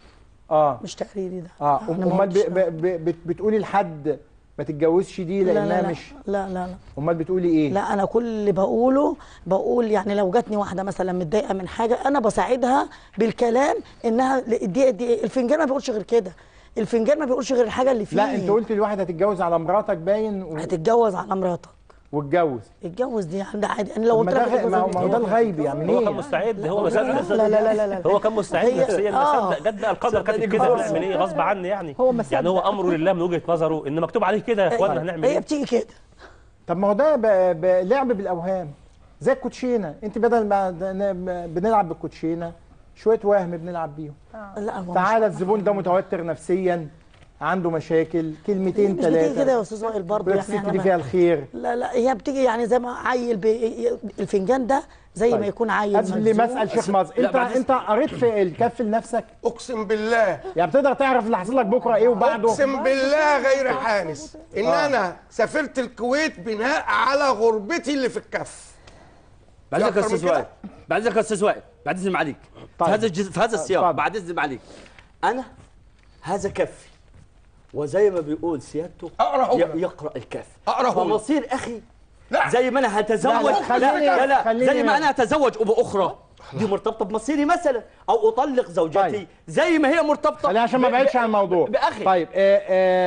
اه مش تقريري ده. اه امال بتقولي لحد ما تتجوزش دي لانها لا لا مش لا لا لا امال بتقولي ايه؟ لا انا كل اللي بقوله بقول يعني لو جاتني واحده مثلا متضايقه من حاجه انا بساعدها بالكلام انها دي دي الفنجان ما بيقولش غير كده. الفنجان ما بيقولش غير الحاجه اللي فيه. لا انت قلت لواحد هتتجوز على مراتك باين و... هتتجوز على مراتك واتجوز اتجوز دي ده عادي. انا لو قلت لك ما هو ده الغيب يعني هو كان مستعد هو ما صدق. لا لا لا لا هو كان مستعد نفسيا ما صدق جت بقى القدر كاتب كده هنعمل ايه غصب عني يعني. هو يعني هو امره لله من وجهه نظره ان مكتوب عليه كده يا اخوانا هنعمل ايه؟ هي بتيجي كده. طب ما هو ده لعب بالاوهام زي الكوتشينه. انت بدل ما بنلعب بالكوتشينه شويه وهم بنلعب بيهم. لا تعالى الزبون ده متوتر نفسيا عنده مشاكل كلمتين ثلاثه مش بتيجي كده يا استاذ وائل برضه يعني الست دي فيها الخير. لا لا هي بتيجي يعني زي ما عيل الفنجان ده زي طيب. ما يكون عيل قبل ما اسال شيخ مازن انت انت قريت في الكف لنفسك؟ اقسم بالله يعني بتقدر تعرف اللي حصل لك بكره ايه وبعده؟ اقسم بالله غير حانس ان آه. انا سافرت الكويت بناء على غربتي اللي في الكف. بعد اذنك يا استاذ وائل بعد اذنك يا استاذ وائل بعد اذن معاليك طيب. في هذا الجزء في هذا السياق طيب. بعد اذن معاليك انا هذا كفي وزي ما بيقول سيادته يقرا الكف فمصير اخي لا. زي ما انا هتزوج لا لا, لا, لا, لا زي ما انا هتزوج ام اخرى دي مرتبطه بمصيري مثلا او اطلق زوجتي طيب. زي ما هي مرتبطه خلينا عشان ما بعدش عن الموضوع باخي طيب آآ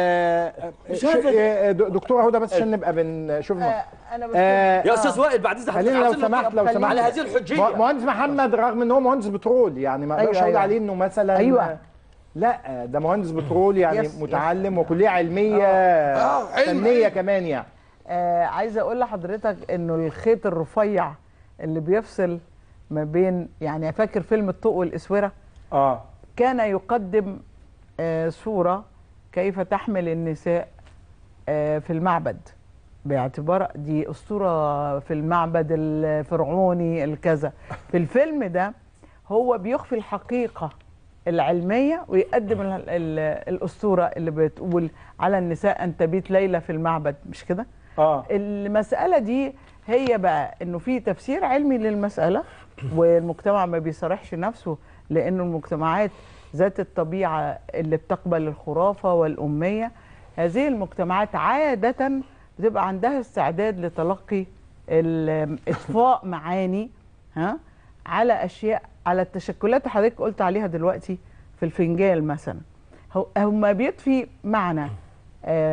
آآ دكتوره هدى بس عشان نبقى بنشوف آه انا آه يا استاذ وائل بعد اذنك خلينا لو سمحت لو سمحت على هذه الحجيه مهندس محمد رغم ان هو مهندس بترول يعني ما اقدرش اقول عليه انه مثلا ايوه لا ده مهندس بترول يعني يس متعلم يس وكليه علميه اه فنيه كمان يعني. آه عايزه اقول لحضرتك انه الخيط الرفيع اللي بيفصل ما بين يعني فاكر فيلم الطوق والاسوره؟ اه كان يقدم آه صوره كيف تحمل النساء آه في المعبد باعتبار دي اسطوره في المعبد الفرعوني الكذا. في الفيلم ده هو بيخفي الحقيقه العلميه ويقدم ال ال الاسطوره اللي بتقول على النساء ان تبيت ليله في المعبد مش كده؟ اه المساله دي هي بقى انه في تفسير علمي للمساله والمجتمع ما بيصارحش نفسه لانه المجتمعات ذات الطبيعه اللي بتقبل الخرافه والاميه هذه المجتمعات عاده بتبقى عندها استعداد لتلقي اطفاء معاني ها على اشياء على التشكلات اللي حضرتك قلت عليها دلوقتي في الفنجان مثلا. هم بيضفي معنى آه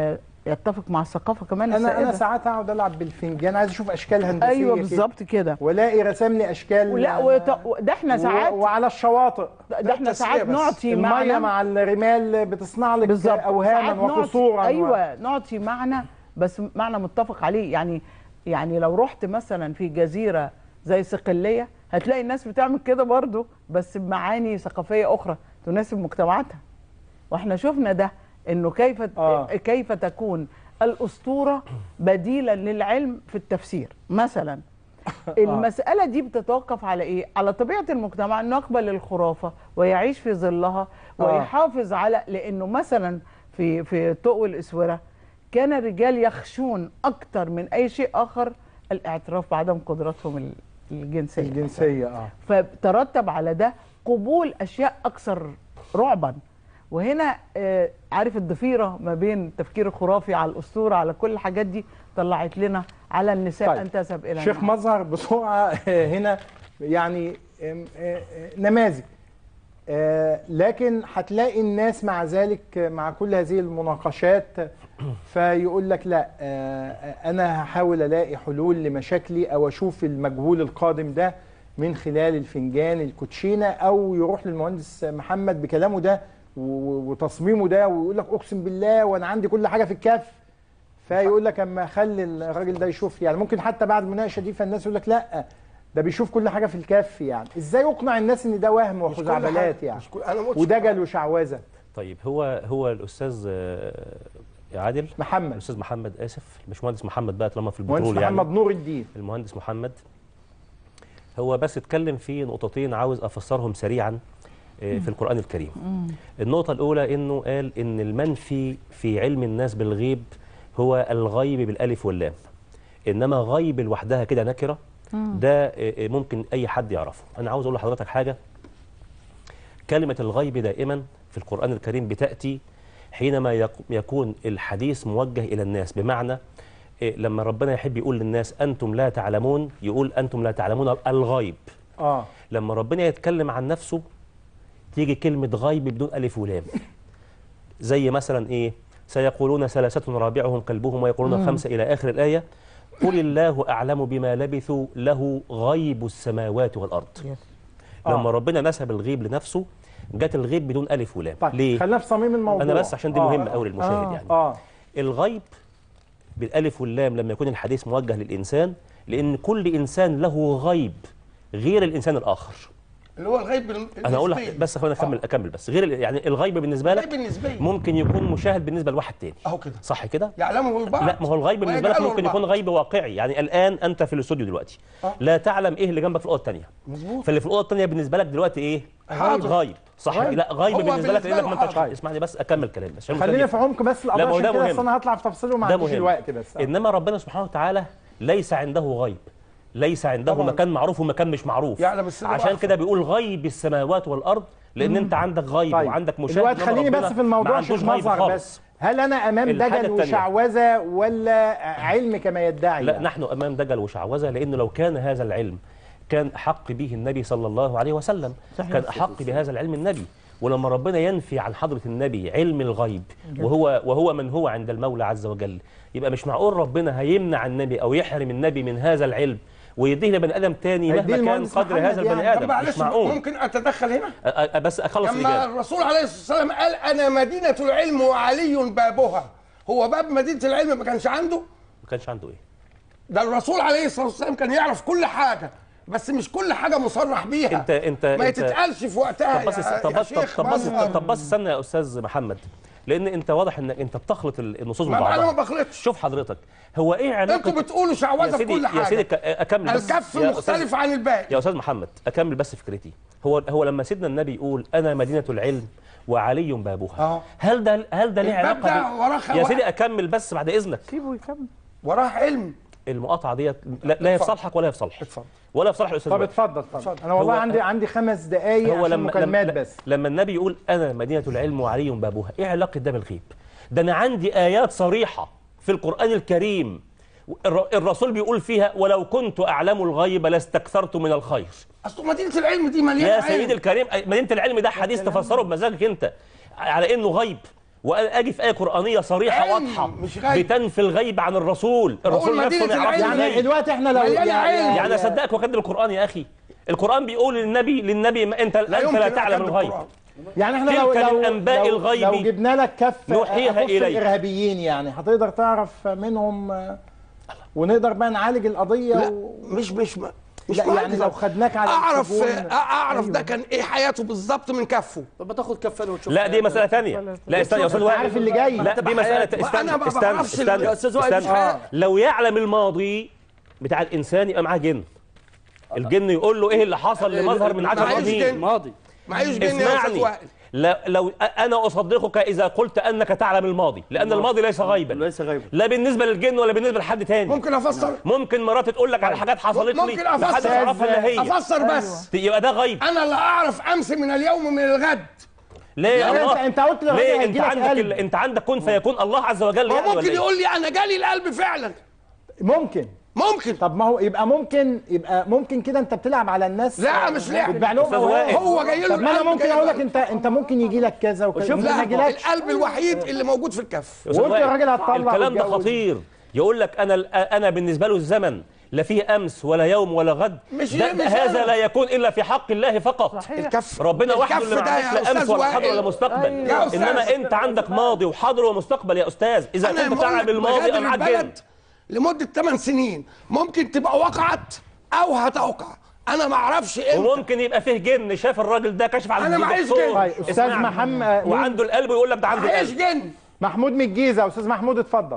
يتفق مع الثقافه كمان انا السائده. انا ساعات اقعد العب بالفنجان، عايز اشوف اشكال هندسيه ايوه كده. بالظبط كده، والاقي رسم لي اشكال. ولا وط... ده احنا ساعات و... وعلى الشواطئ ده احنا ساعات نعطي الميه معنى مع الرمال بتصنع لك اوهاما وقصورا. ايوه و... نعطي معنى، بس معنى متفق عليه. يعني يعني لو رحت مثلا في جزيره زي صقليه هتلاقي الناس بتعمل كده برضو، بس بمعاني ثقافيه اخرى تناسب مجتمعاتها. واحنا شفنا ده، انه كيف آه. كيف تكون الاسطوره بديلا للعلم في التفسير مثلا. المساله دي بتتوقف على ايه؟ على طبيعه المجتمع، انه يقبل الخرافه ويعيش في ظلها ويحافظ على، لانه مثلا في في طوق الاسوره كان الرجال يخشون اكثر من اي شيء اخر الاعتراف بعدم قدرتهم الجنسيه الجنسيه اه فترتب على ده قبول اشياء اكثر رعبا. وهنا آه عارف الضفيره ما بين التفكير الخرافي على الاسطوره على كل الحاجات دي طلعت لنا على النساء طيب. ان تذهب الى شيخ مظهر بسرعه هنا يعني نماذج، لكن هتلاقي الناس مع ذلك مع كل هذه المناقشات فيقول لك لا انا هحاول الاقي حلول لمشاكلي او اشوف المجهول القادم ده من خلال الفنجان الكوتشينه، او يروح للمهندس محمد بكلامه ده وتصميمه ده ويقول لك اقسم بالله وانا عندي كل حاجه في الكف، فيقول لك اما اخلي الراجل ده يشوف لي. يعني ممكن حتى بعد المناقشه دي فالناس يقول لك لا ده بيشوف كل حاجه في الكف. يعني ازاي اقنع الناس ان ده وهم وخزعبلات يعني ودجل وشعوذه؟ طيب هو هو الاستاذ عادل محمد الاستاذ محمد اسف مش مهندس محمد بقى طالما في البترول يعني المهندس محمد نور الدين المهندس محمد هو بس اتكلم في نقطتين عاوز افسرهم سريعا في القرآن الكريم. النقطة الأولى إنه قال إن المنفي في علم الناس بالغيب هو الغيب بالألف واللام، إنما غيب لوحدها كده نكرة ده ممكن أي حد يعرفه. أنا عاوز أقول لحضرتك حاجة، كلمة الغيب دائما في القرآن الكريم بتأتي حينما يكون الحديث موجه إلى الناس، بمعنى لما ربنا يحب يقول للناس أنتم لا تعلمون يقول أنتم لا تعلمون الغيب. آه. لما ربنا يتكلم عن نفسه تيجي كلمة غيب بدون ألف ولام، زي مثلا إيه؟ سيقولون ثلاثة رابعهم كلبهم ويقولون خمسة إلى آخر الآية. قل الله أعلم بما لبثوا له غيب السماوات والأرض. آه. لما ربنا نسب الغيب لنفسه جت الغيب بدون ألف ولام. طيب. ليه؟ خلينا في صميم الموضوع. أنا بس عشان دي آه. مهمة أوي للمشاهد آه. يعني. آه. الغيب بالألف واللام لما يكون الحديث موجه للإنسان، لأن كل إنسان له غيب غير الإنسان الآخر. اللي هو الغيب النسبي. انا اقول لك بس خلينا اكمل اكمل بس غير يعني الغيب بالنسبه لك ممكن يكون مشاهد بالنسبه لواحد تاني اهو كده صح كده يعلمه البعض. لا ما هو الغيب بالنسبه لك ممكن يكون غيب واقعي. يعني الان انت في الاستوديو دلوقتي أه؟ لا تعلم ايه اللي جنبك في الاوضه الثانيه مظبوط، فاللي في الاوضه الثانيه بالنسبه لك دلوقتي ايه غيب غيب صح غيب. لا غيب بالنسبه لك لانك ما انتش اسمعني بس اكمل كلامي بس خلينا في عمق بس القضيه عشان كده انا هطلع في تفصيله ما عنديش الوقت بس أه. انما ربنا سبحانه وتعالى ليس عنده غيب، ليس عنده طبعا. مكان معروف ومكان مش معروف، يعلم السر عشان كده بيقول غيب السماوات والارض، لان مم. انت عندك غيب طيب. وعندك مشاهد. دلوقتي خليني بس في الموضوع شيخ مظهر بس، هل انا امام دجل وشعوذه ولا علم كما يدعي؟ لا يعني؟ نحن امام دجل وشعوذه، لانه لو كان هذا العلم كان احق به النبي صلى الله عليه وسلم صحيح. كان احق بهذا العلم النبي. ولما ربنا ينفي عن حضرة النبي علم الغيب وهو وهو من هو عند المولى عز وجل، يبقى مش معقول ربنا هيمنع النبي او يحرم النبي من هذا العلم ويديه لبني ادم تاني مهما كان قدر هذا البني يعني. ادم. مش معقول. ممكن اتدخل هنا؟ أ بس اخلص لما الرسول عليه الصلاه والسلام قال انا مدينه العلم وعلي بابها، هو باب مدينه العلم ما كانش عنده؟ ما كانش عنده ايه؟ ده الرسول عليه الصلاه والسلام كان يعرف كل حاجه، بس مش كل حاجه مصرح بيها. انت انت ما يتتقالش في وقتها. طب بس طب بس طب بس طب بس استنى يا استاذ محمد، لان انت واضح انك انت بتخلط النصوص ببعضها. انا ما بخلطش. شوف حضرتك هو ايه علاقه انتوا بتقولوا شعوذه في كل حاجه يا سيدي اكمل بس الكف مختلف عن الباقي يا استاذ محمد اكمل بس فكرتي. هو هو لما سيدنا النبي يقول انا مدينه العلم وعلي بابها آه. هل ده هل ده ليه علاقه يا سيدي اكمل بس بعد اذنك سيبه يكمل وراه علم. المقاطعه ديت لا, لا في صالحك ولا في صالحك ولا في صالح الاستاذ. طب اتفضل اتفضل. انا والله عندي عندي خمس دقائق عشان مكالمات بس. لما النبي يقول انا مدينه العلم وعلي بابها، ايه علاقه ده بالغيب؟ ده انا عندي ايات صريحه في القران الكريم الرسول بيقول فيها ولو كنت اعلم الغيب لاستكثرت من الخير. اصل مدينه العلم دي مليانه يا سيدي الكريم مدينه العلم ده حديث تفسره بمزاجك انت على انه غيب، وانا اجي في ايه قرانيه صريحه واضحه بتنفي الغيب عن الرسول، الرسول نفسه ما يعرفش يعني دلوقتي احنا لو يعني, يعني, يعني اصدقك واكذب القران يا اخي؟ القران بيقول للنبي للنبي ما انت لا انت لا تعلم الغيب. يعني احنا لو تلك لو من انباء لو, الغيب لو جبنا لك كف نوحيها اليك. الارهابيين يعني هتقدر تعرف منهم ونقدر بقى نعالج القضيه لا و... مش مش ما مش لا يعني لو خدناك على اعرف السجون. اعرف أيوة. ده كان ايه حياته بالظبط من كفه. طب ما تاخد كفاله وتشوف. لا دي مساله ثانيه. لا استنى يا استاذ وائل، عارف اللي جاي. لا دي مساله استنى استنى استنى يا استاذ وائل. استنى. لو يعلم الماضي بتاع الانسان يبقى معاه جن. الجن يقول له ايه اللي حصل لمظهر من عشر سنين. ماضي معيش جن يا استاذ وائل. لا لو انا اصدقك اذا قلت انك تعلم الماضي، لان الماضي ليس غيبا. ليس غيبا. لا بالنسبه للجن ولا بالنسبه لحد تاني. ممكن افسر؟ ممكن مراتي تقول لك على حاجات حصلت لي ممكن افسر تعرفها الا هي. افسر بس يبقى ده غيب. انا اللي اعرف امس من اليوم من الغد. ليه يا يعني الله؟ انت قلت لو ليه انت عندك ال... انت عندك كن فيكون الله عز وجل يعني ممكن ولا يقول لي انا جالي القلب فعلا. ممكن ممكن. طب ما هو يبقى ممكن يبقى ممكن كده انت بتلعب على الناس. لا مش لعب. بتبيع لهم هو جاي له. طب ما انا ممكن اقول لك انت انت ممكن يجي لك كذا وكذا. لا القلب الوحيد اللي موجود في الكف. وانت يا راجل هتطلع الكلام ده خطير. يقول لك انا انا بالنسبه له الزمن لا فيه امس ولا يوم ولا غد. مش ده مش هذا لا يكون الا في حق الله فقط. صحيح. الكف ربنا وحده اللي ما عندوش لا امس ولا حاضر ولا مستقبل. أيوة. انما انت عندك ماضي وحاضر ومستقبل يا استاذ. اذا كنت تعلم الماضي ام عجل لمده ثمان سنين ممكن تبقى وقعت او هتوقع. انا ما اعرفش امتى. وممكن يبقى فيه جن شاف الراجل ده كشف على انا معيش جن. طيب استاذ محمد وعنده القلب ويقول لك ده عنده معيش جن. محمود من الجيزه. استاذ محمود اتفضل.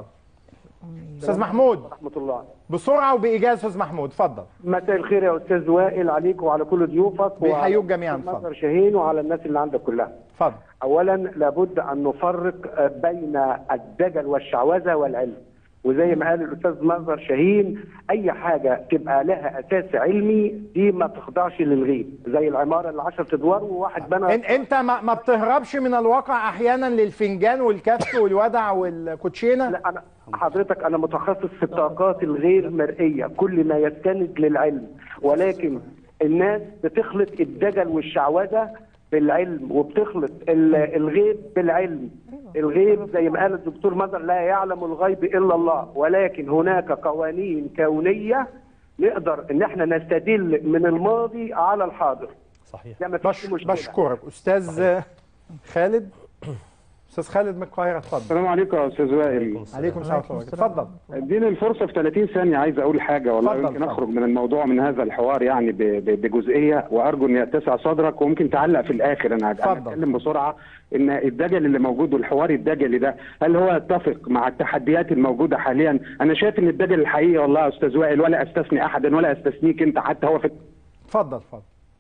استاذ محمود رحمه الله. بسرعه وبايجاز. استاذ محمود اتفضل. مساء الخير يا استاذ وائل عليك وعلى كل ضيوفك. بيحيوك جميعا. اتفضل. شاهين وعلى الناس اللي عندك كلها. اتفضل. اولا لابد ان نفرق بين الدجل والشعوذه والعلم، وزي ما قال الاستاذ منظر شاهين اي حاجه تبقى لها اساس علمي دي ما تخضعش للغيب، زي العماره اللي عشرة ادوار وواحد بنى. انت ما, ما بتهربش من الواقع احيانا للفنجان والكف والودع والكوتشينه؟ لا انا حضرتك انا متخصص في الطاقات الغير مرئيه، كل ما يستند للعلم، ولكن الناس بتخلط الدجل والشعوذه بالعلم وبتخلط الغيب بالعلم. الغيب زي ما قال الدكتور مدر لا يعلم الغيب الا الله، ولكن هناك قوانين كونيه نقدر ان احنا نستدل من الماضي على الحاضر. صحيح. بش بشكرك استاذ صحيح. خالد. استاذ خالد من القاهره اتفضل. السلام عليكم يا استاذ وائل. عليكم السلام ورحمه الله. اتفضل. اديني الفرصه في ثلاثين ثانيه عايز اقول حاجه والله يمكن اخرج من الموضوع من هذا الحوار يعني بجزئيه وارجو ان يتسع صدرك وممكن تعلق في الاخر. انا هتكلم بسرعه ان الدجل اللي موجود والحوار الدجلي ده هل هو يتفق مع التحديات الموجوده حاليا؟ انا شايف ان الدجل الحقيقي والله يا استاذ وائل ولا استثني احدا ولا استثنيك انت حتى هو في اتفضل اتفضل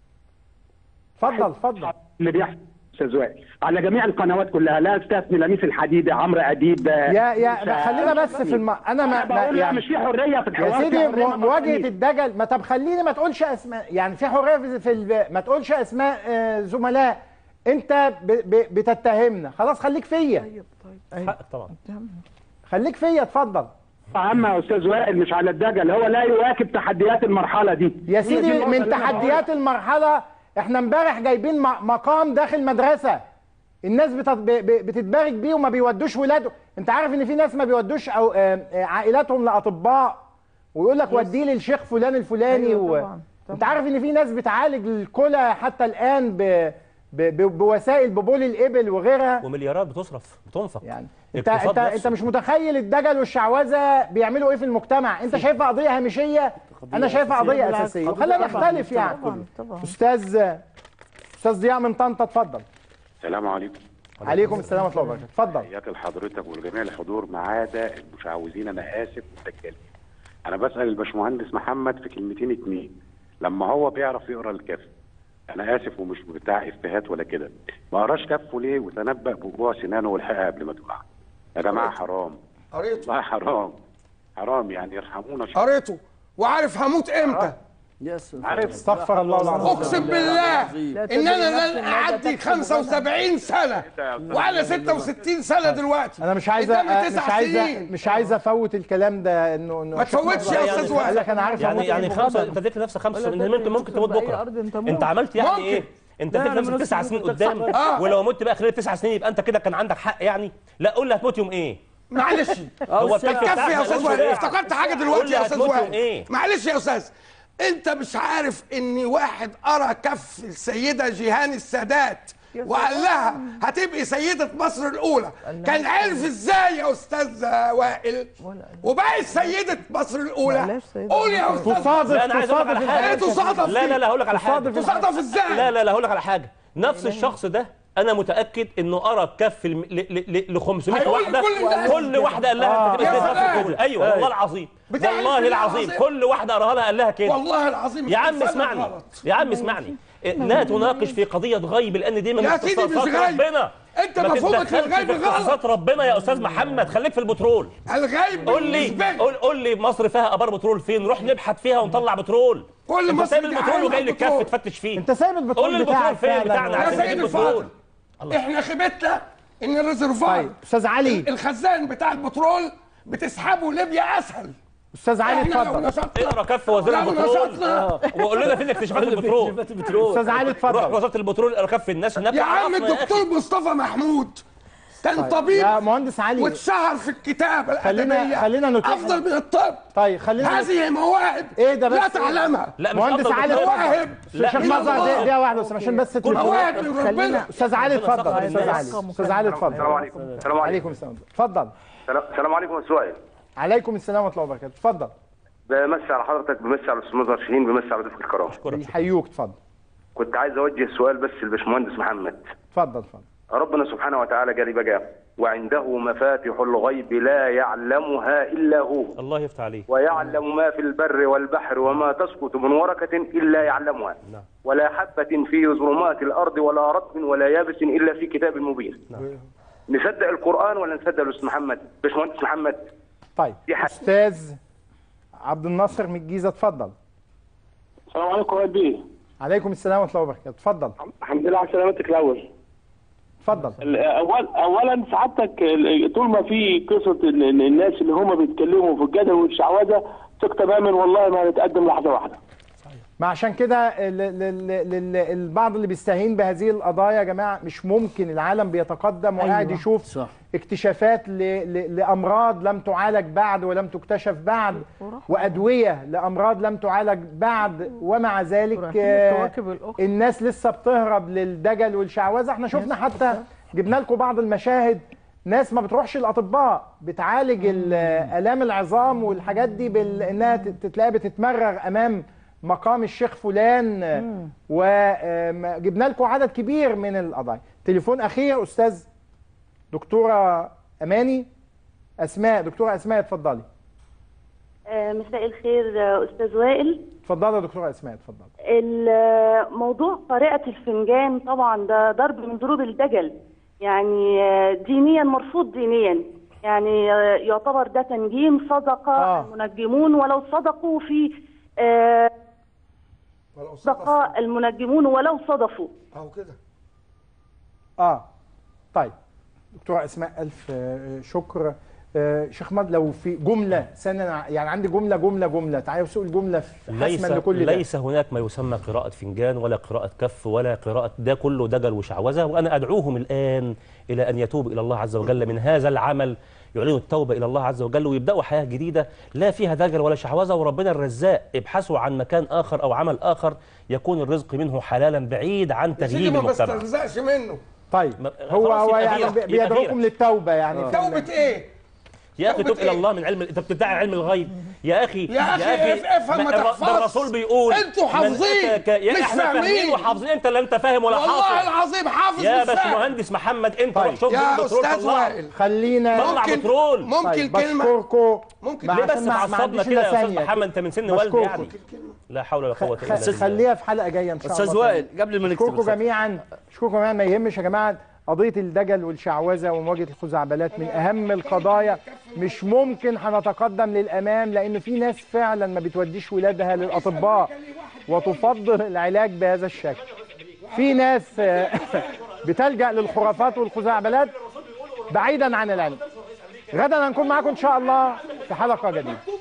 اتفضل اتفضل اللي بيحصل استاذ وائل على جميع القنوات كلها لا استثني لميس الحديدي عمرو اديب. يا يا خلينا بس في الم... انا ما, ما يعني مش في حريه في الحوار يا سيدي مواجهه الدجل. ما طب خليني ما تقولش اسماء، يعني في حريه في, في ال... ما تقولش اسماء آه زملاء انت ب... ب... بتتهمنا. خلاص خليك فيا. طيب طيب حقك طبعا. خليك فيا اتفضل. عم يا استاذ وائل مش على الدجل، هو لا يواكب تحديات المرحله دي يا سيدي. من تحديات المرحله احنا امبارح جايبين مقام داخل مدرسه الناس بتتبارك بيه وما بيودوش ولاده. انت عارف ان في ناس ما بيودوش او عائلاتهم لاطباء ويقول لك وديه للشيخ فلان الفلاني. أيوة طبعًا. طبعًا. انت عارف ان في ناس بتعالج الكلى حتى الان ب... ب... بوسائل ببول الابل وغيرها ومليارات بتصرف بتنفق يعني. انت انت انت مش متخيل الدجل والشعوذه بيعملوا ايه في المجتمع. انت شايفها قضيه هامشيه، انا شايفها قضيه اساسيه وخلينا نختلف يعني. طبعًا. طبعًا. استاذ استاذ ضياء من طنطا اتفضل. السلام عليكم. عليكم السلام ورحمه الله وبركاته. اتفضل. تحياتي لحضرتك ولجميع الحضور ما عدا المشعوذين. انا اسف والدجالين. انا بسال الباشمهندس محمد في كلمتين اتنين. لما هو بيعرف يقرا الكف، انا اسف ومش بتاع افيهات ولا كده، ما قراش كفه ليه وتنبأ بوقوع سنانه والحقها قبل ما تقع؟ يا جماعه حرام. قريته. والله حرام. حرام يعني يرحمونا شويه. قريته وعارف هموت امتى. عارف. استغفر الله العظيم. اقسم بالله ان انا لن اعدي خمسة وسبعين سنه وانا ستة وستين سنه دلوقتي. انا مش عايز مش عايز مش عايز افوت الكلام ده انه انه ما تفوتش يا استاذ وائل. قال لك انا عارف يعني يعني خمسة انت اديت لنفسك خمسة ممكن ممكن تموت بكره. انت عملت يعني ممكن. ايه؟ انت بتفهم في تسع سنين قدام آه. ولو مت بقى خلال تسع سنين يبقى انت كده كان عندك حق يعني. لا قول لي هتموت يوم ايه؟ معلش هو كفي يا استاذ وائل، افتكرت حاجه دلوقتي يا استاذ وائل. إيه؟ معلش يا استاذ، انت مش عارف ان واحد قرا كف السيده جيهان السادات وقال لها هتبقي سيده مصر الاولى، كان عرف ازاي يا استاذ وائل وبقت سيده مصر الاولى؟ قول يا استاذ. تصادف لا انا عايز اقول لك على حاجه. ايه تصادف؟ لا لا لا هقول لك على حاجه. تصادف ازاي؟ لا لا لا هقول لك على حاجه. نفس الشخص ده انا متاكد انه قرا كف ل خمسمائة واحده، كل واحده قال لها انت تبقى سيده مصر الاولى. ايوه والله العظيم، والله العظيم كل واحده قراها لها قال لها كده. والله العظيم يا عم اسمعني يا عم اسمعني، لا تناقش في قضيه غيب لان دي من اختصاصات ربنا. انت مفهومك للغيب غلط. اختصاصات ربنا يا استاذ محمد، خليك في البترول. الغيب قول لي قول, قول لي مصر فيها ابار بترول فين؟ نروح نبحث فيها ونطلع بترول. كل انت مصر سايب البترول وجاي للكف تفتش فيه. انت سايب البترول. قول لي البترول فين بتاعنا عايزين نجيب البترول. احنا خيبتنا ان الريزرفوار طيب استاذ علي، الخزان بتاع البترول بتسحبه ليبيا اسهل. استاذ علي اتفضل. اقرا كف وزير البترول وقول لنا فين اكتشافات البترول. استاذ علي اتفضل. روح وزاره البترول اقرا كف الناس هناك. يا عم الدكتور مصطفى محمود كان طيب. طبيب يا مهندس علي واتشهر في الكتابه خلينا الادبيه خلينا نتكلم. افضل من الطب. طيب خلينا هذه مواهب ايه ده بس لا تعلمها. لا مهندس علي مواهب. شيخ مظهر دقيقه واحده بس عشان بس مواهب من ربنا. استاذ علي اتفضل. استاذ علي استاذ علي اتفضل. السلام عليكم. السلام عليكم السلام. اتفضل. السلام عليكم يا استاذ وائل. عليكم السلام ورحمه الله وبركاته. اتفضل. بمسي على حضرتك، بمسي على الاستاذ مظهر شاهين، بمسي على ضيف الكرام. بيحيوك. اتفضل. كنت عايز اوجه سؤال بس للباشمهندس محمد. اتفضل اتفضل. ربنا سبحانه وتعالى قال بقى وعنده مفاتح الغيب لا يعلمها الا هو. الله يفتح عليه. ويعلم ما في البر والبحر وما تسقط من ورقه الا يعلمها. نعم. ولا حبه في ظلمات الارض ولا رطب ولا يابس الا في كتاب مبين. نعم. نصدق القران ولا نصدق الاستاذ محمد؟ باشمهندس محمد. طيب استاذ عبد الناصر من الجيزه اتفضل. السلام عليكم يا بيه. عليكم السلام ورحمه الله وبركاته. اتفضل. الحمد لله على سلامتك الاول. اتفضل. اول اولا سعادتك طول ما في قصه الناس اللي هم بيتكلموا في الجدل والشعوذه ثق تماما والله ما هنتقدم لحظه واحده. ما عشان كده البعض اللي بيستهين بهذه القضايا يا جماعه مش ممكن. العالم بيتقدم وقاعد أيوة. يشوف صح. اكتشافات ل... ل... لامراض لم تعالج بعد ولم تكتشف بعد، وادويه لامراض لم تعالج بعد، ومع ذلك آه الناس لسه بتهرب للدجل والشعوذه. احنا شفنا حتى جبنا لكم بعض المشاهد، ناس ما بتروحش الاطباء بتعالج الام العظام والحاجات دي بانها تتلاقي بتتمرغ امام مقام الشيخ فلان، وجبنا لكم عدد كبير من القضايا. تليفون اخير استاذ دكتوره اماني اسماء. دكتوره اسماء اتفضلي. مساء الخير استاذ وائل. اتفضلي يا دكتوره اسماء اتفضلي. الموضوع قارئة الفنجان طبعا ده ضرب من ضروب الدجل، يعني دينيا مرفوض دينيا، يعني يعتبر ده تنجيم. صدق آه. المنجمون ولو صدقوا في آه صدق المنجمون ولو صدفوا. اهو كده. اه طيب دكتوره اسماء الف شكر. آه شيخ مد لو في جمله سنه، يعني عندي جمله جمله جمله تعالوا سوق الجمله حسما لكل ده. ليس هناك ما يسمى قراءه فنجان ولا قراءه كف ولا قراءه، ده كله دجل وشعوذه. وانا ادعوهم الان الى ان يتوبوا الى الله عز وجل من هذا العمل، يعلنوا التوبه الى الله عز وجل ويبداوا حياه جديده لا فيها دجل ولا شعوذه. وربنا الرزاق، ابحثوا عن مكان اخر او عمل اخر يكون الرزق منه حلالا بعيد عن تغيير المجتمع. ما بسترزقش منه. طيب هو هو يعني بيدعوكم للتوبه يعني. آه. توبه ايه؟ يا اخي تب الى الله من علم، انت بتدعي علم الغيب يا اخي. يا اخي, يا أخي افهم ما تحفظش. ده الرسول بيقول انتوا حافظين مش فاهمين وحافظين. انت لا انت فاهم ولا حافظ. والله العظيم حافظ يا باشمهندس محمد. انت روح شوف يا استاذ وائل خلينا طلع بترول. ممكن طيب كلمه بشكركم. ممكن ليه بس معصبنا كده يا استاذ محمد؟ انت من سن والدي يعني. لا حول ولا قوه الا بالله. خليها في حلقه جايه ان شاء الله. استاذ وائل قبل ما نكتب اشكركم جميعا. اشكركم جميعا. ما يهمش يا جماعه، قضية الدجل والشعوذة ومواجهة الخزعبلات من أهم القضايا. مش ممكن هنتقدم للأمام لأن في ناس فعلا ما بتوديش ولادها للأطباء وتفضل العلاج بهذا الشكل. في ناس بتلجأ للخرافات والخزعبلات بعيدا عن العلم. غدا هنكون معاكم إن شاء الله في حلقة جديدة.